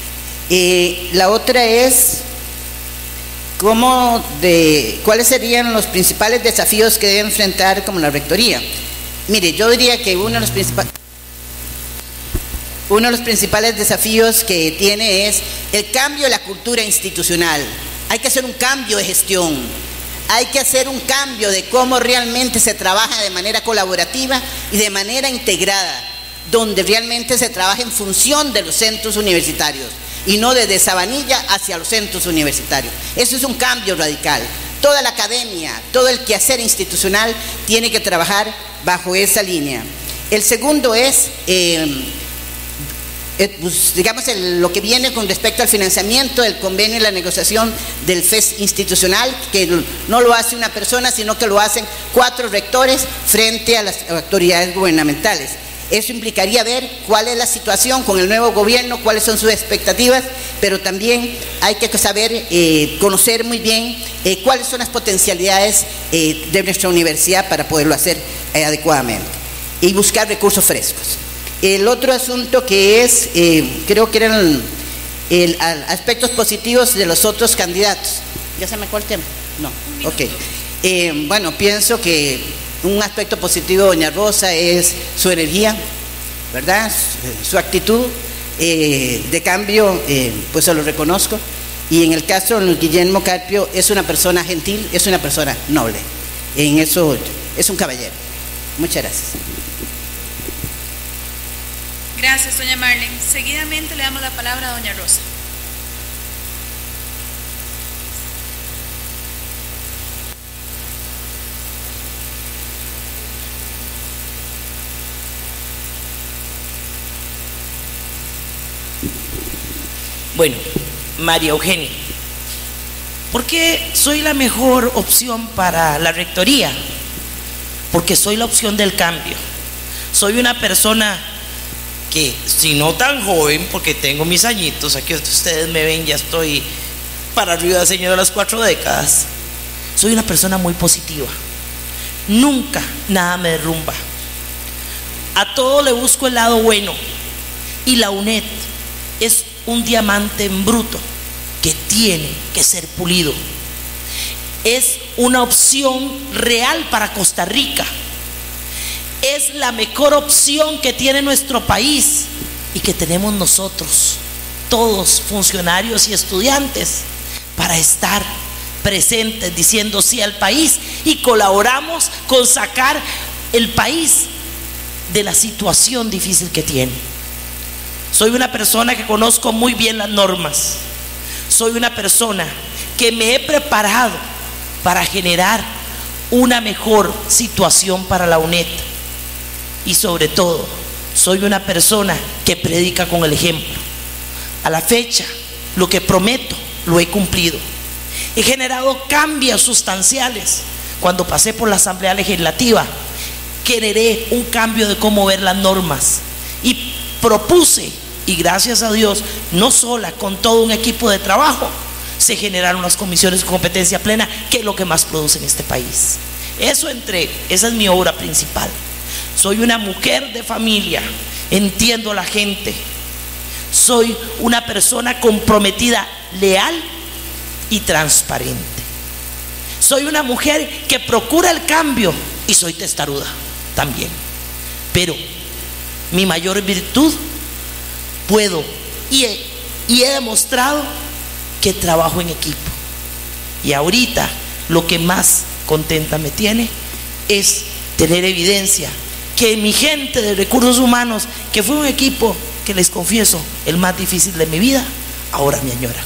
Eh, la otra es cómo de, cuáles serían los principales desafíos que debe enfrentar como la rectoría. Mire, yo diría que uno de los principales uno de los principales desafíos que tiene es el cambio de la cultura institucional. Hay que hacer un cambio de gestión, hay que hacer un cambio de cómo realmente se trabaja de manera colaborativa y de manera integrada, donde realmente se trabaja en función de los centros universitarios y no desde Sabanilla hacia los centros universitarios. Eso es un cambio radical. Toda la academia, todo el quehacer institucional tiene que trabajar bajo esa línea. El segundo es, eh, eh, pues, digamos, el, lo que viene con respecto al financiamiento del convenio y la negociación del F E S institucional, que no lo hace una persona, sino que lo hacen cuatro rectores frente a las autoridades gubernamentales. Eso implicaría ver cuál es la situación con el nuevo gobierno, cuáles son sus expectativas, pero también hay que saber, eh, conocer muy bien eh, cuáles son las potencialidades eh, de nuestra universidad para poderlo hacer eh, adecuadamente y buscar recursos frescos. El otro asunto que es, eh, creo que eran el, el, aspectos positivos de los otros candidatos. ¿Ya se me fue el tema? No, ok. Eh, bueno, pienso que un aspecto positivo de doña Rosa es su energía, ¿verdad? Su, su actitud eh, de cambio, eh, pues se lo reconozco. Y en el caso de Luis Guillermo Carpio, es una persona gentil, es una persona noble. En eso es un caballero. Muchas gracias. Gracias, doña Marlene. Seguidamente le damos la palabra a doña Rosa. Bueno, María Eugenia, ¿por qué soy la mejor opción para la rectoría? Porque soy la opción del cambio. Soy una persona que, si no tan joven, porque tengo mis añitos, aquí ustedes me ven, ya estoy para arriba, señor, de las cuatro décadas. Soy una persona muy positiva. Nunca nada me derrumba. A todo le busco el lado bueno. Y la UNED es un diamante en bruto que tiene que ser pulido. Es una opción real para Costa Rica. Es la mejor opción que tiene nuestro país y que tenemos nosotros, todos funcionarios y estudiantes, para estar presentes diciendo sí al país y colaboramos con sacar el país de la situación difícil que tiene. Soy una persona que conozco muy bien las normas. Soy una persona que me he preparado para generar una mejor situación para la UNED. Y sobre todo, soy una persona que predica con el ejemplo. A la fecha, lo que prometo, lo he cumplido. He generado cambios sustanciales. Cuando pasé por la Asamblea Legislativa, generé un cambio de cómo ver las normas. Y propuse, y gracias a Dios, no sola, con todo un equipo de trabajo, se generaron las comisiones de competencia plena, que es lo que más produce en este país. Eso entrego, esa es mi obra principal. Soy una mujer de familia, entiendo a la gente. Soy una persona comprometida, leal y transparente. Soy una mujer que procura el cambio y soy testaruda también. Pero mi mayor virtud, puedo y he, y he demostrado que trabajo en equipo. Y ahorita lo que más contenta me tiene es tener evidencia que mi gente de recursos humanos, que fue un equipo que les confieso el más difícil de mi vida, ahora me añora.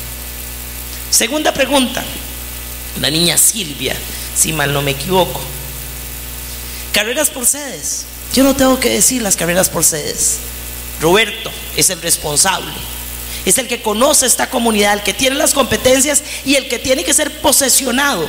Segunda pregunta, la niña Silvia, si mal no me equivoco. Carreras por sedes. Yo no tengo que decir las carreras por sedes. Roberto es el responsable, es el que conoce esta comunidad, el que tiene las competencias y el que tiene que ser posesionado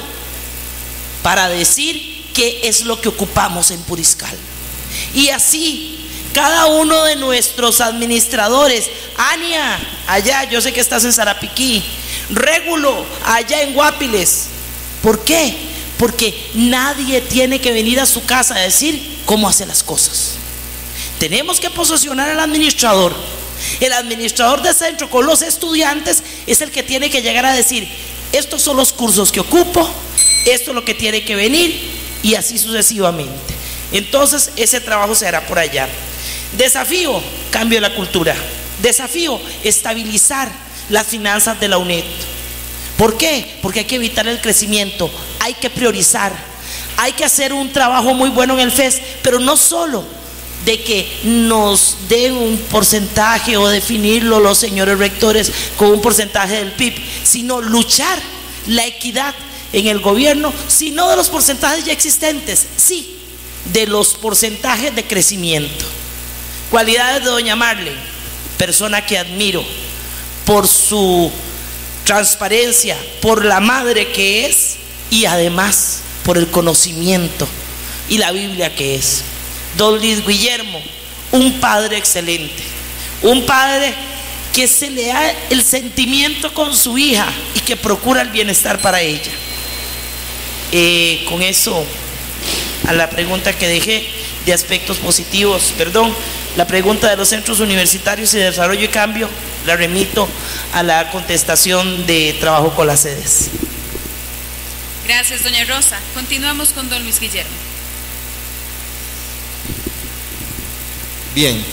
para decir qué es lo que ocupamos en Puriscal. Y así, cada uno de nuestros administradores, Ania, allá, yo sé que estás en Sarapiquí, Régulo, allá en Guapiles. ¿Por qué? Porque nadie tiene que venir a su casa a decir cómo hace las cosas. Tenemos que posesionar al administrador. El administrador de centro con los estudiantes es el que tiene que llegar a decir: estos son los cursos que ocupo, esto es lo que tiene que venir, y así sucesivamente. Entonces ese trabajo se hará por allá. Desafío, cambio de la cultura. Desafío, estabilizar las finanzas de la UNED. ¿Por qué? Porque hay que evitar el crecimiento, hay que priorizar, hay que hacer un trabajo muy bueno en el F E S, pero no solo de que nos den un porcentaje o definirlo los señores rectores con un porcentaje del P I B, sino luchar la equidad en el gobierno, sino de los porcentajes ya existentes, sí, de los porcentajes de crecimiento. Cualidades de doña Marlene, persona que admiro por su transparencia, por la madre que es y además por el conocimiento y la Biblia que es. Don Luis Guillermo, un padre excelente, un padre que se le da el sentimiento con su hija y que procura el bienestar para ella. Eh, con eso, a la pregunta que dejé de aspectos positivos, perdón, la pregunta de los centros universitarios y de desarrollo y cambio, la remito a la contestación de trabajo con las sedes. Gracias, doña Rosa. Continuamos con don Luis Guillermo. Bien.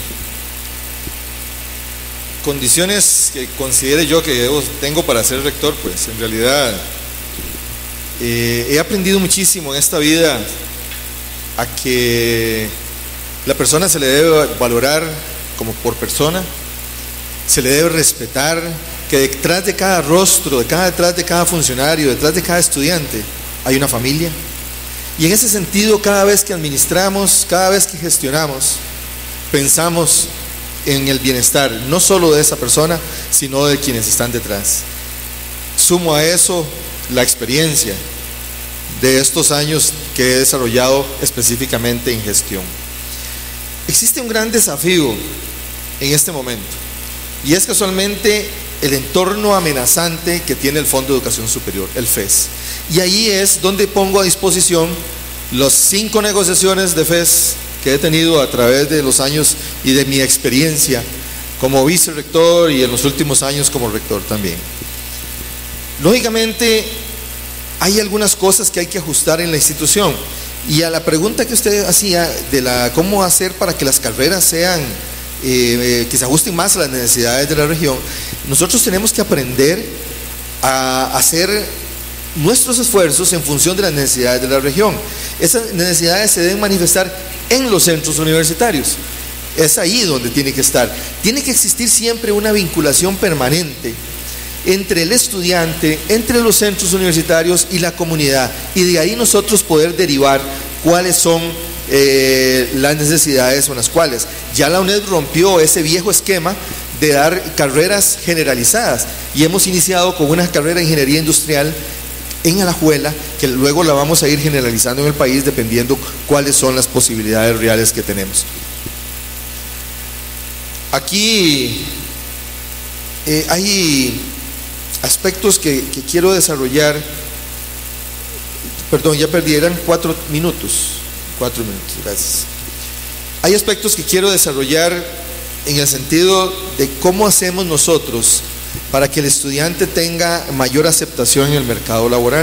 Condiciones que considere yo que debo, tengo para ser rector, pues en realidad eh, he aprendido muchísimo en esta vida a que la persona se le debe valorar como por persona, se le debe respetar, que detrás de cada rostro, de cada, detrás de cada funcionario, detrás de cada estudiante hay una familia. Y en ese sentido, cada vez que administramos, cada vez que gestionamos, pensamos en el bienestar, no solo de esa persona, sino de quienes están detrás. Sumo a eso la experiencia de estos años que he desarrollado específicamente en gestión. Existe un gran desafío en este momento, y es casualmente el entorno amenazante que tiene el Fondo de Educación Superior, el F E S. Y ahí es donde pongo a disposición las cinco negociaciones de F E S que he tenido a través de los años y de mi experiencia como vicerrector y en los últimos años como rector también. Lógicamente, hay algunas cosas que hay que ajustar en la institución. Y a la pregunta que usted hacía de la cómo hacer para que las carreras sean, eh, que se ajusten más a las necesidades de la región, nosotros tenemos que aprender a hacer nuestros esfuerzos en función de las necesidades de la región. Esas necesidades se deben manifestar en los centros universitarios. Es ahí donde tiene que estar. Tiene que existir siempre una vinculación permanente entre el estudiante, entre los centros universitarios y la comunidad, y de ahí nosotros poder derivar cuáles son eh, las necesidades con las cuales ya la UNED rompió ese viejo esquema de dar carreras generalizadas, y hemos iniciado con una carrera de ingeniería industrial en Alajuela, que luego la vamos a ir generalizando en el país dependiendo cuáles son las posibilidades reales que tenemos. Aquí eh, hay aspectos que, que quiero desarrollar. Perdón, ya perdí, eran cuatro minutos. Cuatro minutos, gracias. Hay aspectos que quiero desarrollar en el sentido de cómo hacemos nosotros para que el estudiante tenga mayor aceptación en el mercado laboral.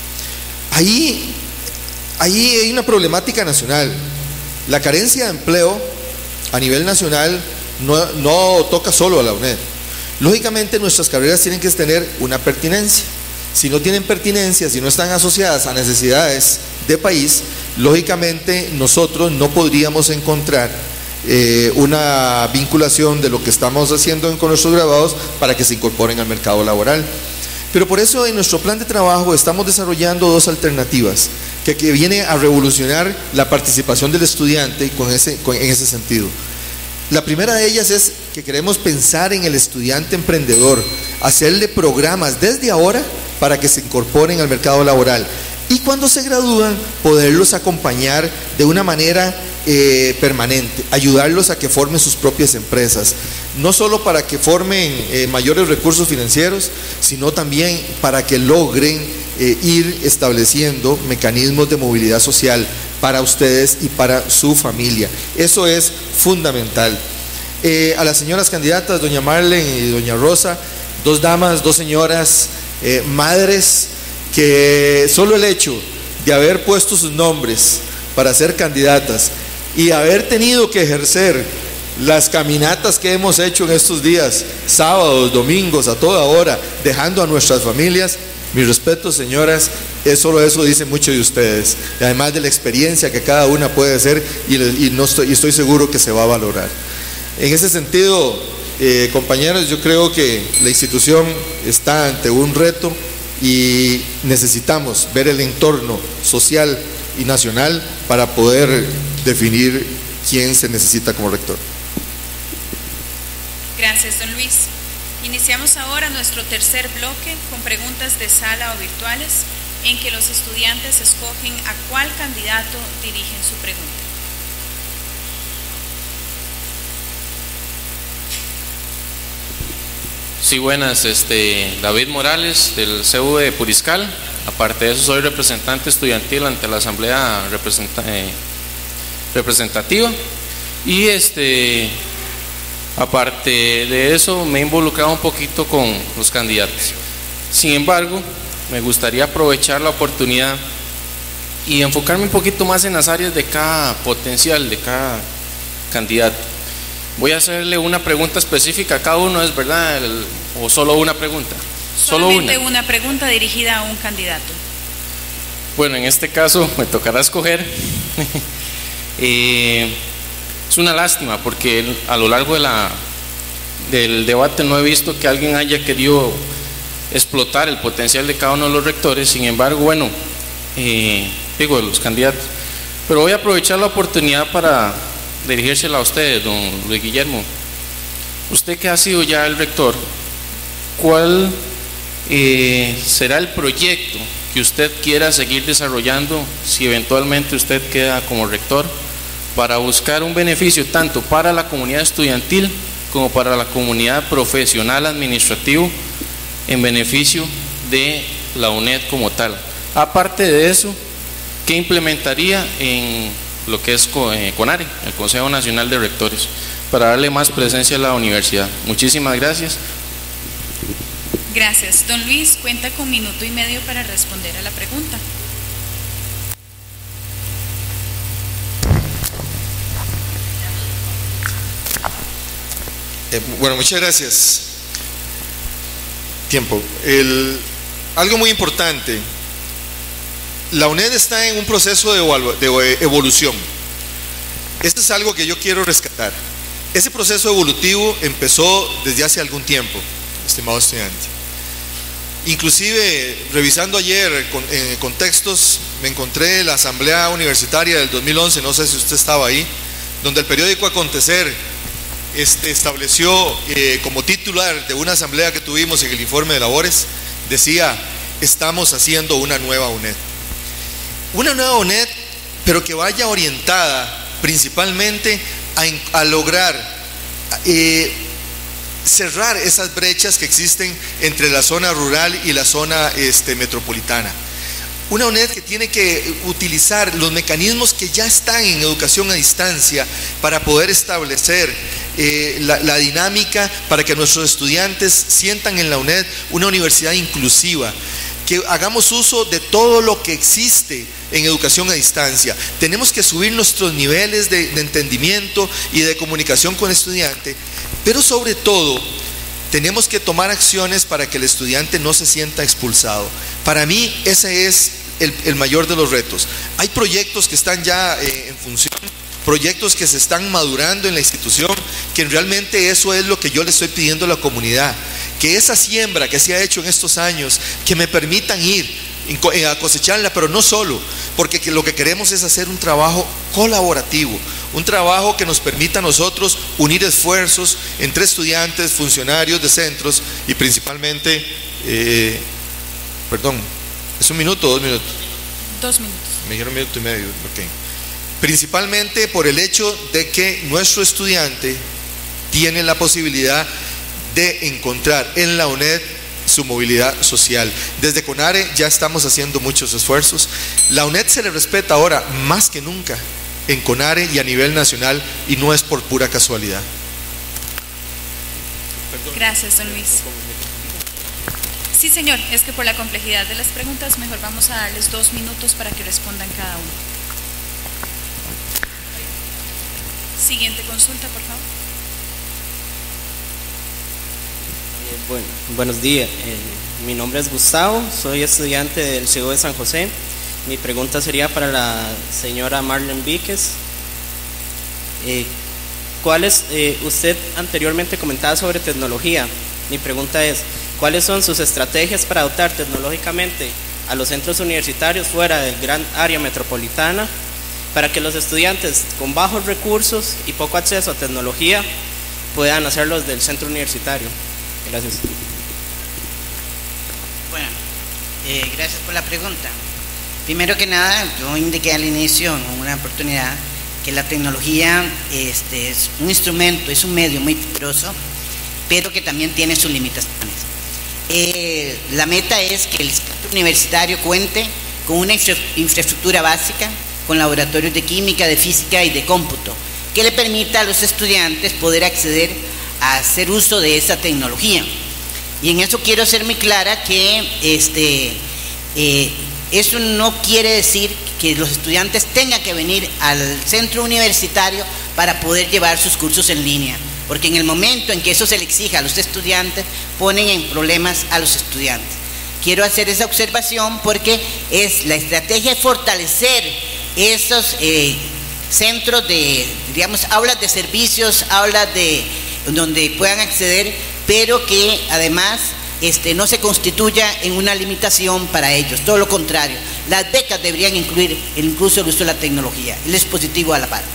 Ahí, ahí hay una problemática nacional. La carencia de empleo a nivel nacional no, no toca solo a la UNED. Lógicamente nuestras carreras tienen que tener una pertinencia. Si no tienen pertinencia, si no están asociadas a necesidades de país, lógicamente nosotros no podríamos encontrar eh, una vinculación de lo que estamos haciendo con nuestros graduados para que se incorporen al mercado laboral. Pero por eso en nuestro plan de trabajo estamos desarrollando dos alternativas que, que viene a revolucionar la participación del estudiante con ese, con, en ese sentido. La primera de ellas es que queremos pensar en el estudiante emprendedor, hacerle programas desde ahora para que se incorporen al mercado laboral, y cuando se gradúan poderlos acompañar de una manera eh, permanente, ayudarlos a que formen sus propias empresas, no solo para que formen eh, mayores recursos financieros, sino también para que logren eh, ir estableciendo mecanismos de movilidad social para ustedes y para su familia. Eso es fundamental. Eh, a las señoras candidatas, doña Marlene y doña Rosa, dos damas, dos señoras, eh, madres, que solo el hecho de haber puesto sus nombres para ser candidatas y haber tenido que ejercer las caminatas que hemos hecho en estos días, sábados, domingos, a toda hora, dejando a nuestras familias, mis respetos, señoras, es solo eso dice mucho de ustedes, y además de la experiencia que cada una puede hacer, y, y, no estoy, y estoy seguro que se va a valorar. En ese sentido, eh, compañeros, yo creo que la institución está ante un reto y necesitamos ver el entorno social y nacional para poder definir quién se necesita como rector. Gracias, don Luis. Iniciamos ahora nuestro tercer bloque con preguntas de sala o virtuales, en que los estudiantes escogen a cuál candidato dirigen su pregunta. Sí, buenas, este, David Morales del C U de Puriscal. Aparte de eso, soy representante estudiantil ante la Asamblea representa, eh, Representativa. Y este, aparte de eso, me he involucrado un poquito con los candidatos. Sin embargo, me gustaría aprovechar la oportunidad y enfocarme un poquito más en las áreas de cada potencial, de cada candidato. Voy a hacerle una pregunta específica a cada uno, ¿es verdad? El, ¿O solo una pregunta? Solamente Solo una. una pregunta dirigida a un candidato. Bueno, en este caso me tocará escoger. eh, es una lástima porque a lo largo de la, del debate no he visto que alguien haya querido explotar el potencial de cada uno de los rectores. Sin embargo, bueno, eh, digo, de los candidatos. Pero voy a aprovechar la oportunidad para dirigírsela a ustedes, don Luis Guillermo. Usted que ha sido ya el rector, ¿cuál eh, será el proyecto que usted quiera seguir desarrollando si eventualmente usted queda como rector, para buscar un beneficio tanto para la comunidad estudiantil como para la comunidad profesional administrativo, en beneficio de la UNED como tal? Aparte de eso, ¿qué implementaría en lo que es CONARE, el Consejo Nacional de Rectores, para darle más presencia a la universidad? Muchísimas gracias. Gracias. Don Luis, cuenta con minuto y medio para responder a la pregunta. Eh, bueno, muchas gracias. Tiempo. El, algo muy importante. La UNED está en un proceso de, evalu- de evolución. Esto es algo que yo quiero rescatar. Ese proceso evolutivo empezó desde hace algún tiempo, estimado estudiante. Inclusive, revisando ayer con, en contextos, me encontré la Asamblea Universitaria del dos mil once, no sé si usted estaba ahí, donde el periódico Acontecer este, estableció eh, como titular de una asamblea que tuvimos en el informe de labores, decía: estamos haciendo una nueva UNED. Una nueva UNED, pero que vaya orientada principalmente a, a lograr eh, cerrar esas brechas que existen entre la zona rural y la zona este, metropolitana. Una UNED que tiene que utilizar los mecanismos que ya están en educación a distancia para poder establecer eh, la, la dinámica para que nuestros estudiantes sientan en la UNED una universidad inclusiva, que hagamos uso de todo lo que existe en educación a distancia. Tenemos que subir nuestros niveles de, de entendimiento y de comunicación con el estudiante, pero sobre todo tenemos que tomar acciones para que el estudiante no se sienta expulsado. Para mí ese es el, el mayor de los retos. Hay proyectos que están ya eh, en función, proyectos que se están madurando en la institución, que realmente eso es lo que yo le estoy pidiendo a la comunidad, que esa siembra que se ha hecho en estos años, que me permitan ir a cosecharla, pero no solo, porque lo que queremos es hacer un trabajo colaborativo, un trabajo que nos permita a nosotros unir esfuerzos entre estudiantes, funcionarios de centros y principalmente, eh, perdón, ¿es un minuto o dos minutos? Dos minutos. Me dijeron un minuto y medio, ok. Principalmente por el hecho de que nuestro estudiante tiene la posibilidad de encontrar en la UNED su movilidad social. Desde CONARE ya estamos haciendo muchos esfuerzos. La UNED se le respeta ahora más que nunca en CONARE y a nivel nacional, y no es por pura casualidad. Gracias, don Luis. Sí, señor, es que por la complejidad de las preguntas mejor vamos a darles dos minutos para que respondan cada uno. Siguiente consulta, por favor. Bueno, buenos días, eh, mi nombre es Gustavo, soy estudiante del C E U de San José. Mi pregunta sería para la señora Marlene Víquez. Eh, ¿cuál es, eh, usted anteriormente comentaba sobre tecnología? Mi pregunta es, ¿cuáles son sus estrategias para adoptar tecnológicamente a los centros universitarios fuera del gran área metropolitana, para que los estudiantes con bajos recursos y poco acceso a tecnología puedan hacerlo desde el centro universitario? Gracias. Bueno, eh, gracias por la pregunta. Primero que nada, yo indiqué al inicio en una oportunidad que la tecnología este, es un instrumento, es un medio muy poderoso, pero que también tiene sus limitaciones. Eh, la meta es que el centro universitario cuente con una infra infraestructura básica, con laboratorios de química, de física y de cómputo, que le permita a los estudiantes poder acceder a hacer uso de esa tecnología. Y en eso quiero ser muy clara que este, eh, eso no quiere decir que los estudiantes tengan que venir al centro universitario para poder llevar sus cursos en línea, porque en el momento en que eso se le exija a los estudiantes, ponen en problemas a los estudiantes. Quiero hacer esa observación porque es la estrategia de fortalecer esos eh, centros de, digamos, aulas de servicios, aulas de donde puedan acceder, pero que además este, no se constituya en una limitación para ellos, todo lo contrario. Las becas deberían incluir incluso el uso de la tecnología, el dispositivo a la par.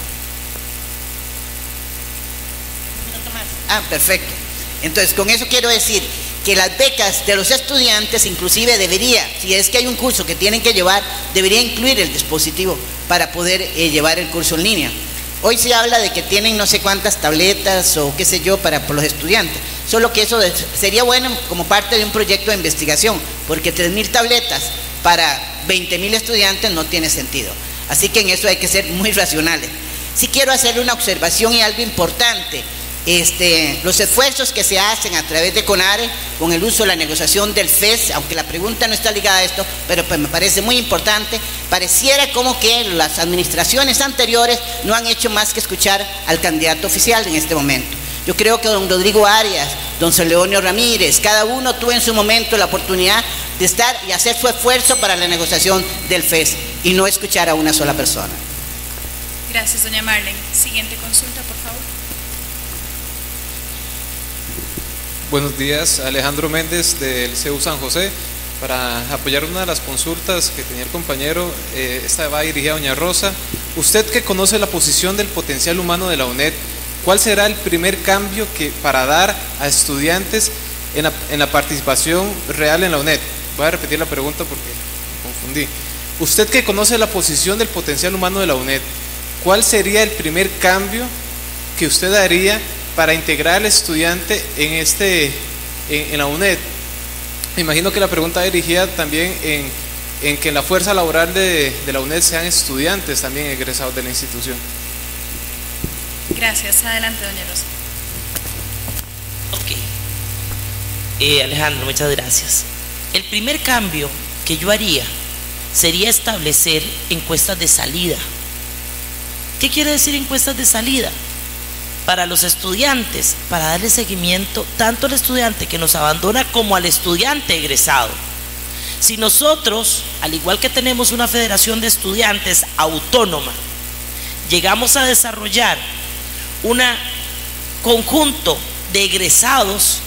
Ah, perfecto. Entonces, con eso quiero decir que las becas de los estudiantes inclusive debería, si es que hay un curso que tienen que llevar, debería incluir el dispositivo para poder eh, llevar el curso en línea. Hoy se habla de que tienen no sé cuántas tabletas o qué sé yo para por los estudiantes, solo que eso sería bueno como parte de un proyecto de investigación, porque tres mil tabletas para veinte mil estudiantes no tiene sentido. Así que en eso hay que ser muy racionales. Sí quiero hacerle una observación y algo importante. Este, los esfuerzos que se hacen a través de CONARE con el uso de la negociación del F E S, aunque la pregunta no está ligada a esto, pero pues me parece muy importante, pareciera como que las administraciones anteriores no han hecho más que escuchar al candidato oficial en este momento. Yo creo que don Rodrigo Arias, don Celedonio Ramírez, cada uno tuvo en su momento la oportunidad de estar y hacer su esfuerzo para la negociación del F E S y no escuchar a una sola persona. Gracias, doña Marlene. Siguiente consulta, por favor. Buenos días, Alejandro Méndez del C E U San José. Para apoyar una de las consultas que tenía el compañero, eh, esta va dirigida a doña Rosa. Usted que conoce la posición del potencial humano de la UNED, ¿cuál será el primer cambio que para dar a estudiantes en la, en la participación real en la UNED? Voy a repetir la pregunta porque me confundí. Usted que conoce la posición del potencial humano de la UNED, ¿cuál sería el primer cambio que usted haría para integrar al estudiante en, este, en, en la UNED? Me imagino que la pregunta dirigida también en, en que en la fuerza laboral de, de la UNED sean estudiantes también egresados de la institución. Gracias. Adelante, doña Rosa. Ok. Eh, Alejandro, muchas gracias. El primer cambio que yo haría sería establecer encuestas de salida. ¿Qué quiere decir encuestas de salida? Para los estudiantes, para darle seguimiento tanto al estudiante que nos abandona como al estudiante egresado. Si nosotros, al igual que tenemos una federación de estudiantes autónoma, llegamos a desarrollar un conjunto de egresados,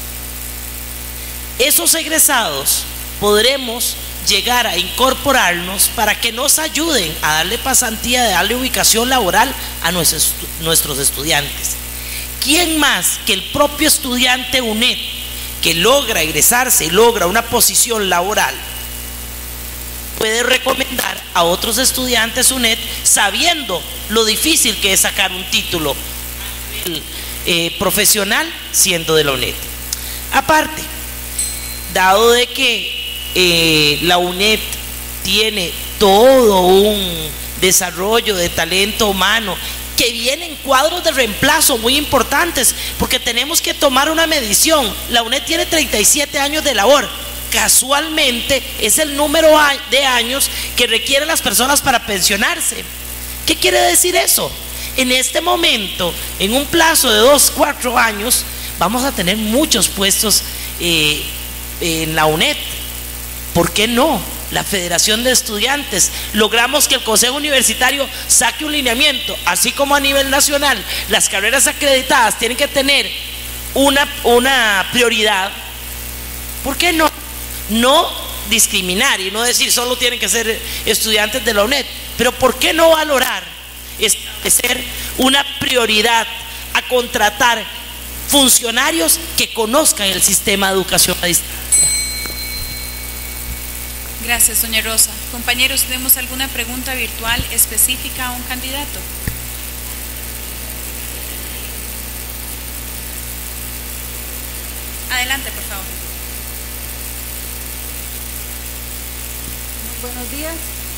esos egresados podremos llegar a incorporarnos para que nos ayuden a darle pasantía, a darle ubicación laboral a nuestros, nuestros estudiantes. ¿Quién más que el propio estudiante UNED que logra egresarse y logra una posición laboral puede recomendar a otros estudiantes UNED sabiendo lo difícil que es sacar un título eh, profesional siendo de la UNED? Aparte, dado de que eh, la UNED tiene todo un desarrollo de talento humano que vienen cuadros de reemplazo muy importantes, porque tenemos que tomar una medición. La UNED tiene treinta y siete años de labor, casualmente es el número de años que requieren las personas para pensionarse. ¿Qué quiere decir eso? En este momento, en un plazo de dos, cuatro años, vamos a tener muchos puestos eh, en la UNED. ¿Por qué no? La Federación de Estudiantes, logramos que el Consejo Universitario saque un lineamiento, así como a nivel nacional las carreras acreditadas tienen que tener una, una prioridad. ¿Por qué no? No discriminar y no decir solo tienen que ser estudiantes de la UNED, pero ¿por qué no valorar, establecer una prioridad a contratar funcionarios que conozcan el sistema de educación a distancia? Gracias, doña Rosa. Compañeros, ¿tenemos alguna pregunta virtual específica a un candidato? Adelante, por favor. Buenos días.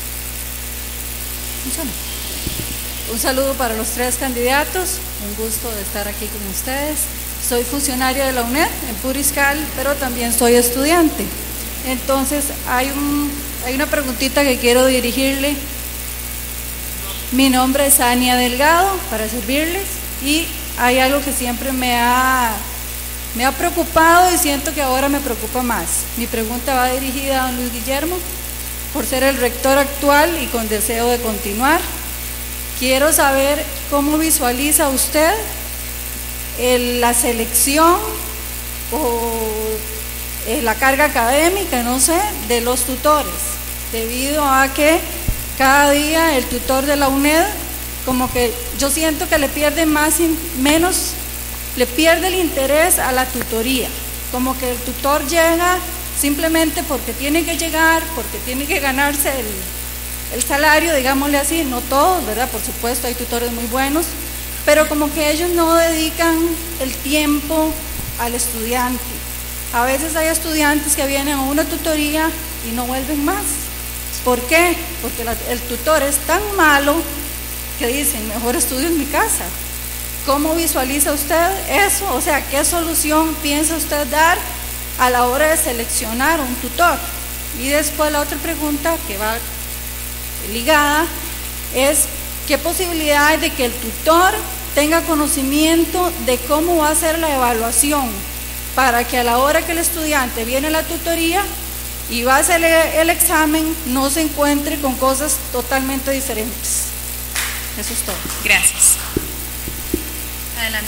Un saludo. Un saludo para los tres candidatos. Un gusto de estar aquí con ustedes. Soy funcionaria de la UNED en Puriscal, pero también soy estudiante. Entonces, hay, un, hay una preguntita que quiero dirigirle. Mi nombre es Ania Delgado, para servirles, y hay algo que siempre me ha, me ha preocupado y siento que ahora me preocupa más. Mi pregunta va dirigida a don Luis Guillermo, por ser el rector actual y con deseo de continuar. Quiero saber cómo visualiza usted el, la selección o el, la carga académica, no sé, de los tutores, debido a que cada día el tutor de la UNED, como que yo siento que le pierde más y menos, le pierde el interés a la tutoría, como que el tutor llega simplemente porque tiene que llegar, porque tiene que ganarse el, el salario, digámosle así, no todos, ¿verdad? Por supuesto, hay tutores muy buenos, pero como que ellos no dedican el tiempo al estudiante. A veces hay estudiantes que vienen a una tutoría y no vuelven más. ¿Por qué? Porque la, el tutor es tan malo que dicen, mejor estudio en mi casa. ¿Cómo visualiza usted eso? O sea, ¿qué solución piensa usted dar a la hora de seleccionar un tutor? Y después la otra pregunta que va ligada es, ¿qué posibilidad hay de que el tutor tenga conocimiento de cómo va a ser la evaluación para que a la hora que el estudiante viene a la tutoría y va a hacer el examen no se encuentre con cosas totalmente diferentes? Eso es todo. Gracias. Adelante,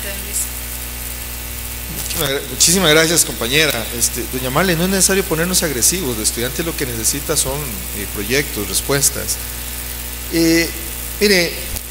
don Luis. Muchísimas gracias, compañera. Este, doña Marlene, no es necesario ponernos agresivos. El estudiante lo que necesita son eh, proyectos, respuestas. Eh, mire,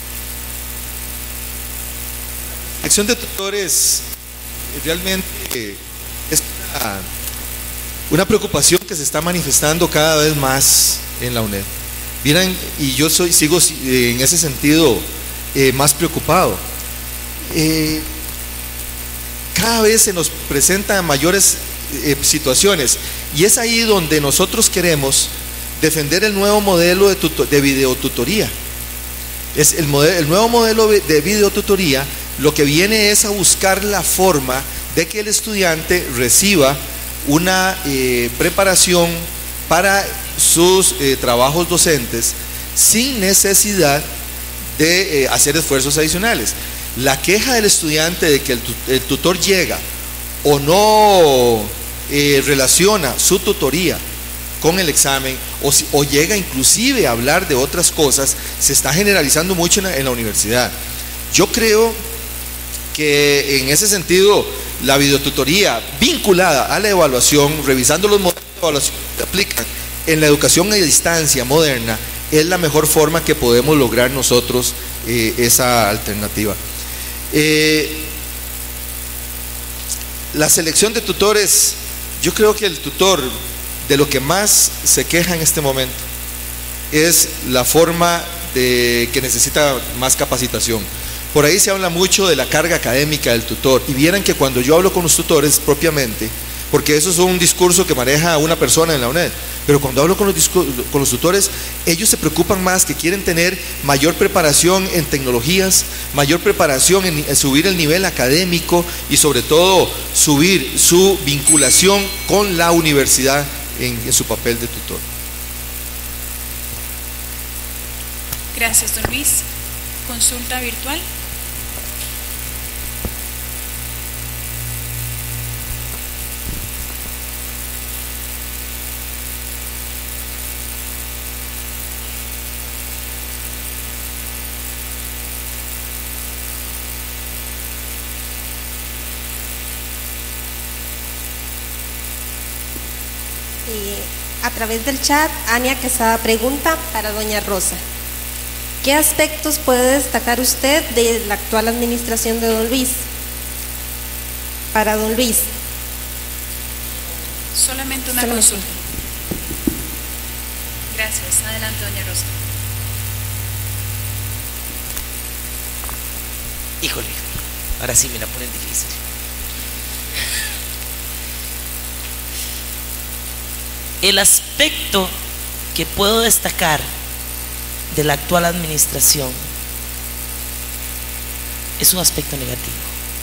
la acción de tutores eh, realmente eh, es una, una preocupación que se está manifestando cada vez más en la UNED. Miren, y yo soy, sigo eh, en ese sentido eh, más preocupado. Eh, cada vez se nos presentan mayores eh, situaciones y es ahí donde nosotros queremos defender el nuevo modelo de, tuto, de videotutoría. Es el, modelo, el nuevo modelo de videotutoría lo que viene es a buscar la forma de que el estudiante reciba una eh, preparación para sus eh, trabajos docentes sin necesidad de eh, hacer esfuerzos adicionales. La queja del estudiante de que el, el tutor llega o no eh, relaciona su tutoría con el examen o, si, o llega inclusive a hablar de otras cosas, se está generalizando mucho en la, en la universidad. Yo creo que en ese sentido la videotutoría vinculada a la evaluación, revisando los modelos de evaluación que se aplican en la educación a distancia moderna, es la mejor forma que podemos lograr nosotros eh, esa alternativa. Eh, la selección de tutores, yo creo que el tutor de lo que más se queja en este momento es la forma de que necesita más capacitación. Por ahí se habla mucho de la carga académica del tutor y vieran que cuando yo hablo con los tutores propiamente, porque eso es un discurso que maneja una persona en la UNED, pero cuando hablo con los, con los tutores, ellos se preocupan más, que quieren tener mayor preparación en tecnologías, mayor preparación en, en subir el nivel académico y sobre todo subir su vinculación con la universidad en, en su papel de tutor. Gracias, don Luis. Consulta virtual. A través del chat, Ania Quesada pregunta para doña Rosa: ¿qué aspectos puede destacar usted de la actual administración de don Luis? Para don Luis. Solamente una Solamente. consulta. Gracias. Adelante, doña Rosa. Híjole, ahora sí me la ponen difícil. El aspecto que puedo destacar de la actual administración es un aspecto negativo.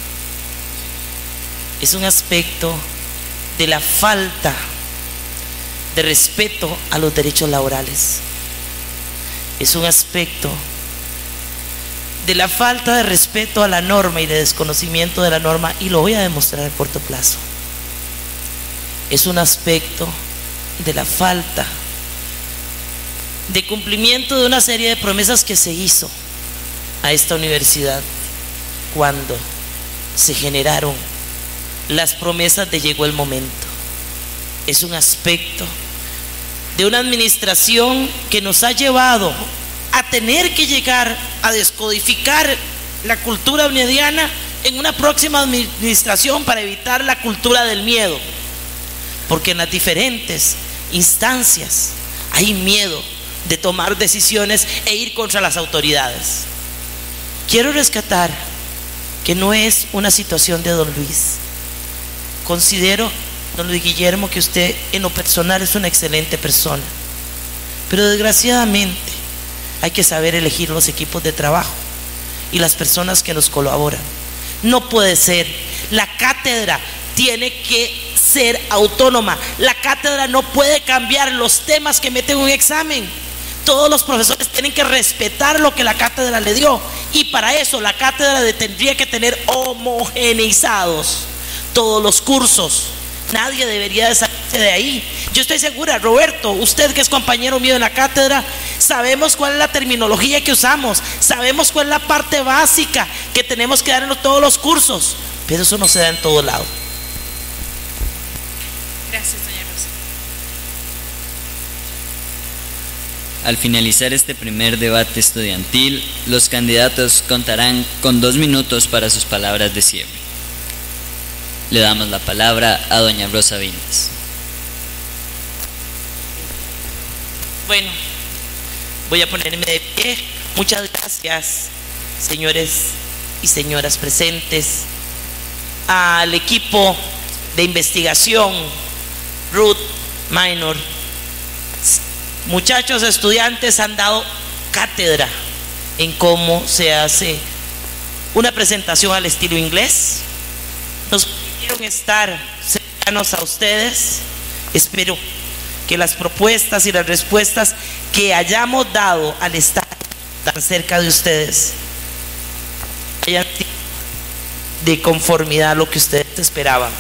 Es un aspecto de la falta de respeto a los derechos laborales. Es un aspecto de la falta de respeto a la norma y de desconocimiento de la norma, y lo voy a demostrar a corto plazo. Es un aspecto de la falta de cumplimiento de una serie de promesas que se hizo a esta universidad cuando se generaron las promesas de llegó el momento. Es un aspecto de una administración que nos ha llevado a tener que llegar a descodificar la cultura unediana en una próxima administración para evitar la cultura del miedo, porque en las diferentes instancias hay miedo de tomar decisiones e ir contra las autoridades. Quiero rescatar que no es una situación de don Luis. Considero, don Luis Guillermo, que usted en lo personal es una excelente persona, pero desgraciadamente hay que saber elegir los equipos de trabajo y las personas que nos colaboran. No puede ser, la cátedra tiene que ser autónoma. La cátedra no puede cambiar los temas que mete en un examen. Todos los profesores tienen que respetar lo que la cátedra le dio, y para eso la cátedra tendría que tener homogeneizados todos los cursos. Nadie debería de salirse de ahí. Yo estoy segura, Roberto, usted que es compañero mío en la cátedra, sabemos cuál es la terminología que usamos, sabemos cuál es la parte básica que tenemos que dar en todos los cursos, pero eso no se da en todo lado. Gracias, doña Rosa. Al finalizar este primer debate estudiantil, los candidatos contarán con dos minutos para sus palabras de cierre. Le damos la palabra a doña Rosa Vindes. Bueno, voy a ponerme de pie. Muchas gracias, señores y señoras presentes, al equipo de investigación, Ruth, Minor. Muchachos estudiantes han dado cátedra en cómo se hace una presentación al estilo inglés. Nos pudieron estar cercanos a ustedes. Espero que las propuestas y las respuestas que hayamos dado al estar tan cerca de ustedes hayan sido de conformidad a lo que ustedes esperaban.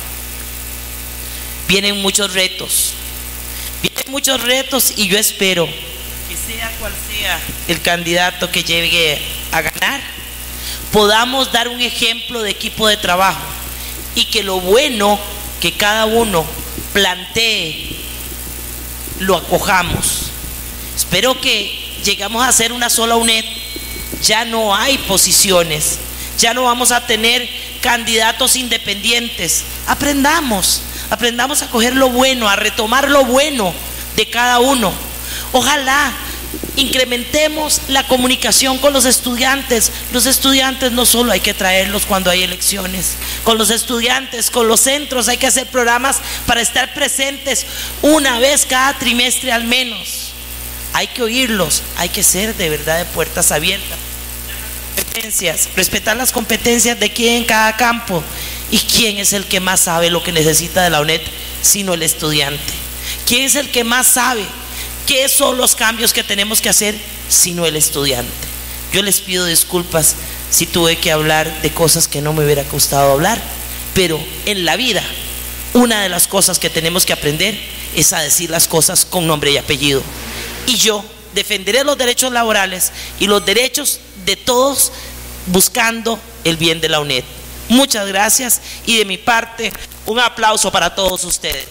Vienen muchos retos, vienen muchos retos y yo espero que sea cual sea el candidato que llegue a ganar, podamos dar un ejemplo de equipo de trabajo y que lo bueno que cada uno plantee lo acojamos. Espero que llegamos a ser una sola UNED. Ya no hay posiciones, ya no vamos a tener candidatos independientes. Aprendamos, aprendamos a coger lo bueno, a retomar lo bueno de cada uno. Ojalá incrementemos la comunicación con los estudiantes. Los estudiantes no solo hay que traerlos cuando hay elecciones, con los estudiantes, con los centros hay que hacer programas para estar presentes una vez cada trimestre al menos. Hay que oírlos, hay que ser de verdad de puertas abiertas. Competencias, respetar las competencias de quién en cada campo, y quién es el que más sabe lo que necesita de la UNED sino el estudiante. ¿Quién es el que más sabe qué son los cambios que tenemos que hacer sino el estudiante? Yo les pido disculpas si tuve que hablar de cosas que no me hubiera gustado hablar, pero en la vida una de las cosas que tenemos que aprender es a decir las cosas con nombre y apellido. Y yo defenderé los derechos laborales y los derechos de todos buscando el bien de la UNED. Muchas gracias, y de mi parte un aplauso para todos ustedes.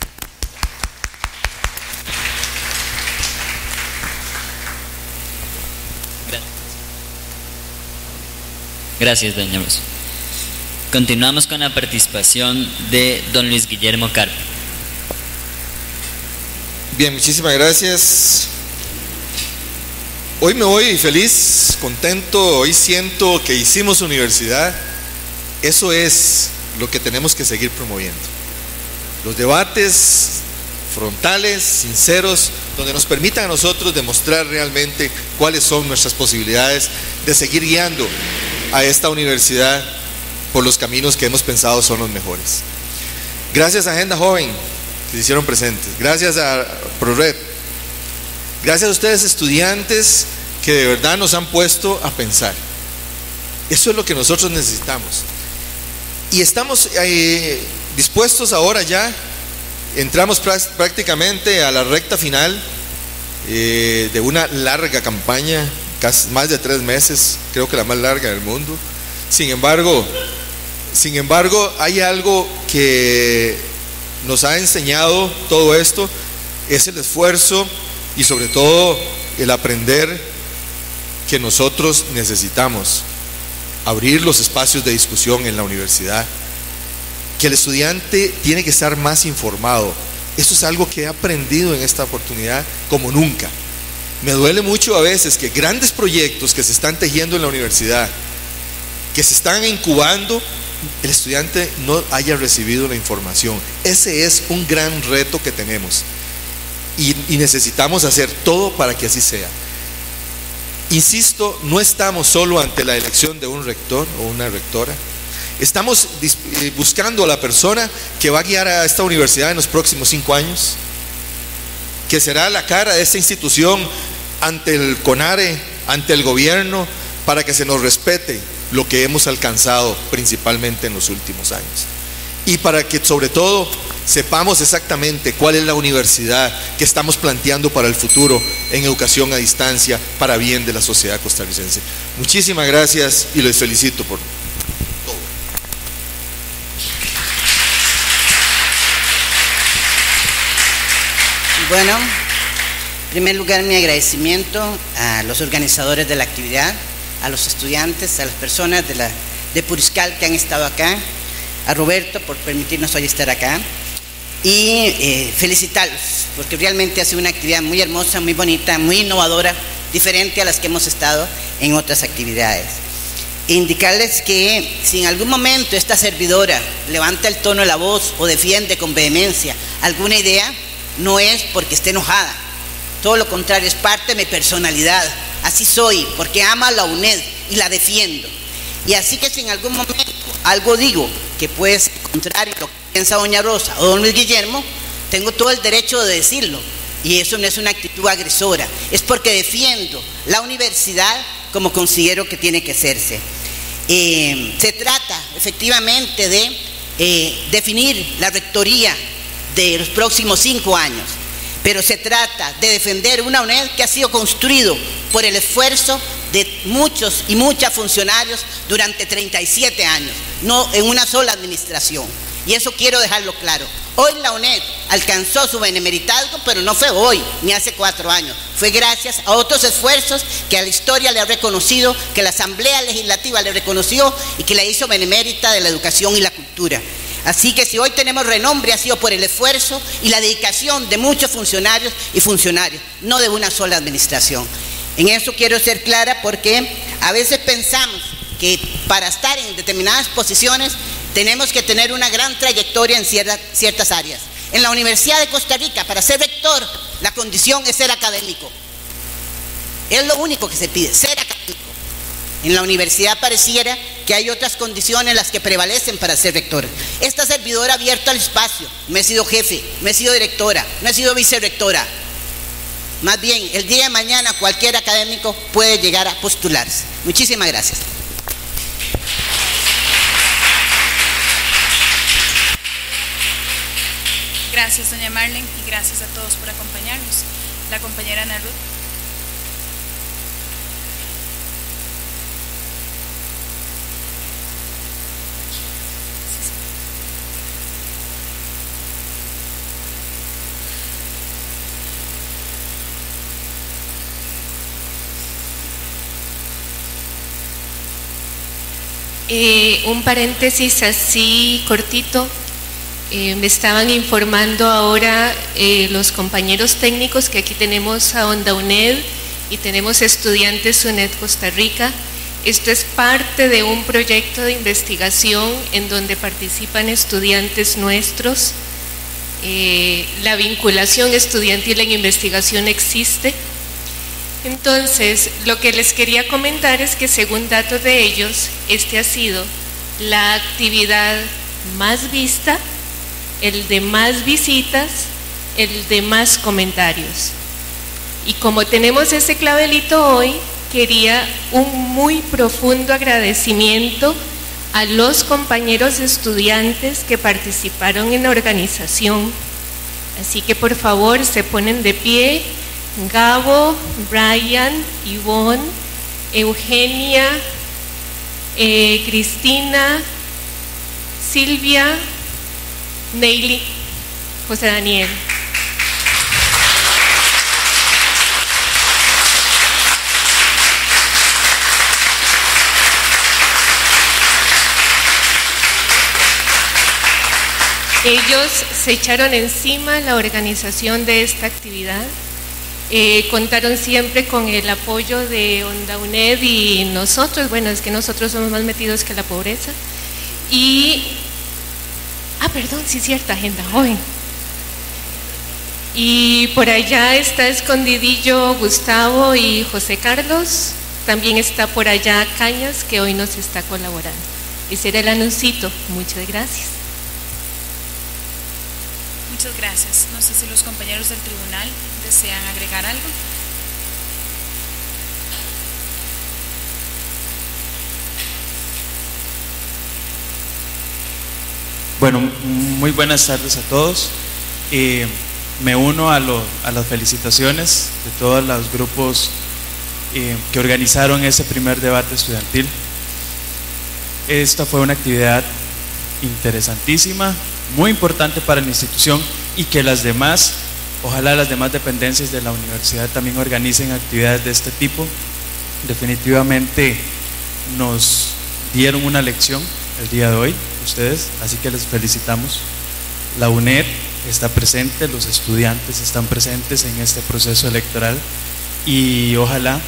Gracias, doña Rosa. Continuamos con la participación de don Luis Guillermo Carpio. Bien, muchísimas gracias. Hoy me voy feliz, contento, hoy siento que hicimos universidad. Eso es lo que tenemos que seguir promoviendo. Los debates frontales, sinceros, donde nos permitan a nosotros demostrar realmente cuáles son nuestras posibilidades de seguir guiando a esta universidad por los caminos que hemos pensado son los mejores. Gracias a Agenda Joven que se hicieron presentes, gracias a ProRed, gracias a ustedes estudiantes que de verdad nos han puesto a pensar. Eso es lo que nosotros necesitamos. Y estamos eh, dispuestos ahora ya, entramos prácticamente a la recta final eh, de una larga campaña, casi más de tres meses, creo que la más larga del mundo. Sin embargo, sin embargo, hay algo que nos ha enseñado todo esto, es el esfuerzo y sobre todo el aprender que nosotros necesitamos abrir los espacios de discusión en la universidad, que el estudiante tiene que estar más informado. Esto es algo que he aprendido en esta oportunidad como nunca. Me duele mucho a veces que grandes proyectos que se están tejiendo en la universidad, que se están incubando, el estudiante no haya recibido la información. Ese es un gran reto que tenemos y, y necesitamos hacer todo para que así sea. Insisto, no estamos solo ante la elección de un rector o una rectora. Estamos buscando a la persona que va a guiar a esta universidad en los próximos cinco años, que será la cara de esta institución ante el CONARE, ante el gobierno, para que se nos respete lo que hemos alcanzado principalmente en los últimos años. Y para que sobre todo sepamos exactamente cuál es la universidad que estamos planteando para el futuro en educación a distancia para bien de la sociedad costarricense. Muchísimas gracias y les felicito por todo. Bueno, en primer lugar mi agradecimiento a los organizadores de la actividad, a los estudiantes, a las personas de, la, de Puriscal que han estado acá, a Roberto por permitirnos hoy estar acá y eh, felicitarlos porque realmente ha sido una actividad muy hermosa, muy bonita, muy innovadora, diferente a las que hemos estado en otras actividades. E indicarles que si en algún momento esta servidora levanta el tono de la voz o defiende con vehemencia alguna idea, no es porque esté enojada, todo lo contrario, es parte de mi personalidad, así soy, porque amo a la UNED y la defiendo. Y así que si en algún momento algo digo que puede ser contrario a lo que piensa doña Rosa o don Luis Guillermo, tengo todo el derecho de decirlo. Y eso no es una actitud agresora, es porque defiendo la universidad como considero que tiene que hacerse. Eh, se trata efectivamente de eh, definir la rectoría de los próximos cinco años, pero se trata de defender una UNED que ha sido construido por el esfuerzo de muchos y muchas funcionarios durante treinta y siete años, no en una sola administración. Y eso quiero dejarlo claro. Hoy la UNED alcanzó su benemeritazgo, pero no fue hoy, ni hace cuatro años. Fue gracias a otros esfuerzos que a la historia le ha reconocido, que la Asamblea Legislativa le reconoció y que la hizo benemérita de la educación y la cultura. Así que si hoy tenemos renombre ha sido por el esfuerzo y la dedicación de muchos funcionarios y funcionarias, no de una sola administración. En eso quiero ser clara porque a veces pensamos que para estar en determinadas posiciones tenemos que tener una gran trayectoria en ciertas, ciertas áreas. En la Universidad de Costa Rica, para ser rector, la condición es ser académico. Es lo único que se pide, ser académico. En la universidad pareciera que hay otras condiciones las que prevalecen para ser rector. Esta servidora ha abierto al espacio, no he sido jefe, no he sido directora, no he sido vicerrectora. Más bien, el día de mañana cualquier académico puede llegar a postularse. Muchísimas gracias. Gracias, doña Marlene, y gracias a todos por acompañarnos. La compañera Ana Ruth. Eh, un paréntesis así cortito. Eh, me estaban informando ahora eh, los compañeros técnicos que aquí tenemos a Onda UNED y tenemos estudiantes UNED Costa Rica. Esto es parte de un proyecto de investigación en donde participan estudiantes nuestros eh, la vinculación estudiantil en investigación existe. Entonces, lo que les quería comentar es que según datos de ellos, este ha sido la actividad más vista, el de más visitas, el de más comentarios. Y como tenemos ese clavelito hoy, quería un muy profundo agradecimiento a los compañeros estudiantes que participaron en la organización. Así que por favor se ponen de pie. Gabo, Brian, Ivonne, Eugenia, eh, Cristina, Silvia, Neily, José Daniel. Ellos se echaron encima la organización de esta actividad. Eh, contaron siempre con el apoyo de Onda UNED y nosotros, bueno, es que nosotros somos más metidos que la pobreza. Y, ah, perdón, sí, cierta, Agenda Joven. Y por allá está escondidillo Gustavo y José Carlos. También está por allá Cañas, que hoy nos está colaborando. Ese era el anuncito. Muchas gracias. Muchas gracias. No sé si los compañeros del tribunal desean agregar algo. Bueno, muy buenas tardes a todos. Eh, me uno a, lo, a las felicitaciones de todos los grupos eh, que organizaron ese primer debate estudiantil. Esta fue una actividad interesantísima, muy importante para la institución, y que las demás, ojalá las demás dependencias de la universidad también organicen actividades de este tipo. Definitivamente nos dieron una lección el día de hoy ustedes, así que les felicitamos. La UNED está presente, los estudiantes están presentes en este proceso electoral, y ojalá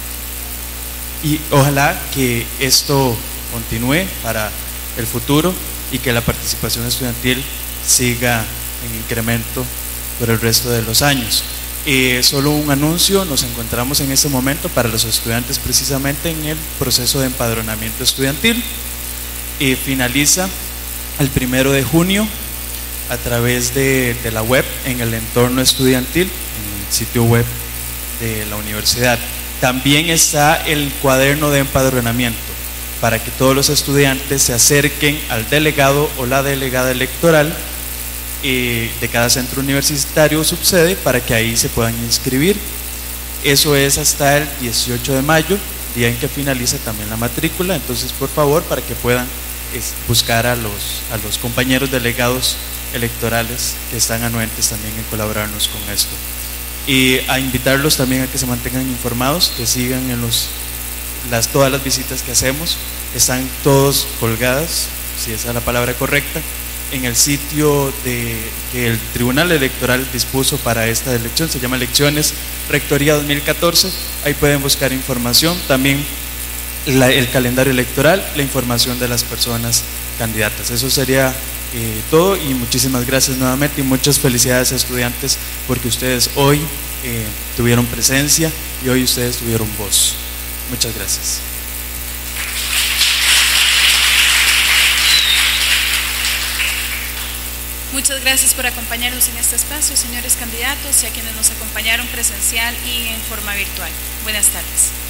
y ojalá que esto continúe para el futuro y que la participación estudiantil siga en incremento por el resto de los años. Eh, solo un anuncio: nos encontramos en este momento para los estudiantes precisamente en el proceso de empadronamiento estudiantil. Eh, finaliza el primero de junio a través de, de la web, en el entorno estudiantil, en el sitio web de la universidad. También está el cuaderno de empadronamiento para que todos los estudiantes se acerquen al delegado o la delegada electoral eh, de cada centro universitario o subsede, para que ahí se puedan inscribir. Eso es hasta el dieciocho de mayo, día en que finaliza también la matrícula. Entonces, por favor, para que puedan es, buscar a los, a los compañeros delegados electorales que están anuentes también en colaborarnos con esto. Y a invitarlos también a que se mantengan informados, que sigan en los, las, todas las visitas que hacemos. Están todos colgadas, si esa es la palabra correcta, en el sitio de, que el Tribunal Electoral dispuso para esta elección. Se llama Elecciones Rectoría dos mil catorce. Ahí pueden buscar información, también la, el calendario electoral, la información de las personas candidatas. Eso sería eh, todo, y muchísimas gracias nuevamente, y muchas felicidades a estudiantes, porque ustedes hoy eh, tuvieron presencia y hoy ustedes tuvieron voz. Muchas gracias. Muchas gracias por acompañarnos en este espacio, señores candidatos, y a quienes nos acompañaron presencial y en forma virtual. Buenas tardes.